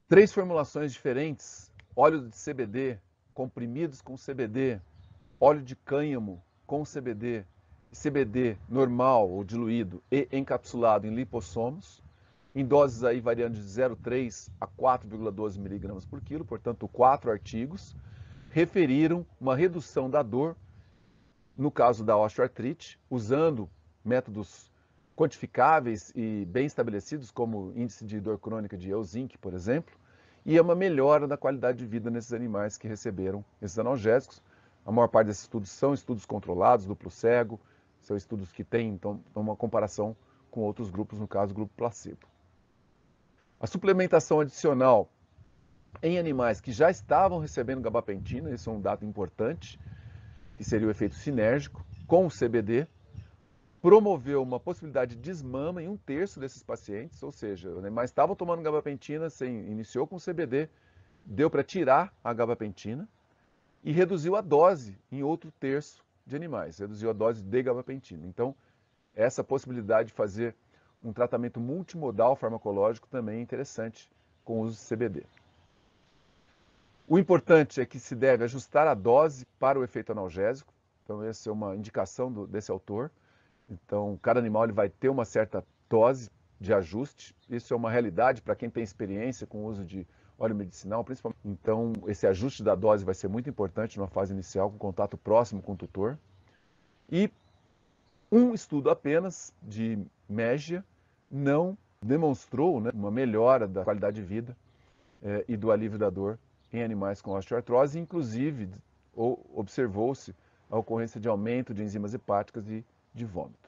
três formulações diferentes, óleo de C B D, comprimidos com C B D, óleo de cânhamo com C B D, C B D normal ou diluído e encapsulado em lipossomos, em doses aí variando de zero vírgula três a quatro vírgula doze miligramas por quilo, portanto, quatro artigos, referiram uma redução da dor, no caso da osteoartrite, usando métodos quantificáveis e bem estabelecidos, como índice de dor crônica de Euzink, por exemplo, e é uma melhora da qualidade de vida nesses animais que receberam esses analgésicos. A maior parte desses estudos são estudos controlados, duplo cego, são estudos que têm então, uma comparação com outros grupos, no caso, o grupo placebo. A suplementação adicional em animais que já estavam recebendo gabapentina, isso é um dado importante, que seria o efeito sinérgico, com o C B D, promoveu uma possibilidade de desmama em um terço desses pacientes, ou seja, os animais estavam tomando gabapentina, você iniciou com C B D, deu para tirar a gabapentina e reduziu a dose em outro terço de animais, reduziu a dose de gabapentina. Então, essa possibilidade de fazer um tratamento multimodal farmacológico também é interessante com o uso de C B D. O importante é que se deve ajustar a dose para o efeito analgésico, então essa é uma indicação do, desse autor. Então, cada animal ele vai ter uma certa dose de ajuste. Isso é uma realidade para quem tem experiência com o uso de óleo medicinal, principalmente. Então, esse ajuste da dose vai ser muito importante numa fase inicial, com contato próximo com o tutor. E um estudo apenas de média não demonstrou, né, uma melhora da qualidade de vida eh, e do alívio da dor em animais com osteoartrose. Inclusive, observou-se a ocorrência de aumento de enzimas hepáticas e de vômito.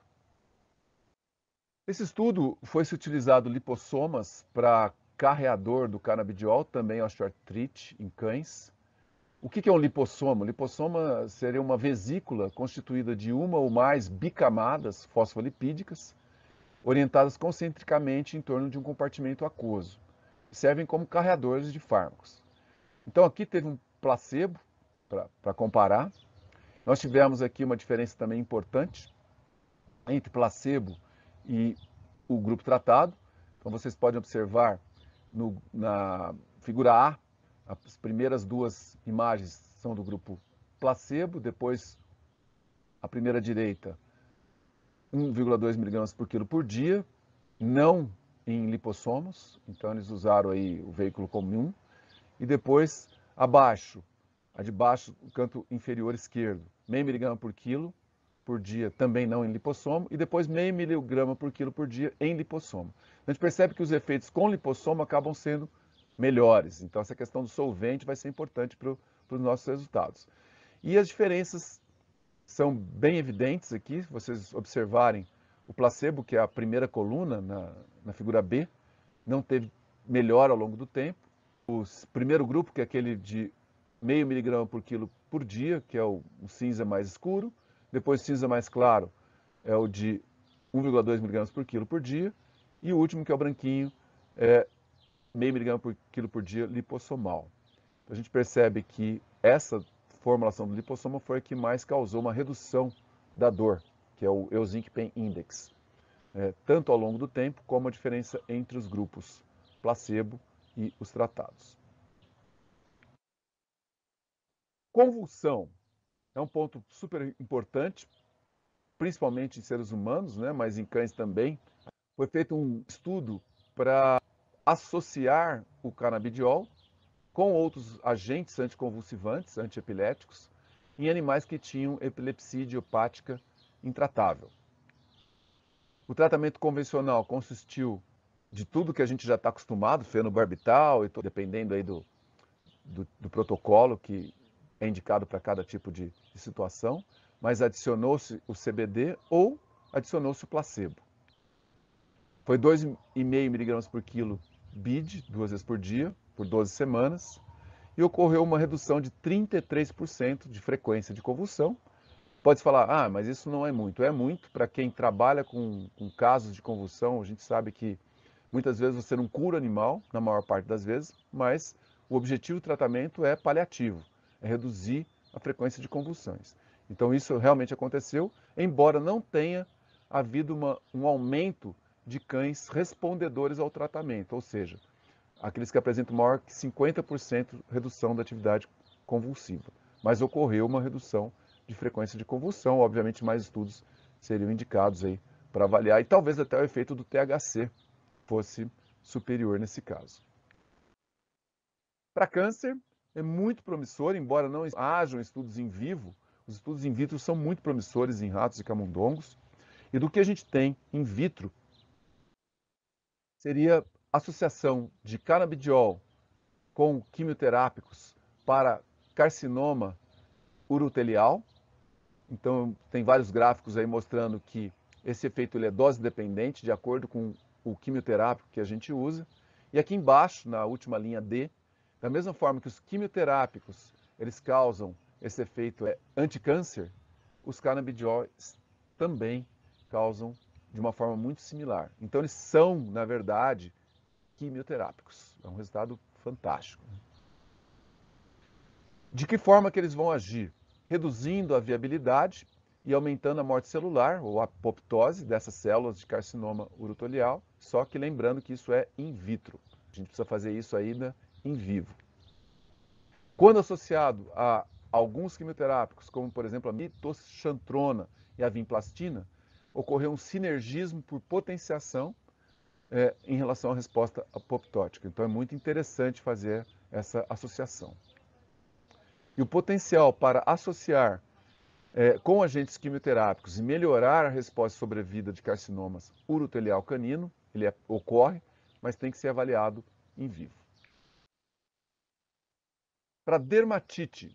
Esse estudo foi-se utilizado lipossomas para carreador do canabidiol, também osteoartrite em cães. O que é um lipossoma? O lipossoma seria uma vesícula constituída de uma ou mais bicamadas fosfolipídicas, orientadas concentricamente em torno de um compartimento aquoso. Servem como carreadores de fármacos. Então aqui teve um placebo, para comparar. Nós tivemos aqui uma diferença também importante entre placebo e o grupo tratado. Então vocês podem observar no, na figura A, as primeiras duas imagens são do grupo placebo, depois a primeira direita, um vírgula dois miligramas por quilo por dia, não em lipossomos, então eles usaram aí o veículo comum, e depois abaixo, a de baixo, o canto inferior esquerdo, meio miligrama por quilo por dia, também não em lipossomo, e depois meio miligrama por quilo por dia em lipossomo. A gente percebe que os efeitos com lipossomo acabam sendo melhores, então essa questão do solvente vai ser importante para os nossos resultados. E as diferenças são bem evidentes aqui, se vocês observarem o placebo, que é a primeira coluna na, na figura B, não teve melhora ao longo do tempo. O primeiro grupo, que é aquele de meio miligrama por quilo por dia, que é o, o cinza mais escuro, depois cinza mais claro é o de um vírgula dois miligramas por quilo por dia, e o último, que é o branquinho, é meio miligrama por quilo por dia lipossomal. Então, a gente percebe que essa formulação do lipossoma foi a que mais causou uma redução da dor, que é o Euzink Pain Index, é, tanto ao longo do tempo como a diferença entre os grupos placebo e os tratados. Convulsão é um ponto super importante, principalmente em seres humanos, né, mas em cães também. Foi feito um estudo para associar o canabidiol com outros agentes anticonvulsivantes, antiepiléticos, em animais que tinham epilepsia idiopática intratável. O tratamento convencional consistiu de tudo que a gente já está acostumado, fenobarbital, e tô, dependendo aí do, do, do protocolo que é indicado para cada tipo de, de situação, mas adicionou-se o C B D ou adicionou-se o placebo. Foi dois vírgula cinco miligramas por quilo B I D, duas vezes por dia, por doze semanas, e ocorreu uma redução de trinta e três por cento de frequência de convulsão. Pode falar, ah, mas isso não é muito. É muito para quem trabalha com, com casos de convulsão. A gente sabe que muitas vezes você não cura o animal, na maior parte das vezes, mas o objetivo do tratamento é paliativo, é reduzir a frequência de convulsões. Então isso realmente aconteceu, embora não tenha havido uma, um aumento de cães respondedores ao tratamento, ou seja, aqueles que apresentam maior que cinquenta por cento redução da atividade convulsiva. Mas ocorreu uma redução de frequência de convulsão, obviamente mais estudos seriam indicados aí para avaliar, e talvez até o efeito do T H C fosse superior nesse caso. Para câncer, é muito promissor, embora não hajam estudos em vivo, os estudos in vitro são muito promissores em ratos e camundongos, e do que a gente tem in vitro seria associação de canabidiol com quimioterápicos para carcinoma urotelial. Então, tem vários gráficos aí mostrando que esse efeito ele é dose dependente, de acordo com o quimioterápico que a gente usa. E aqui embaixo, na última linha D, da mesma forma que os quimioterápicos eles causam esse efeito é, anticâncer, os canabidióis também causam de uma forma muito similar. Então, eles são, na verdade, quimioterápicos. É um resultado fantástico. De que forma que eles vão agir? Reduzindo a viabilidade e aumentando a morte celular, ou a apoptose dessas células de carcinoma urotelial, só que lembrando que isso é in vitro. A gente precisa fazer isso ainda em vivo. Quando associado a alguns quimioterápicos, como por exemplo a mitoxantrona e a vinplastina, ocorreu um sinergismo por potenciação é, em relação à resposta apoptótica. Então é muito interessante fazer essa associação. E o potencial para associar é, com agentes quimioterápicos e melhorar a resposta sobrevida de carcinomas urotelial canino, ele é, ocorre, mas tem que ser avaliado em vivo. Para dermatite,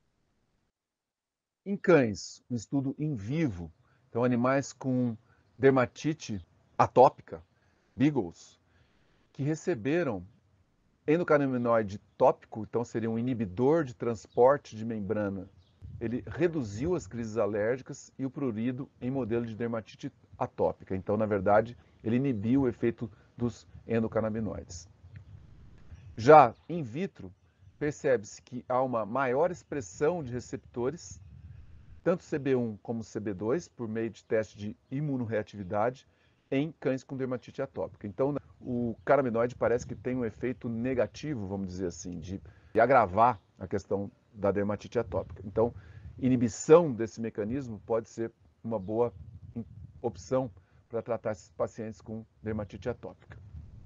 em cães, um estudo em vivo, então animais com dermatite atópica, beagles, que receberam endocannabinoide tópico, então seria um inibidor de transporte de membrana. Ele reduziu as crises alérgicas e o prurido em modelo de dermatite atópica. Então, na verdade, ele inibiu o efeito dos endocannabinoides. Já in vitro, percebe-se que há uma maior expressão de receptores, tanto C B um como C B dois, por meio de teste de imunorreatividade, em cães com dermatite atópica. Então, o canabinoide parece que tem um efeito negativo, vamos dizer assim, de, de agravar a questão da dermatite atópica. Então, inibição desse mecanismo pode ser uma boa opção para tratar esses pacientes com dermatite atópica.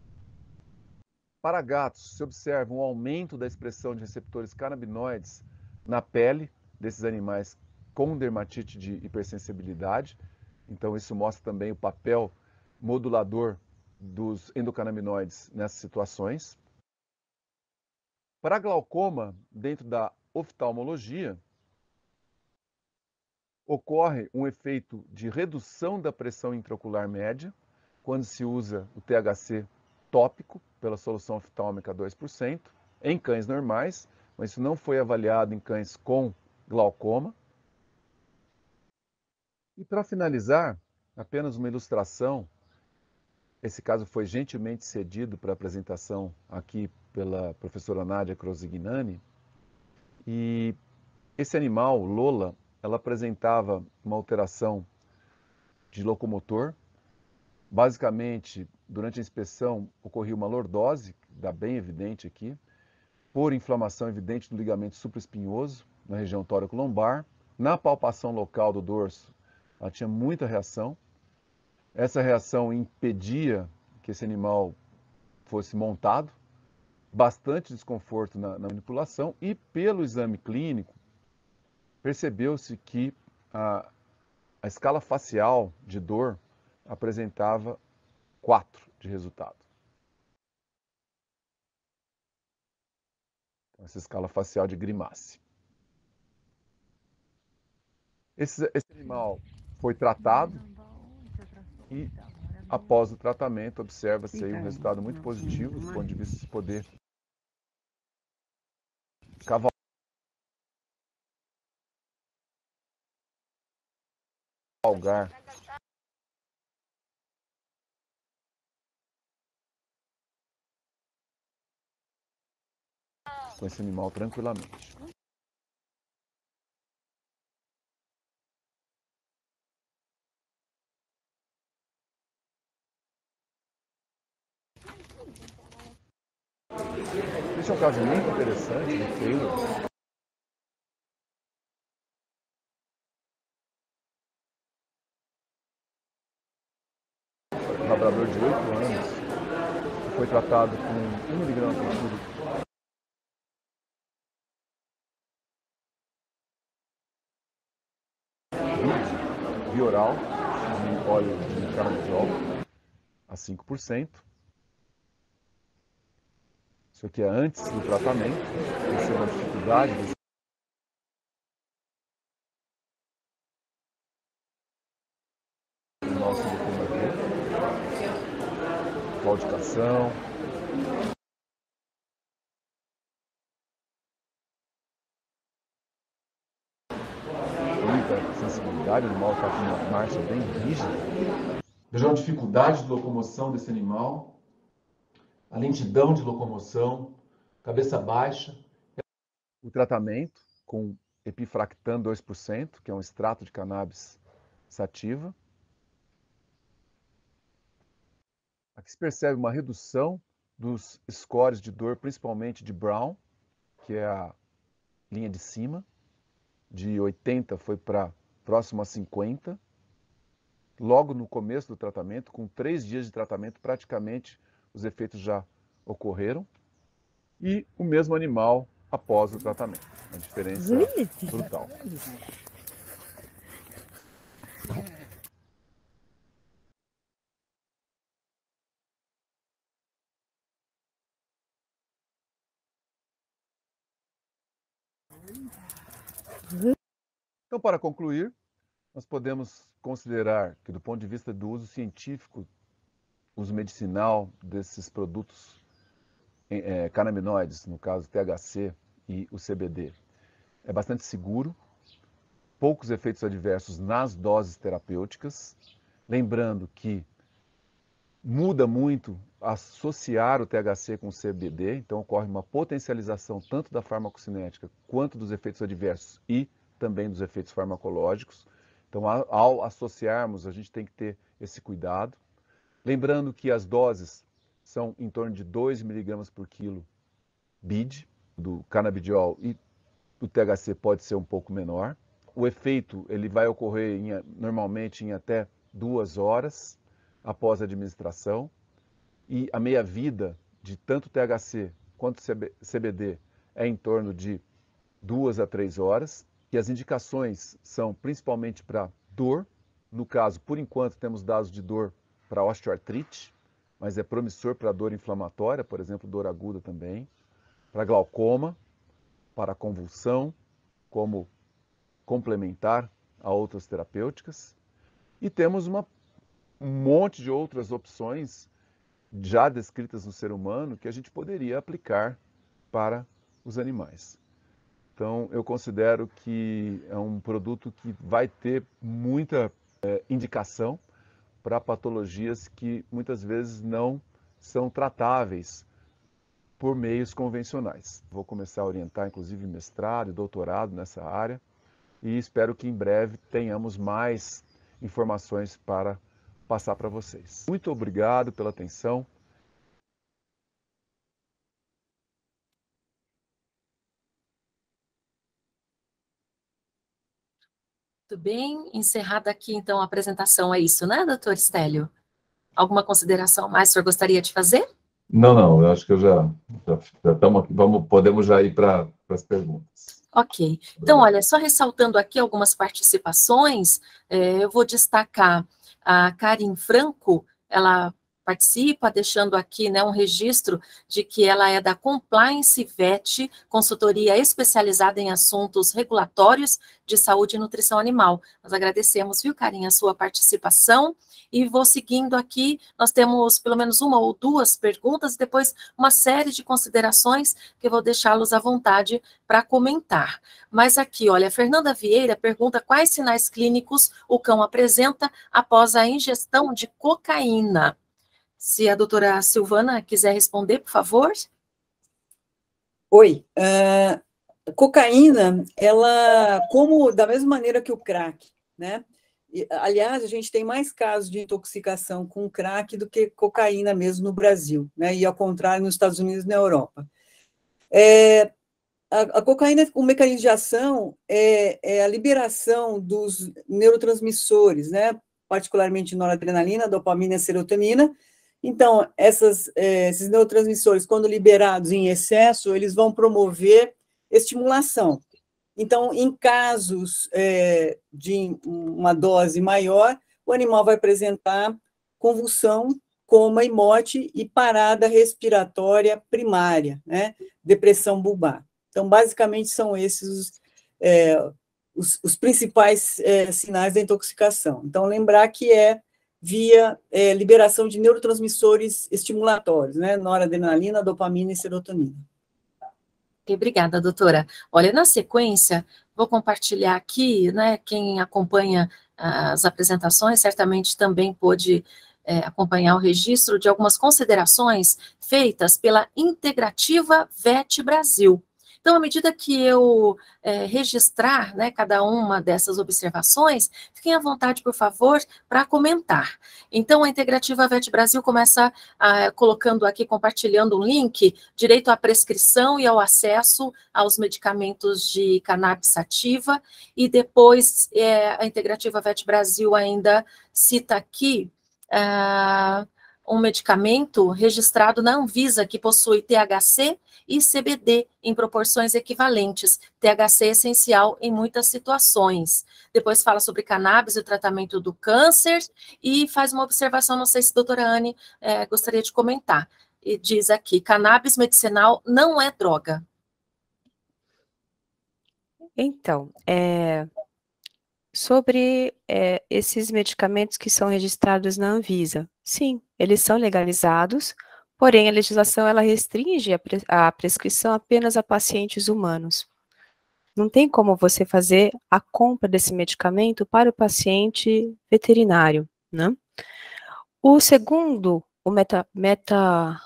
Para gatos, se observa um aumento da expressão de receptores canabinoides na pele desses animais com dermatite de hipersensibilidade. Então, isso mostra também o papel modulador dos endocannabinoides nessas situações. Para glaucoma, dentro da oftalmologia, ocorre um efeito de redução da pressão intraocular média quando se usa o T H C tópico pela solução oftálmica dois por cento em cães normais, mas isso não foi avaliado em cães com glaucoma. E para finalizar, apenas uma ilustração. Esse caso foi gentilmente cedido para apresentação aqui pela professora Nádia Crosignani. E esse animal, Lola, ela apresentava uma alteração de locomotor. Basicamente, durante a inspeção, ocorreu uma lordose, dá bem evidente aqui, por inflamação evidente do ligamento supraespinhoso, na região tóraco-lombar. Na palpação local do dorso, ela tinha muita reação. Essa reação impedia que esse animal fosse montado, bastante desconforto na, na manipulação, e pelo exame clínico, percebeu-se que a, a escala facial de dor apresentava quatro de resultado. Essa escala facial de grimace. Esse, esse animal foi tratado e, após o tratamento, observa-se aí um resultado muito positivo do ponto de vista de poder cavalgar com esse animal tranquilamente. Esse é um caso muito interessante do Taylor. Um labrador de oito anos, que foi tratado com um miligrama por quilo via oral de óleo de canabidiol a cinco por cento. Isso aqui é antes do tratamento, essa é uma dificuldade desse nosso documento, claudicação. Muita sensibilidade, o animal está com uma marcha bem rígida. Vejam a dificuldade de locomoção desse animal, a lentidão de locomoção, cabeça baixa. O tratamento com epifractan dois por cento, que é um extrato de cannabis sativa. Aqui se percebe uma redução dos scores de dor, principalmente de Brown, que é a linha de cima. De oitenta foi para próximo a cinquenta. Logo no começo do tratamento, com três dias de tratamento, praticamente os efeitos já ocorreram. E o mesmo animal após o tratamento. Uma diferença brutal. Então, para concluir, nós podemos considerar que, do ponto de vista do uso científico, uso medicinal desses produtos é, canabinoides, no caso T H C e o C B D, é bastante seguro, poucos efeitos adversos nas doses terapêuticas, lembrando que muda muito associar o T H C com o C B D, então ocorre uma potencialização tanto da farmacocinética quanto dos efeitos adversos e também dos efeitos farmacológicos. Então, ao associarmos, a gente tem que ter esse cuidado. Lembrando que as doses são em torno de dois miligramas por quilo B I D, do canabidiol, e o T H C pode ser um pouco menor. O efeito ele vai ocorrer em, normalmente em até duas horas após a administração. E a meia-vida de tanto T H C quanto C B D é em torno de duas a três horas. E as indicações são principalmente para dor. No caso, por enquanto, temos dados de dor para osteoartrite, mas é promissor para dor inflamatória, por exemplo, dor aguda também, para glaucoma, para convulsão, como complementar a outras terapêuticas. E temos uma, um monte de outras opções já descritas no ser humano que a gente poderia aplicar para os animais. Então, eu considero que é um produto que vai ter muita é, indicação para patologias que muitas vezes não são tratáveis por meios convencionais. Vou começar a orientar, inclusive, mestrado e doutorado nessa área e espero que em breve tenhamos mais informações para passar para vocês. Muito obrigado pela atenção. Muito bem, encerrada aqui então a apresentação, é isso, né, doutor Stélio? Alguma consideração mais que o senhor gostaria de fazer? Não, não, eu acho que eu já, já, já estamos aqui, vamos, podemos já ir para as perguntas. Ok, então olha, só ressaltando aqui algumas participações, é, eu vou destacar a Karin Franco, ela participa, deixando aqui, né, um registro de que ela é da Compliance Vet, consultoria especializada em assuntos regulatórios de saúde e nutrição animal. Nós agradecemos, viu, Karin, a sua participação, e vou seguindo aqui, nós temos pelo menos uma ou duas perguntas, e depois uma série de considerações que eu vou deixá-los à vontade para comentar. Mas aqui, olha, a Fernanda Vieira pergunta quais sinais clínicos o cão apresenta após a ingestão de cocaína. Se a doutora Silvana quiser responder, por favor. Oi. Uh, cocaína, ela, como da mesma maneira que o crack, né? E, aliás, a gente tem mais casos de intoxicação com crack do que cocaína mesmo no Brasil, né? E ao contrário nos Estados Unidos e na Europa. É, a, a cocaína, o mecanismo de ação é, é a liberação dos neurotransmissores, né? Particularmente noradrenalina, dopamina e serotonina. Então, essas, é, esses neurotransmissores, quando liberados em excesso, eles vão promover estimulação. Então, em casos é, de uma dose maior, o animal vai apresentar convulsão, coma e morte e parada respiratória primária, né? Depressão bulbar. Então, basicamente, são esses os, é, os, os principais é, sinais da intoxicação. Então, lembrar que é via é, liberação de neurotransmissores estimulatórios, né? Noradrenalina, dopamina e serotonina. Obrigada, doutora. Olha, na sequência, vou compartilhar aqui, né, quem acompanha as apresentações, certamente também pôde é, acompanhar o registro de algumas considerações feitas pela Integrativa V E T Brasil. Então, à medida que eu é, registrar, né, cada uma dessas observações, fiquem à vontade, por favor, para comentar. Então, a Integrativa V E T Brasil começa ah, colocando aqui, compartilhando um link, direito à prescrição e ao acesso aos medicamentos de cannabis sativa, e depois é, a Integrativa V E T Brasil ainda cita aqui ah, um medicamento registrado na Anvisa, que possui T H C e C B D em proporções equivalentes. T H C é essencial em muitas situações. Depois fala sobre cannabis e o tratamento do câncer e faz uma observação, não sei se a doutora Anne é, gostaria de comentar. E diz aqui, cannabis medicinal não é droga. Então, é, sobre é, esses medicamentos que são registrados na Anvisa, sim, eles são legalizados, porém a legislação ela restringe a, pres a prescrição apenas a pacientes humanos. Não tem como você fazer a compra desse medicamento para o paciente veterinário, né? O segundo, o meta, meta,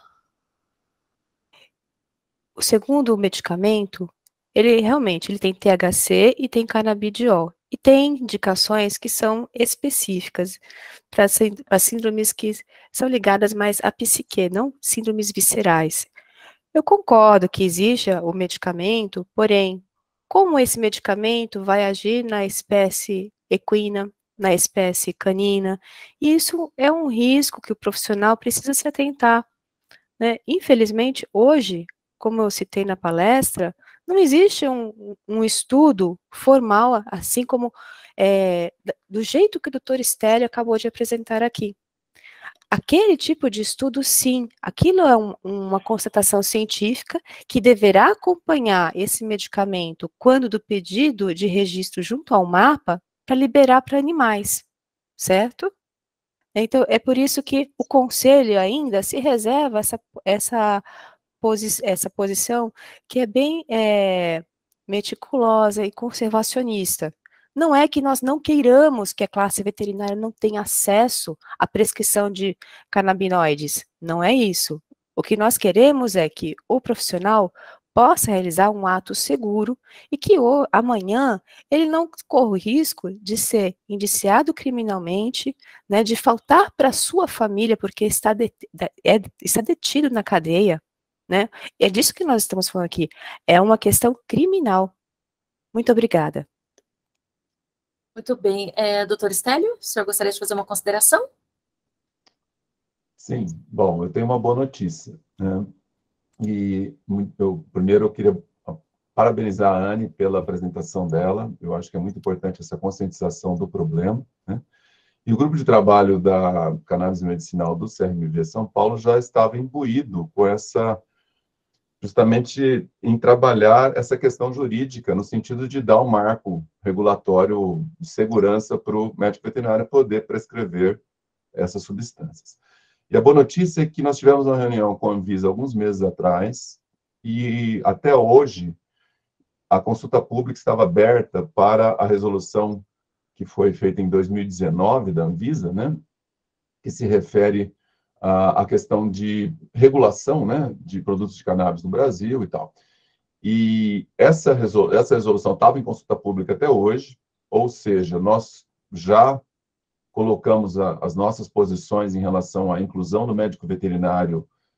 o segundo medicamento, ele realmente ele tem T H C e tem canabidiol. E tem indicações que são específicas para síndromes que são ligadas mais à psique, não síndromes viscerais. Eu concordo que exija o medicamento, porém, como esse medicamento vai agir na espécie equina, na espécie canina, isso é um risco que o profissional precisa se atentar, né? Infelizmente, hoje, como eu citei na palestra, não existe um, um estudo formal, assim como é, do jeito que o doutor Stélio acabou de apresentar aqui. Aquele tipo de estudo, sim, aquilo é um, uma constatação científica que deverá acompanhar esse medicamento quando do pedido de registro junto ao mapa para liberar para animais, certo? Então, é por isso que o conselho ainda se reserva essa, essa Posi essa posição que é bem é, meticulosa e conservacionista. Não é que nós não queiramos que a classe veterinária não tenha acesso à prescrição de canabinoides, não é isso. O que nós queremos é que o profissional possa realizar um ato seguro e que o, amanhã ele não corra o risco de ser indiciado criminalmente, né, de faltar para a sua família porque está, det é, está detido na cadeia. Né? É disso que nós estamos falando aqui. É uma questão criminal. Muito obrigada. Muito bem. É, doutor Stélio, o senhor gostaria de fazer uma consideração? Sim. Bom, eu tenho uma boa notícia, né? E eu, primeiro eu queria parabenizar a Anne pela apresentação dela. Eu acho que é muito importante essa conscientização do problema, né? E o grupo de trabalho da cannabis medicinal do C R M V São Paulo já estava imbuído com essa, justamente em trabalhar essa questão jurídica, no sentido de dar um marco regulatório de segurança para o médico veterinário poder prescrever essas substâncias. E a boa notícia é que nós tivemos uma reunião com a Anvisa alguns meses atrás, e até hoje a consulta pública estava aberta para a resolução que foi feita em dois mil e dezenove da Anvisa, né, que se refere à questão de regulação, né, de produtos de cannabis no Brasil e tal. E essa, resolu essa resolução estava em consulta pública até hoje, ou seja, nós já colocamos a, as nossas posições em relação à inclusão do médico veterinário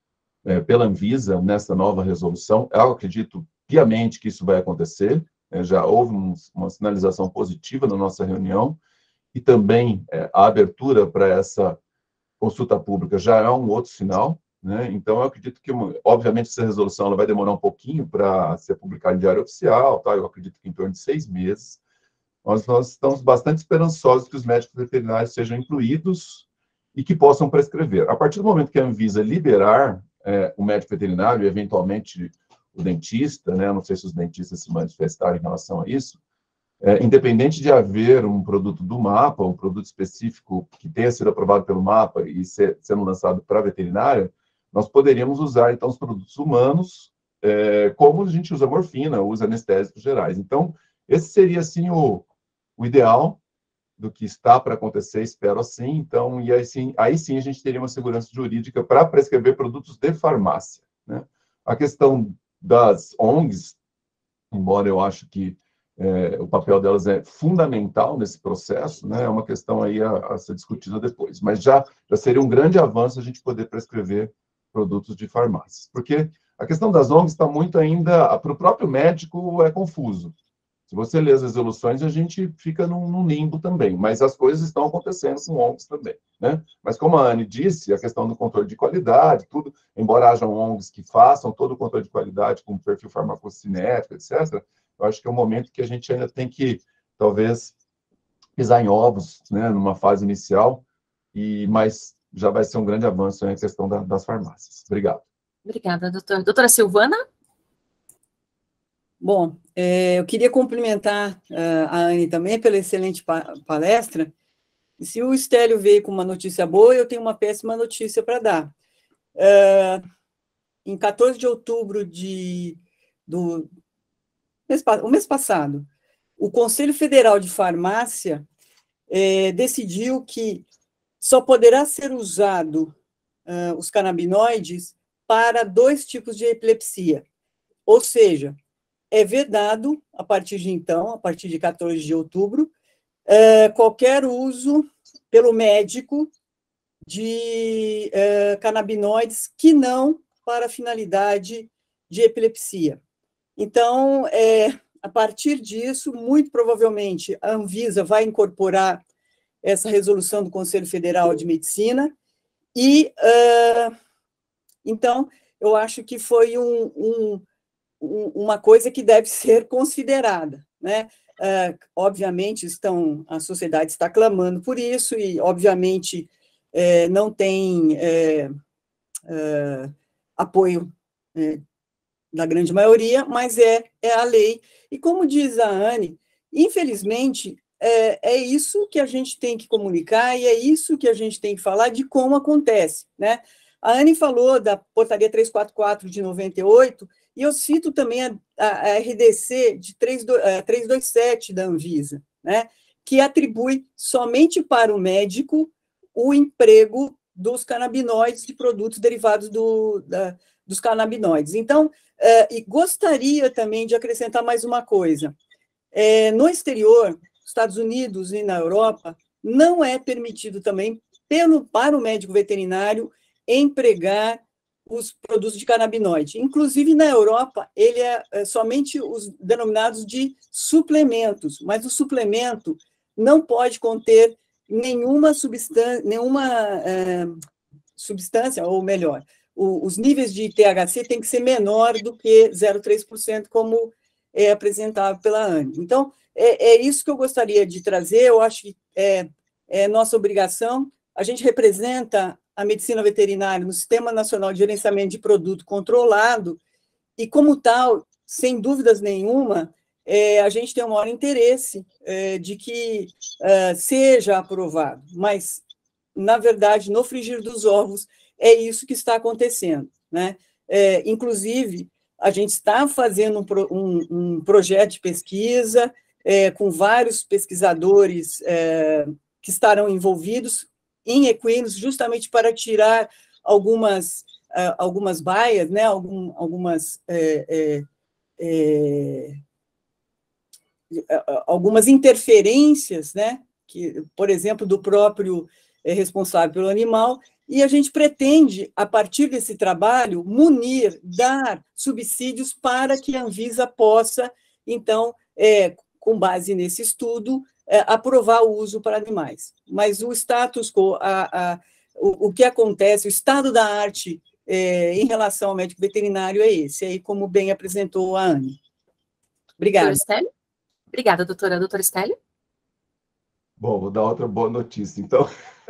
é, pela Anvisa nessa nova resolução. Eu acredito piamente que isso vai acontecer, é, já houve um, uma sinalização positiva na nossa reunião, e também é, a abertura para essa consulta pública já é um outro sinal, né? Então, eu acredito que, obviamente, essa resolução ela vai demorar um pouquinho para ser publicada em diário oficial, tá? Eu acredito que em torno de seis meses. Nós, nós estamos bastante esperançosos que os médicos veterinários sejam incluídos e que possam prescrever. A partir do momento que a Anvisa liberar é, o médico veterinário e, eventualmente, o dentista, né? Não sei se os dentistas se manifestaram em relação a isso, é, independente de haver um produto do MAPA, um produto específico que tenha sido aprovado pelo MAPA e ser, sendo lançado para a veterinária, nós poderíamos usar, então, os produtos humanos, é, como a gente usa morfina, usa anestésicos gerais. Então, esse seria, assim, o, o ideal do que está para acontecer, espero assim. Então, e aí sim, aí sim a gente teria uma segurança jurídica para prescrever produtos de farmácia, né? A questão das O N Gs, embora eu acho que é, o papel delas é fundamental nesse processo, né? É uma questão aí a, a ser discutida depois, mas já, já seria um grande avanço a gente poder prescrever produtos de farmácias, porque a questão das O N Gs está muito ainda, para o próprio médico é confuso. Se você lê as resoluções, a gente fica num, num limbo também, mas as coisas estão acontecendo com O N Gs também, né? Mas como a Anne disse, a questão do controle de qualidade, tudo, embora hajam O N Gs que façam todo o controle de qualidade com perfil farmacocinético, etcétera, eu acho que é um momento que a gente ainda tem que, talvez, pisar em ovos, né, numa fase inicial, e, mas já vai ser um grande avanço na questão da, das farmácias. Obrigado. Obrigada, doutor. Doutora Silvana? Bom, é, eu queria cumprimentar uh, a Anne também pela excelente pa palestra. E se o Estélio veio com uma notícia boa, eu tenho uma péssima notícia para dar. Uh, em quatorze de outubro de, do mês, o mês passado, o Conselho Federal de Farmácia é, decidiu que só poderá ser usado uh, os canabinoides para dois tipos de epilepsia. Ou seja, é vedado, a partir de então, a partir de quatorze de outubro, uh, qualquer uso pelo médico de uh, canabinoides que não para finalidade de epilepsia. Então, é, a partir disso, muito provavelmente, a Anvisa vai incorporar essa resolução do Conselho Federal de Medicina e, uh, então, eu acho que foi um, um, um, uma coisa que deve ser considerada, né? Uh, obviamente, estão, a sociedade está clamando por isso e, obviamente, é, não tem é, é, apoio é, da grande maioria, mas é, é a lei. E como diz a Anne, infelizmente, é, é isso que a gente tem que comunicar e é isso que a gente tem que falar de como acontece, né? A Anne falou da portaria trezentos e quarenta e quatro de noventa e oito, e eu cito também a, a, a R D C de trezentos e vinte e sete da Anvisa, né? Que atribui somente para o médico o emprego dos canabinoides, de produtos derivados do, da, dos canabinoides. Então, é, e gostaria também de acrescentar mais uma coisa. É, no exterior, Estados Unidos e na Europa, não é permitido também, pelo, para o médico veterinário, empregar os produtos de canabinoide. Inclusive, na Europa, ele é, é somente os denominados de suplementos, mas o suplemento não pode conter nenhuma substância, nenhuma é, substância, ou melhor, o, os níveis de T H C têm que ser menor do que zero vírgula três por cento, como é apresentado pela Anne. Então, é, é isso que eu gostaria de trazer, eu acho que é, é nossa obrigação. A gente representa a medicina veterinária no Sistema Nacional de Gerenciamento de Produto Controlado, e, como tal, sem dúvidas nenhuma, é, a gente tem um maior interesse é, de que é, seja aprovado, mas, na verdade, no frigir dos ovos, é isso que está acontecendo, né? É, inclusive, a gente está fazendo um, um, um projeto de pesquisa é, com vários pesquisadores é, que estarão envolvidos em equinos, justamente para tirar algumas, uh, algumas baias, né? Algum, algumas, é, é, é, algumas interferências, né? Que, por exemplo, do próprio responsável pelo animal, e a gente pretende, a partir desse trabalho, munir, dar subsídios para que a Anvisa possa, então, é, com base nesse estudo, é, aprovar o uso para animais. Mas o status quo, a, a, o, o que acontece, o estado da arte é, em relação ao médico veterinário é esse, aí como bem apresentou a Anne. Obrigada. Doutora Estélio? Obrigada, doutora. Doutora Estélio? Bom, vou dar outra boa notícia, então.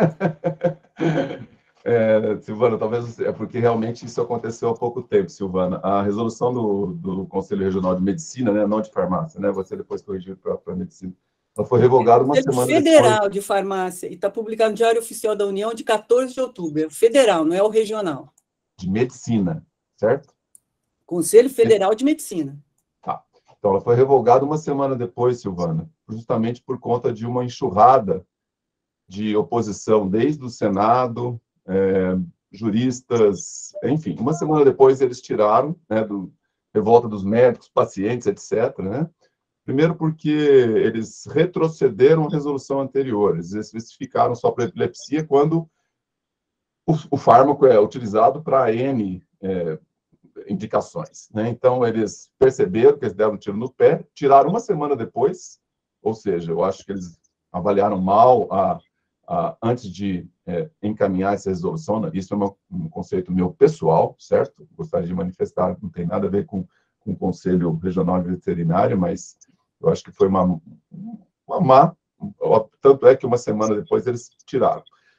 É, Silvana, talvez é porque realmente isso aconteceu há pouco tempo, Silvana. A resolução do, do Conselho Regional de Medicina, né, não de farmácia, né, você depois corrigiu para a medicina, ela foi revogada uma semana depois. Federal de farmácia, e está publicado no Diário Oficial da União de quatorze de outubro, é o federal, não é o regional. De medicina, certo? Conselho Federal de Medicina. Tá. Então, ela foi revogada uma semana depois, Silvana, justamente por conta de uma enxurrada de oposição, desde o Senado, é, juristas, enfim. Uma semana depois, eles tiraram, né, do revolta dos médicos, pacientes, etcétera, né? Primeiro porque eles retrocederam a resolução anterior, eles especificaram só para epilepsia quando o, o fármaco é utilizado para N é, indicações, né? Então, eles perceberam que eles deram um tiro no pé, tiraram uma semana depois, ou seja, eu acho que eles avaliaram mal a, a, antes de é, encaminhar essa resolução. Isso é uma, um conceito meu pessoal, certo? Gostaria de manifestar, não tem nada a ver com, com o Conselho Regional de Veterinário, mas eu acho que foi uma, uma má, tanto é que uma semana depois eles tiraram.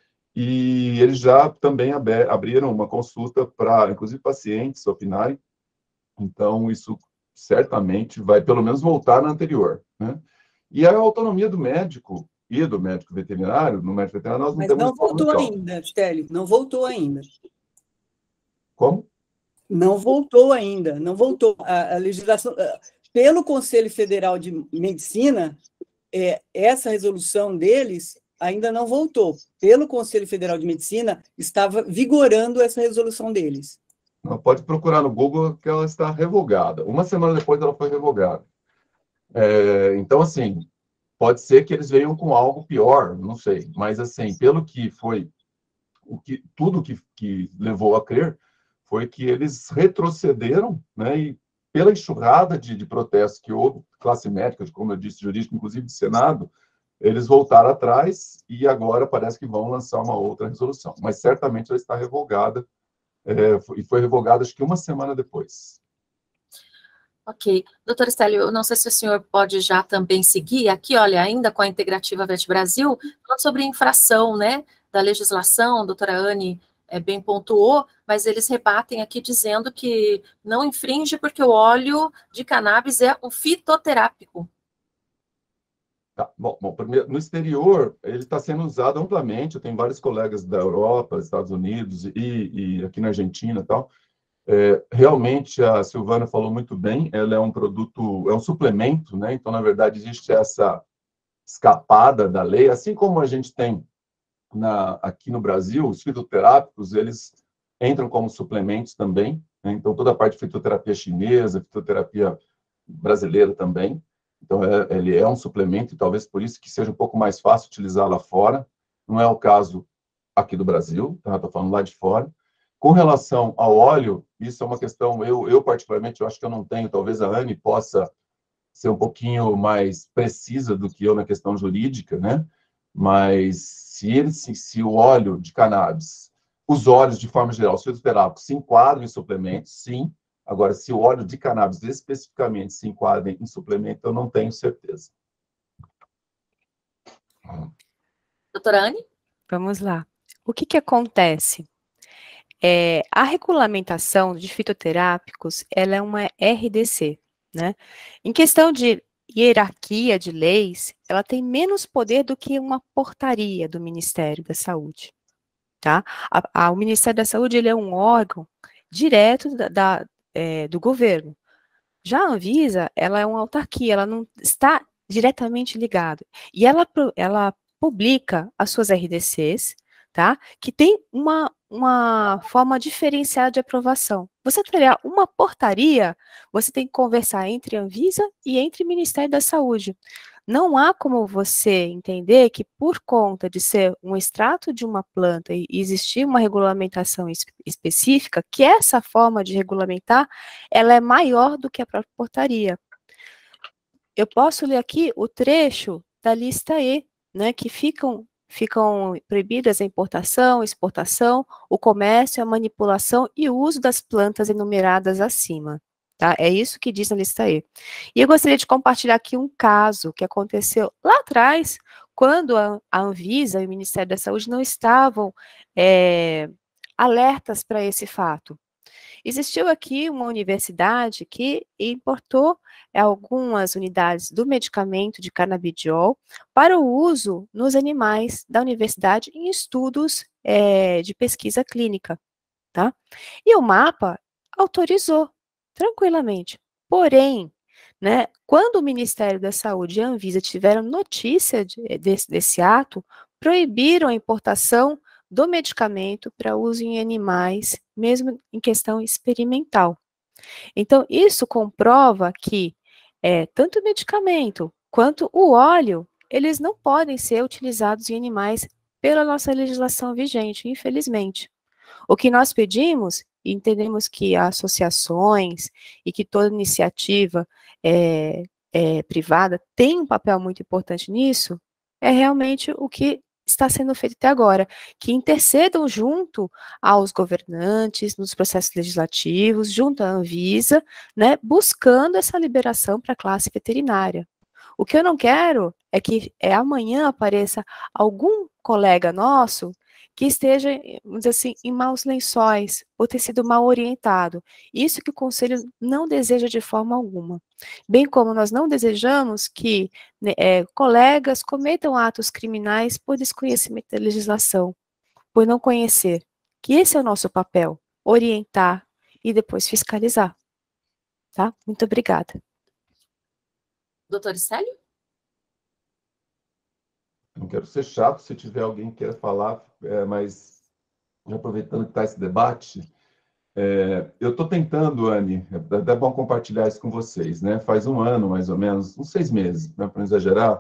E eles já também abriram uma consulta para, inclusive, pacientes opinarem. Então, isso certamente vai, pelo menos, voltar na anterior, né? E a autonomia do médico e do médico veterinário, no médico veterinário, nós não Mas temos... não voltou ainda, Stélio, não voltou ainda. Como? Não voltou ainda, não voltou. A, a legislação... Pelo Conselho Federal de Medicina, é, essa resolução deles ainda não voltou. Pelo Conselho Federal de Medicina, estava vigorando essa resolução deles. Não, pode procurar no Google que ela está revogada. Uma semana depois ela foi revogada. É, então, assim, pode ser que eles venham com algo pior, não sei. Mas, assim, pelo que foi, o que, tudo que, que levou a crer foi que eles retrocederam, né, e pela enxurrada de, de protestos que houve, classe médica, como eu disse, jurídico, inclusive de Senado, eles voltaram atrás e agora parece que vão lançar uma outra resolução. Mas certamente ela está revogada, é, e foi revogada acho que uma semana depois. Ok. Doutor Estélio, eu não sei se o senhor pode já também seguir aqui, olha, ainda com a Integrativa Vet Brasil, falando sobre infração, né, da legislação, a doutora Anne é, bem pontuou, mas eles rebatem aqui dizendo que não infringe porque o óleo de cannabis é um fitoterápico. Tá, bom, bom, primeiro, no exterior, ele está sendo usado amplamente. Eu tenho vários colegas da Europa, Estados Unidos e, e aqui na Argentina e tal. É, realmente, a Silvana falou muito bem, ela é um produto, é um suplemento, né? Então, na verdade, existe essa escapada da lei, assim como a gente tem na, aqui no Brasil, os fitoterápicos, eles entram como suplementos também, né? Então, toda a parte de fitoterapia chinesa, fitoterapia brasileira também. Então, é, ele é um suplemento, e talvez por isso que seja um pouco mais fácil utilizar lá fora. Não é o caso aqui do Brasil, tá? Estou falando lá de fora. Com relação ao óleo, isso é uma questão, eu, eu particularmente, eu acho que eu não tenho, talvez a Anne possa ser um pouquinho mais precisa do que eu na questão jurídica, né? Mas se, ele, se, se o óleo de cannabis, os óleos de forma geral, os fitoterápicos se enquadram em suplementos, sim. Agora, se o óleo de cannabis especificamente se enquadra em suplemento, eu não tenho certeza. Doutora Anne? Vamos lá. O que que acontece? É, a regulamentação de fitoterápicos, ela é uma R D C, né? Em questão de hierarquia de leis, ela tem menos poder do que uma portaria do Ministério da Saúde, tá? A, a, o Ministério da Saúde, ele é um órgão direto da, da, é, do governo. Já a Anvisa, ela é uma autarquia, ela não está diretamente ligada. E ela, ela publica as suas R D Cs, tá? Que tem uma, uma forma diferenciada de aprovação. Você terá uma portaria, você tem que conversar entre a Anvisa e entre o Ministério da Saúde. não há como você entender que por conta de ser um extrato de uma planta e existir uma regulamentação es- específica, que essa forma de regulamentar, ela é maior do que a própria portaria. Eu posso ler aqui o trecho da lista E, né, que ficam, ficam proibidas a importação, exportação, o comércio, a manipulação e o uso das plantas enumeradas acima. Tá? É isso que diz na lista E. E eu gostaria de compartilhar aqui um caso que aconteceu lá atrás, quando a, a Anvisa e o Ministério da Saúde não estavam é, alertas para esse fato. Existiu aqui uma universidade que importou algumas unidades do medicamento de canabidiol para o uso nos animais da universidade em estudos é, de pesquisa clínica, tá? E o MAPA autorizou tranquilamente. Porém, né, quando o Ministério da Saúde e a Anvisa tiveram notícia de, desse, desse ato, proibiram a importação do medicamento para uso em animais, mesmo em questão experimental. Então, isso comprova que é, tanto o medicamento quanto o óleo, eles não podem ser utilizados em animais pela nossa legislação vigente, infelizmente. O que nós pedimos, e entendemos que associações e que toda iniciativa é, é, privada tem um papel muito importante nisso, é realmente o que está sendo feito até agora, que intercedam junto aos governantes, nos processos legislativos, junto à Anvisa, né, buscando essa liberação para a classe veterinária. O que eu não quero é que é, amanhã apareça algum colega nosso que esteja, vamos dizer assim, em maus lençóis, ou ter sido mal orientado. Isso que o Conselho não deseja de forma alguma. Bem como nós não desejamos que né, é, colegas cometam atos criminais por desconhecimento da legislação, por não conhecer. Que esse é o nosso papel, orientar e depois fiscalizar. Tá? Muito obrigada. Doutor Célio? Não quero ser chato, se tiver alguém que queira falar, é, mas já aproveitando que está esse debate, é, eu estou tentando, Anne, é até bom compartilhar isso com vocês, né? Faz um ano, mais ou menos, uns seis meses, né, para não exagerar,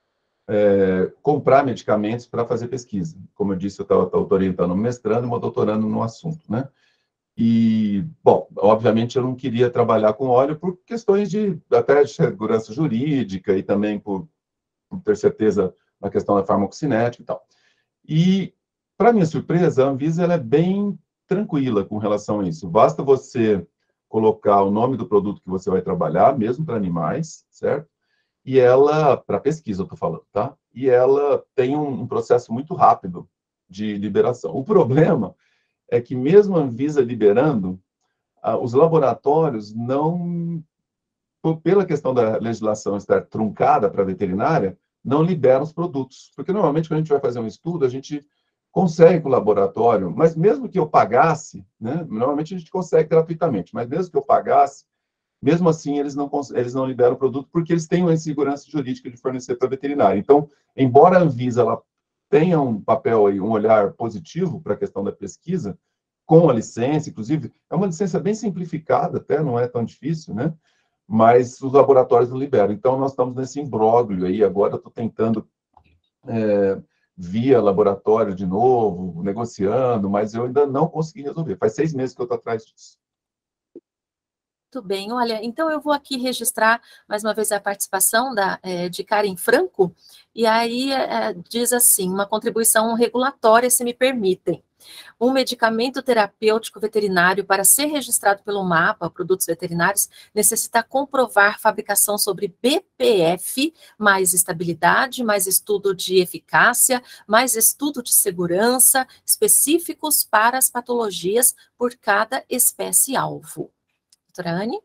é, comprar medicamentos para fazer pesquisa. Como eu disse, eu estava orientando um mestrando e uma doutorando no assunto, né? E, bom, obviamente eu não queria trabalhar com óleo por questões de, até de segurança jurídica e também por, por ter certeza na questão da farmacocinética e tal. E, para minha surpresa, a Anvisa ela é bem tranquila com relação a isso. Basta você colocar o nome do produto que você vai trabalhar, mesmo para animais, certo? E ela, para pesquisa eu estou falando, tá? E ela tem um, um processo muito rápido de liberação. O problema é que mesmo a Anvisa liberando, ah, os laboratórios não, pela questão da legislação estar truncada para a veterinária, não liberam os produtos. Porque, normalmente, quando a gente vai fazer um estudo, a gente consegue com o laboratório, mas mesmo que eu pagasse, né, normalmente a gente consegue gratuitamente, mas mesmo que eu pagasse, mesmo assim, eles não, eles não liberam o produto porque eles têm uma insegurança jurídica de fornecer para a veterinária. Então, embora a Anvisa ela tenha um papel aí, um olhar positivo para a questão da pesquisa, com a licença, inclusive, é uma licença bem simplificada, até não é tão difícil, né? Mas os laboratórios não liberam. Então, nós estamos nesse imbróglio aí. Agora eu estou tentando, é, via laboratório de novo, negociando, mas eu ainda não consegui resolver. Faz seis meses que eu estou atrás disso. Muito bem, olha, então eu vou aqui registrar mais uma vez a participação da, é, de Karen Franco, e aí é, diz assim, uma contribuição regulatória, se me permitem. Um medicamento terapêutico veterinário, para ser registrado pelo MAPA, produtos veterinários, necessita comprovar fabricação sobre B P F, mais estabilidade, mais estudo de eficácia, mais estudo de segurança, específicos para as patologias por cada espécie-alvo. Doutora Anne?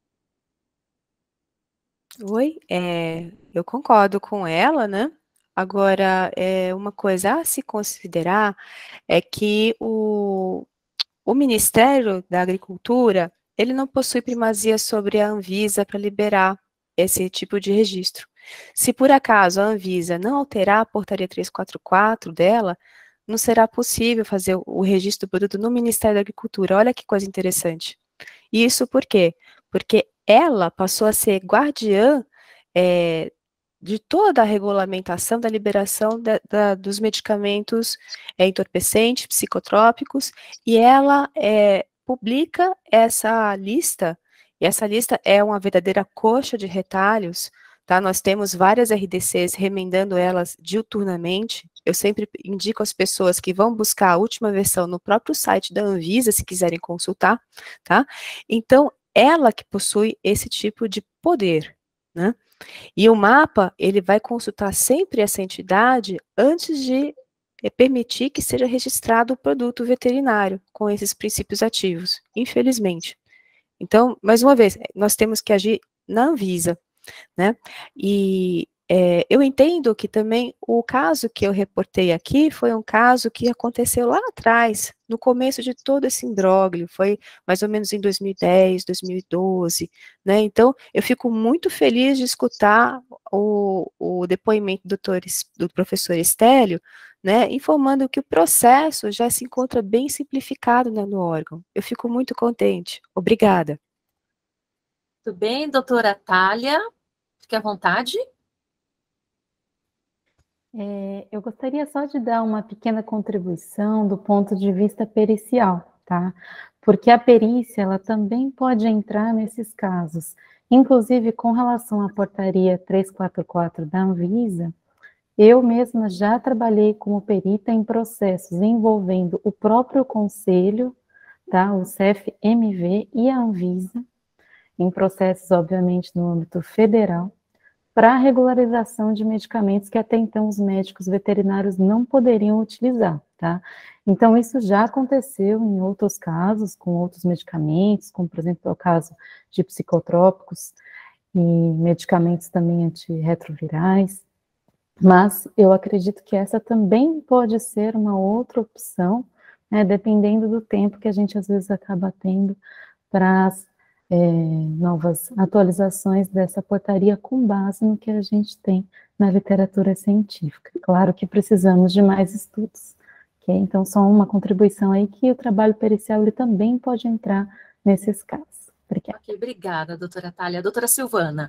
Oi, é, eu concordo com ela, né? Agora, é, uma coisa a se considerar é que o, o Ministério da Agricultura, ele não possui primazia sobre a Anvisa para liberar esse tipo de registro. Se por acaso a Anvisa não alterar a portaria trezentos e quarenta e quatro dela, não será possível fazer o registro do produto no Ministério da Agricultura. Olha que coisa interessante. Isso por quê? Porque ela passou a ser guardiã é, de toda a regulamentação da liberação da, da, dos medicamentos é, entorpecentes, psicotrópicos, e ela é, publica essa lista, e essa lista é uma verdadeira coxa de retalhos, tá? Nós temos várias R D Cs remendando elas diuturnamente. Eu sempre indico às pessoas que vão buscar a última versão no próprio site da Anvisa, se quiserem consultar, tá? Então, ela que possui esse tipo de poder, né? E o mapa, ele vai consultar sempre essa entidade antes de é, permitir que seja registrado o produto veterinário com esses princípios ativos, infelizmente. Então, mais uma vez, nós temos que agir na Anvisa, né? E é, eu entendo que também o caso que eu reportei aqui foi um caso que aconteceu lá atrás, no começo de todo esse imbróglio, foi mais ou menos em dois mil e dez, dois mil e doze, né? Então, eu fico muito feliz de escutar o, o depoimento do, doutor, do professor Estélio, né, informando que o processo já se encontra bem simplificado, né, no órgão. Eu fico muito contente. Obrigada. Muito bem, doutora Thalia, fique à vontade. É, eu gostaria só de dar uma pequena contribuição do ponto de vista pericial, tá? Porque a perícia, ela também pode entrar nesses casos. Inclusive, com relação à portaria trezentos e quarenta e quatro da Anvisa, eu mesma já trabalhei como perita em processos envolvendo o próprio conselho, tá? O C F M V e a Anvisa, em processos, obviamente, no âmbito federal, para a regularização de medicamentos que até então os médicos veterinários não poderiam utilizar, tá? Então, isso já aconteceu em outros casos, com outros medicamentos, como, por exemplo, o caso de psicotrópicos e medicamentos também antirretrovirais, mas eu acredito que essa também pode ser uma outra opção, né, dependendo do tempo que a gente, às vezes, acaba tendo para as É, novas atualizações dessa portaria com base no que a gente tem na literatura científica. Claro que precisamos de mais estudos, ok? Então, só uma contribuição aí que o trabalho pericial ele também pode entrar nesses casos. Obrigada. Okay, obrigada, doutora Thalia. Doutora Silvana.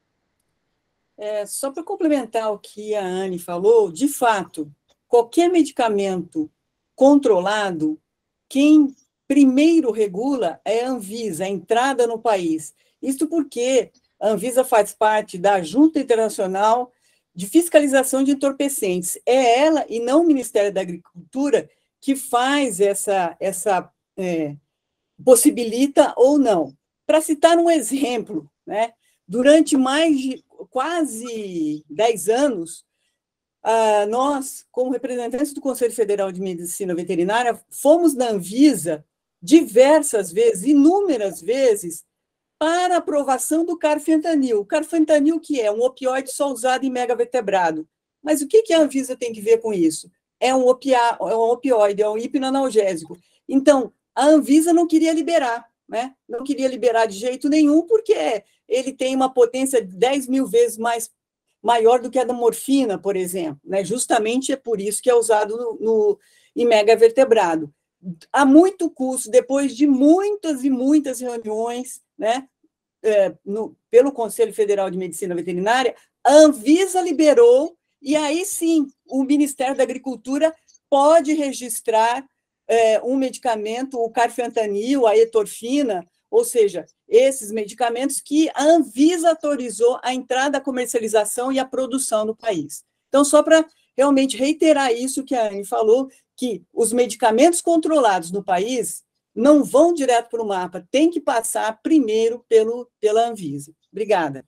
É, só para complementar o que a Anne falou, de fato, qualquer medicamento controlado, quem primeiro regula é a Anvisa, a entrada no país. Isso porque a Anvisa faz parte da Junta Internacional de Fiscalização de Entorpecentes. É ela, e não o Ministério da Agricultura, que faz essa, essa é, possibilita ou não. Para citar um exemplo, né, durante mais de quase dez anos, ah, nós, como representantes do Conselho Federal de Medicina Veterinária, fomos na Anvisa diversas vezes, inúmeras vezes, para aprovação do carfentanil. O carfentanil, que é um opioide só usado em megavertebrado. Mas o que a Anvisa tem que ver com isso? É um, opia, é um opioide, é um hipnoanalgésico. Então, a Anvisa não queria liberar, né? Não queria liberar de jeito nenhum, porque ele tem uma potência dez mil vezes mais maior do que a da morfina, por exemplo. Né? Justamente é por isso que é usado no, no, em megavertebrado. A muito custo, depois de muitas e muitas reuniões, né, é, no, pelo Conselho Federal de Medicina Veterinária, a Anvisa liberou, e aí sim, o Ministério da Agricultura pode registrar é, um medicamento, o carfentanil, a etorfina, ou seja, esses medicamentos que a Anvisa autorizou a entrada, a comercialização e a produção no país. Então, só para realmente reiterar isso que a Anne falou, que os medicamentos controlados no país não vão direto para o mapa, tem que passar primeiro pelo, pela Anvisa. Obrigada.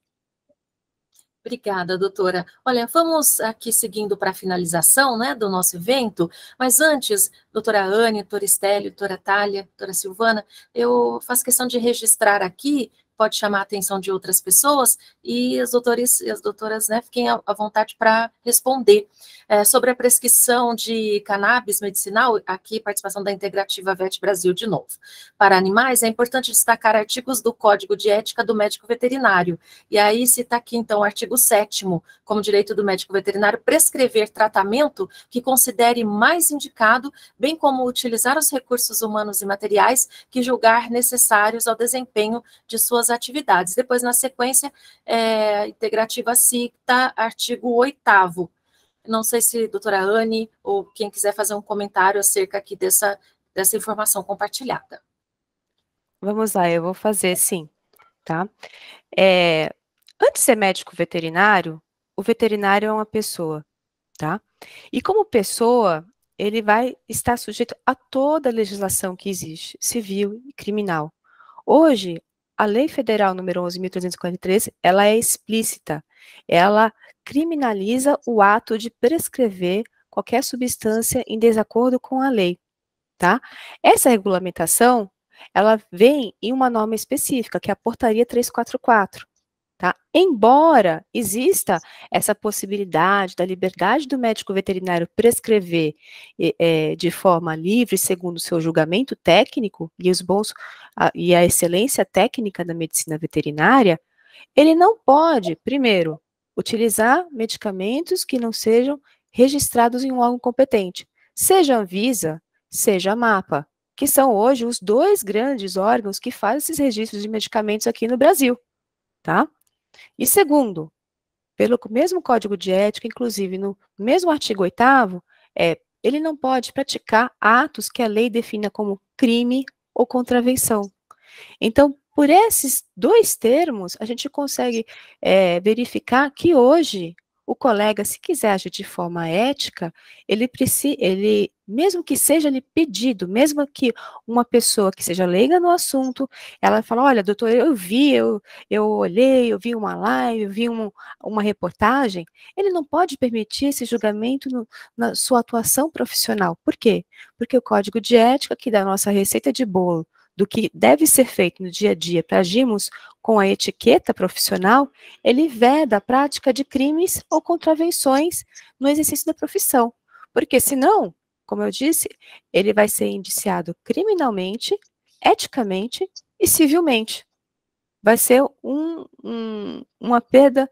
Obrigada, doutora. Olha, vamos aqui seguindo para a finalização, né, do nosso evento, mas antes, doutora Anne, doutora Estélio, doutora Thalia, doutora Silvana, eu faço questão de registrar aqui, pode chamar a atenção de outras pessoas, e os doutores e as doutoras, né, fiquem à vontade para responder. É, sobre a prescrição de cannabis medicinal, aqui participação da Integrativa Vet Brasil de novo. Para animais, é importante destacar artigos do Código de Ética do Médico Veterinário, e aí cita aqui, então, o artigo sétimo, como direito do médico veterinário, prescrever tratamento que considere mais indicado, bem como utilizar os recursos humanos e materiais que julgar necessários ao desempenho de suas suas atividades. Depois, na sequência, é, integrativa cita artigo oitavo. Não sei se a doutora Anne ou quem quiser fazer um comentário acerca aqui dessa, dessa informação compartilhada. Vamos lá, eu vou fazer sim, tá? É, antes de ser médico veterinário, o veterinário é uma pessoa, tá? E como pessoa, ele vai estar sujeito a toda a legislação que existe, civil e criminal. Hoje, a Lei Federal número onze mil trezentos e quarenta e três, ela é explícita, ela criminaliza o ato de prescrever qualquer substância em desacordo com a lei, tá? Essa regulamentação, ela vem em uma norma específica, que é a Portaria trezentos e quarenta e quatro, tá? Embora exista essa possibilidade da liberdade do médico veterinário prescrever é, de forma livre, segundo o seu julgamento técnico e os bons a, e a excelência técnica da medicina veterinária, ele não pode, primeiro, utilizar medicamentos que não sejam registrados em um órgão competente, seja a Anvisa, seja a MAPA, que são hoje os dois grandes órgãos que fazem esses registros de medicamentos aqui no Brasil, tá? E segundo, pelo mesmo Código de Ética, inclusive no mesmo artigo oitavo, é, ele não pode praticar atos que a lei defina como crime ou contravenção. Então, por esses dois termos, a gente consegue é, verificar que hoje o colega, se quiser agir de forma ética, ele precisa, ele, mesmo que seja lhe pedido, mesmo que uma pessoa que seja leiga no assunto, ela fala, olha, doutor, eu vi, eu, eu olhei, eu vi uma live, eu vi um, uma reportagem, ele não pode permitir esse julgamento no, na sua atuação profissional. Por quê? Porque o Código de Ética, que dá a nossa receita de bolo, do que deve ser feito no dia a dia para agirmos com a etiqueta profissional, ele veda a prática de crimes ou contravenções no exercício da profissão. Porque senão, como eu disse, ele vai ser indiciado criminalmente, eticamente e civilmente. Vai ser um, um, uma perda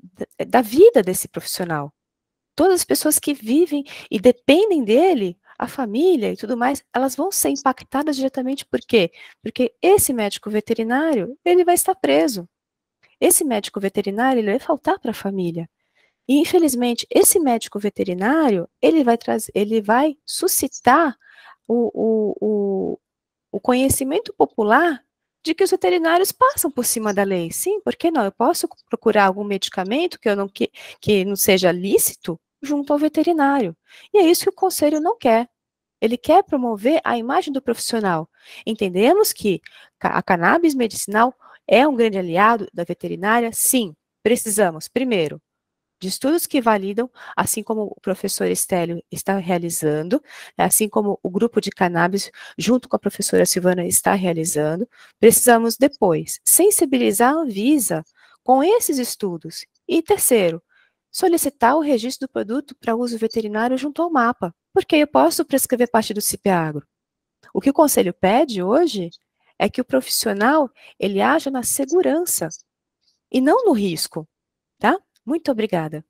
da vida desse profissional. Todas as pessoas que vivem e dependem dele, a família e tudo mais, elas vão ser impactadas diretamente. Por quê? Porque esse médico veterinário, ele vai estar preso. Esse médico veterinário, ele vai faltar para a família. E, infelizmente, esse médico veterinário, ele vai, trazer, ele vai suscitar o, o, o, o conhecimento popular de que os veterinários passam por cima da lei. Sim, por que não? Eu posso procurar algum medicamento que, eu não, que, que não seja lícito junto ao veterinário. E é isso que o Conselho não quer. Ele quer promover a imagem do profissional. Entendemos que a cannabis medicinal é um grande aliado da veterinária? Sim, precisamos, primeiro, de estudos que validam, assim como o professor Estélio está realizando, assim como o grupo de cannabis, junto com a professora Silvana, está realizando. Precisamos, depois, sensibilizar a Anvisa com esses estudos. E, terceiro, solicitar o registro do produto para uso veterinário junto ao MAPA, porque eu posso prescrever parte do CIPAGRO. O que o Conselho pede hoje é que o profissional, ele haja na segurança e não no risco, tá? Muito obrigada.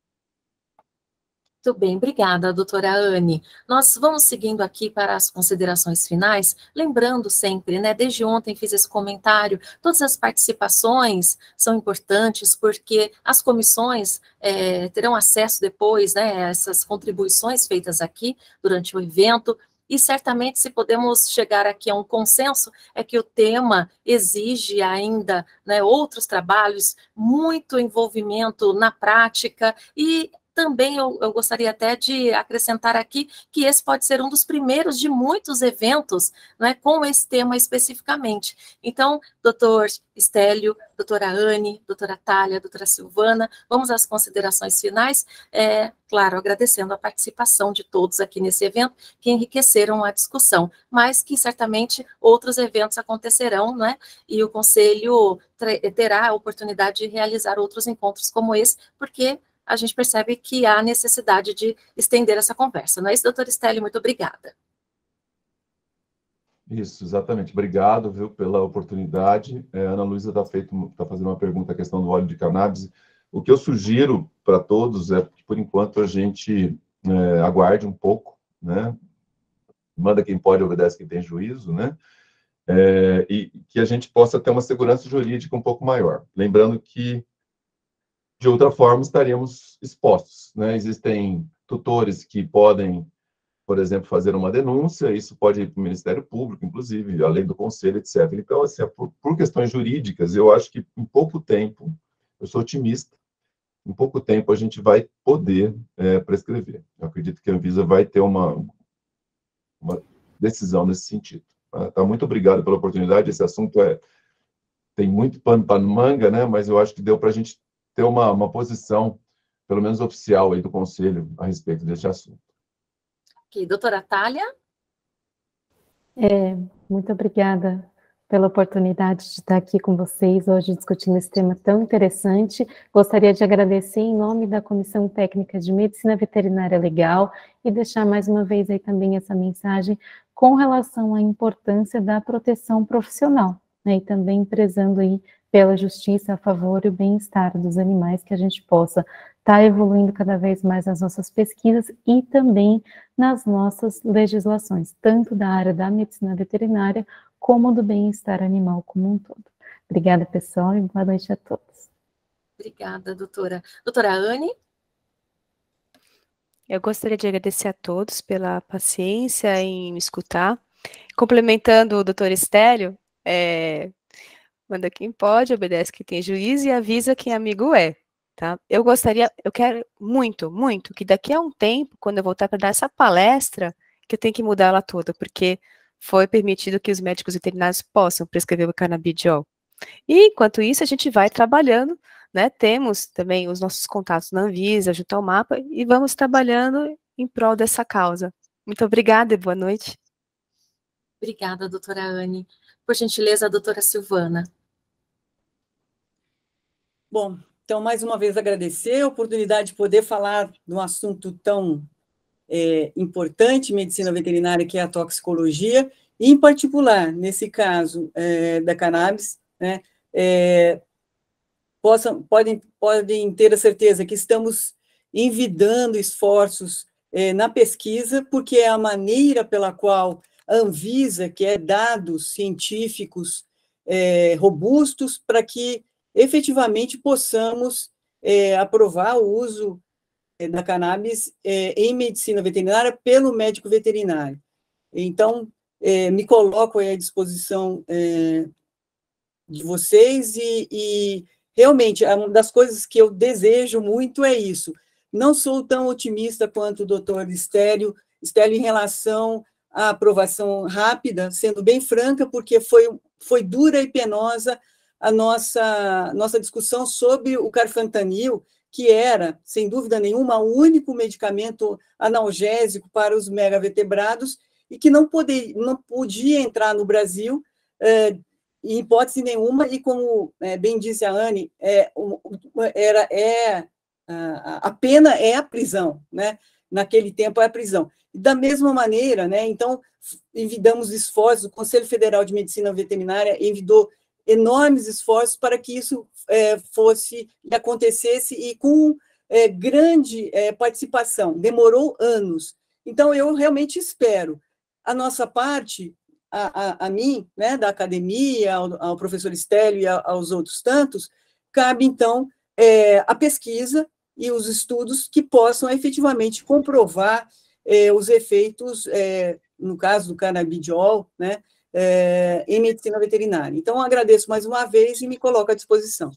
Muito bem, obrigada, doutora Anne. Nós vamos seguindo aqui para as considerações finais, lembrando sempre, né, desde ontem fiz esse comentário, todas as participações são importantes, porque as comissões é, terão acesso depois, né, a essas contribuições feitas aqui durante o evento, e certamente se podemos chegar aqui a um consenso, é que o tema exige ainda, né, outros trabalhos, muito envolvimento na prática, e também eu, eu gostaria até de acrescentar aqui que esse pode ser um dos primeiros de muitos eventos, né, com esse tema especificamente. Então, doutor Estélio, doutora Anne, doutora Thalia, doutora Silvana, vamos às considerações finais, é, claro, agradecendo a participação de todos aqui nesse evento, que enriqueceram a discussão, mas que certamente outros eventos acontecerão, né, e o Conselho terá a oportunidade de realizar outros encontros como esse, porque a gente percebe que há necessidade de estender essa conversa. Não é isso, doutor Estélio? Muito obrigada. Isso, exatamente. Obrigado, viu, pela oportunidade. É, a Ana Luísa está tá fazendo uma pergunta, a questão do óleo de cannabis. O que eu sugiro para todos é que, por enquanto, a gente é, aguarde um pouco, né? Manda quem pode, obedece quem tem juízo, né? é, e que a gente possa ter uma segurança jurídica um pouco maior. Lembrando que, de outra forma, estaríamos expostos, né? Existem tutores que podem, por exemplo, fazer uma denúncia, isso pode ir para o Ministério Público, inclusive, além do Conselho, etcétera. Então, assim, por, por questões jurídicas, eu acho que em pouco tempo, eu sou otimista, em pouco tempo a gente vai poder é, prescrever. Eu acredito que a Anvisa vai ter uma, uma decisão nesse sentido. Tá? Muito obrigado pela oportunidade, esse assunto é, tem muito pano para manga, né? Mas eu acho que deu para a gente ter uma, uma posição, pelo menos oficial, aí do Conselho a respeito deste assunto. Ok, doutora Thalia? É, muito obrigada pela oportunidade de estar aqui com vocês hoje discutindo esse tema tão interessante. Gostaria de agradecer em nome da Comissão Técnica de Medicina Veterinária Legal e deixar mais uma vez aí também essa mensagem com relação à importância da proteção profissional, né, e também prezando aí pela justiça a favor e o bem-estar dos animais, que a gente possa estar evoluindo cada vez mais nas nossas pesquisas e também nas nossas legislações, tanto da área da medicina veterinária como do bem-estar animal como um todo. Obrigada, pessoal, e boa noite a todos. Obrigada, doutora. Doutora Anne? Eu gostaria de agradecer a todos pela paciência em me escutar. Complementando o doutor Estélio, é, manda quem pode, obedece quem tem juízo e avisa quem amigo é. Tá? Eu gostaria, eu quero muito, muito, que daqui a um tempo, quando eu voltar para dar essa palestra, que eu tenho que mudar ela toda, porque foi permitido que os médicos veterinários possam prescrever o canabidiol. E, enquanto isso, a gente vai trabalhando, né? Temos também os nossos contatos na Anvisa, junto ao mapa, e vamos trabalhando em prol dessa causa. Muito obrigada e boa noite. Obrigada, doutora Anne. Por gentileza, a doutora Silvana. Bom, então, mais uma vez, agradecer a oportunidade de poder falar de um assunto tão é, importante, medicina veterinária, que é a toxicologia, e, em particular, nesse caso é, da cannabis, né, é, possam, podem, podem ter a certeza que estamos envidando esforços é, na pesquisa, porque é a maneira pela qual a Anvisa quer dados científicos é, robustos para que efetivamente possamos é, aprovar o uso é, da cannabis é, em medicina veterinária pelo médico veterinário. Então, é, me coloco à disposição é, de vocês e, e, realmente, uma das coisas que eu desejo muito é isso. Não sou tão otimista quanto o doutor Estélio, Estélio em relação à aprovação rápida, sendo bem franca, porque foi, foi dura e penosa a nossa, nossa discussão sobre o carfentanil, que era, sem dúvida nenhuma, o único medicamento analgésico para os megavertebrados e que não, poder, não podia entrar no Brasil, eh, em hipótese nenhuma, e como é, bem disse a Anne, é, era, é, a, a pena é a prisão, né? Naquele tempo é a prisão. Da mesma maneira, né, então, envidamos esforços, o Conselho Federal de Medicina Veterinária envidou enormes esforços para que isso é, fosse e acontecesse, e com é, grande é, participação. Demorou anos. Então, eu realmente espero. A nossa parte, a, a, a mim, né, da academia, ao, ao professor Estélio e a, aos outros tantos, cabe, então, é, a pesquisa e os estudos que possam efetivamente comprovar é, os efeitos, é, no caso do canabidiol, né, É, em medicina veterinária. Então, agradeço mais uma vez e me coloco à disposição.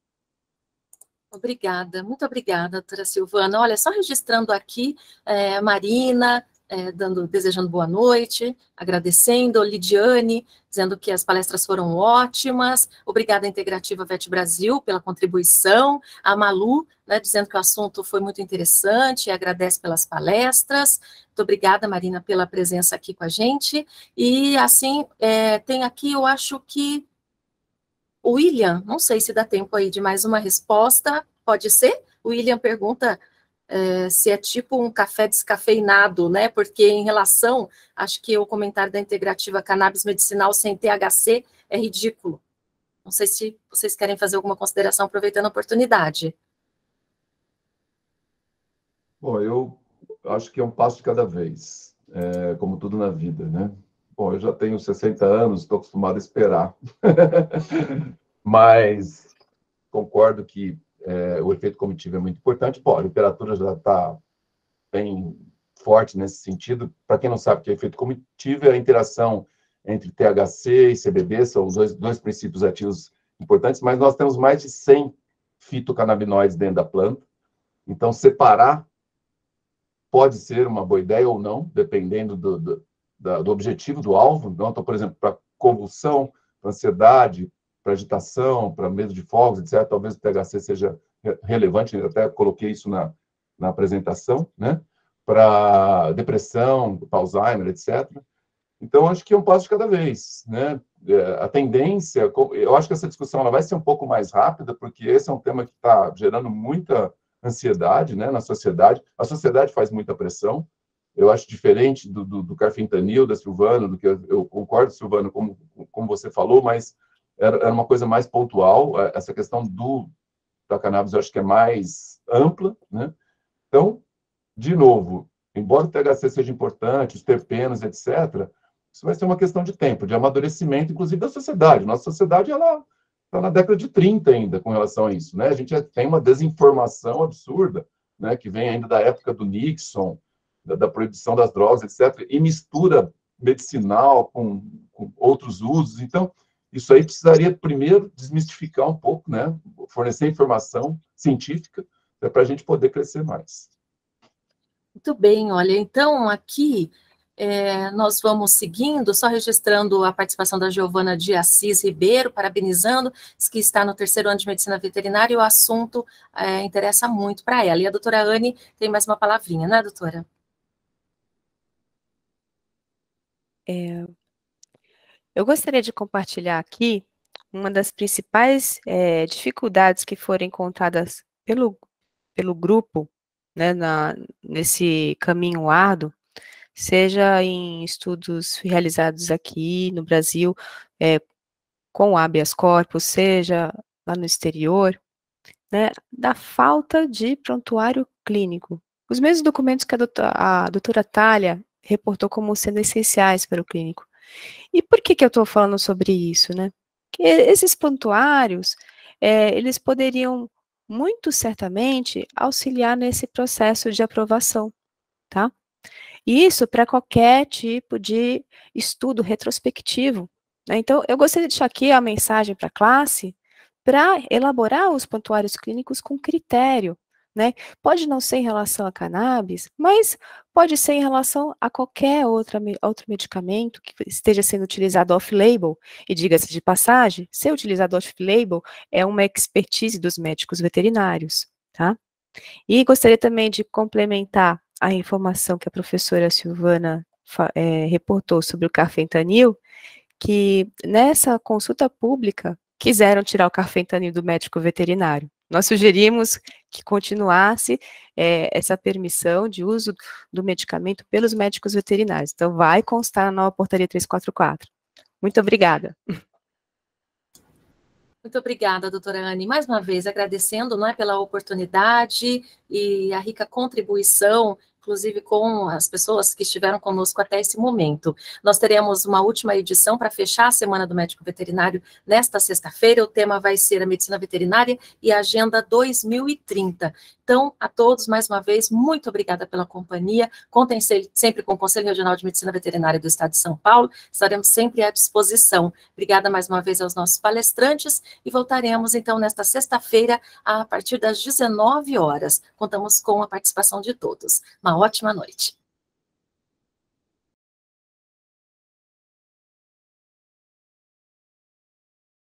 Obrigada, muito obrigada, doutora Silvana. Olha, só registrando aqui, é, Marina, é, dando, desejando boa noite, agradecendo, Lidiane, dizendo que as palestras foram ótimas, obrigada à Integrativa Vet Brasil pela contribuição, a Malu, né, dizendo que o assunto foi muito interessante e agradece pelas palestras. Muito obrigada, Marina, pela presença aqui com a gente. E, assim, é, tem aqui, eu acho que o William, não sei se dá tempo aí de mais uma resposta, pode ser? O William pergunta é, se é tipo um café descafeinado, né? Porque em relação, acho que o comentário da Integrativa Cannabis Medicinal sem T H C é ridículo. Não sei se vocês querem fazer alguma consideração aproveitando a oportunidade. Bom, eu acho que é um passo de cada vez, é, como tudo na vida, né? Bom, eu já tenho sessenta anos, estou acostumado a esperar. Mas concordo que é, o efeito comitiva é muito importante. Pô, a literatura já está bem forte nesse sentido. Para quem não sabe o que é efeito comitivo, é a interação entre T H C e C B D, são os dois, dois princípios ativos importantes, mas nós temos mais de cem fitocannabinoides dentro da planta. Então, separar pode ser uma boa ideia ou não, dependendo do, do, da, do objetivo do alvo. Então, por exemplo, para convulsão, para ansiedade, para agitação, para medo de fogos, etcétera, talvez o T H C seja relevante, eu até coloquei isso na, na apresentação, né? Para depressão, para Alzheimer, etcétera. Então, acho que é um passo de cada vez, né? A tendência, eu acho que essa discussão ela vai ser um pouco mais rápida, porque esse é um tema que está gerando muita ansiedade, né, na sociedade. A sociedade faz muita pressão. Eu acho diferente do, do, do carfentanil, da Silvana, do que eu, eu concordo, Silvana, como, como você falou, mas era, era uma coisa mais pontual. Essa questão do da cannabis eu acho que é mais ampla, né? Então, de novo, embora o T H C seja importante, os terpenos, etcétera, isso vai ser uma questão de tempo, de amadurecimento, inclusive da sociedade. Nossa sociedade, ela está na década de trinta ainda com relação a isso, né? A gente tem uma desinformação absurda, né? Que vem ainda da época do Nixon, da, da proibição das drogas, etcétera, e mistura medicinal com, com outros usos. Então, isso aí precisaria, primeiro, desmistificar um pouco, né? Fornecer informação científica para a gente poder crescer mais. Muito bem, olha, então aqui é, nós vamos seguindo, só registrando a participação da Giovana de Assis Ribeiro, parabenizando, que está no terceiro ano de Medicina Veterinária, e o assunto é, interessa muito para ela. E a doutora Anne tem mais uma palavrinha, né, doutora? É, eu gostaria de compartilhar aqui uma das principais é, dificuldades que foram encontradas pelo, pelo grupo, né, na, nesse caminho árduo, seja em estudos realizados aqui no Brasil, é, com o habeas corpus, seja lá no exterior, né, da falta de prontuário clínico. Os mesmos documentos que a doutora, a doutora Thalia reportou como sendo essenciais para o clínico. E por que que eu estou falando sobre isso, né? Que esses prontuários, é, eles poderiam, muito certamente, auxiliar nesse processo de aprovação, tá? Isso para qualquer tipo de estudo retrospectivo, né? Então, eu gostaria de deixar aqui a mensagem para a classe para elaborar os prontuários clínicos com critério, né? Pode não ser em relação a cannabis, mas pode ser em relação a qualquer outra, outro medicamento que esteja sendo utilizado off-label, e diga-se de passagem, ser utilizado off-label é uma expertise dos médicos veterinários, tá? E gostaria também de complementar a informação que a professora Silvana é, reportou sobre o carfentanil, que nessa consulta pública quiseram tirar o carfentanil do médico veterinário. Nós sugerimos que continuasse é, essa permissão de uso do medicamento pelos médicos veterinários. Então, vai constar na nova portaria trezentos e quarenta e quatro. Muito obrigada. Muito obrigada, doutora Anne. Mais uma vez, agradecendo, não é, pela oportunidade e a rica contribuição, inclusive com as pessoas que estiveram conosco até esse momento. Nós teremos uma última edição para fechar a Semana do Médico Veterinário nesta sexta-feira. O tema vai ser a Medicina Veterinária e a Agenda dois mil e trinta. Então, a todos, mais uma vez, muito obrigada pela companhia. Contem sempre com o Conselho Regional de Medicina Veterinária do Estado de São Paulo. Estaremos sempre à disposição. Obrigada mais uma vez aos nossos palestrantes e voltaremos, então, nesta sexta-feira, a partir das dezenove horas. Contamos com a participação de todos. Uma ótima noite.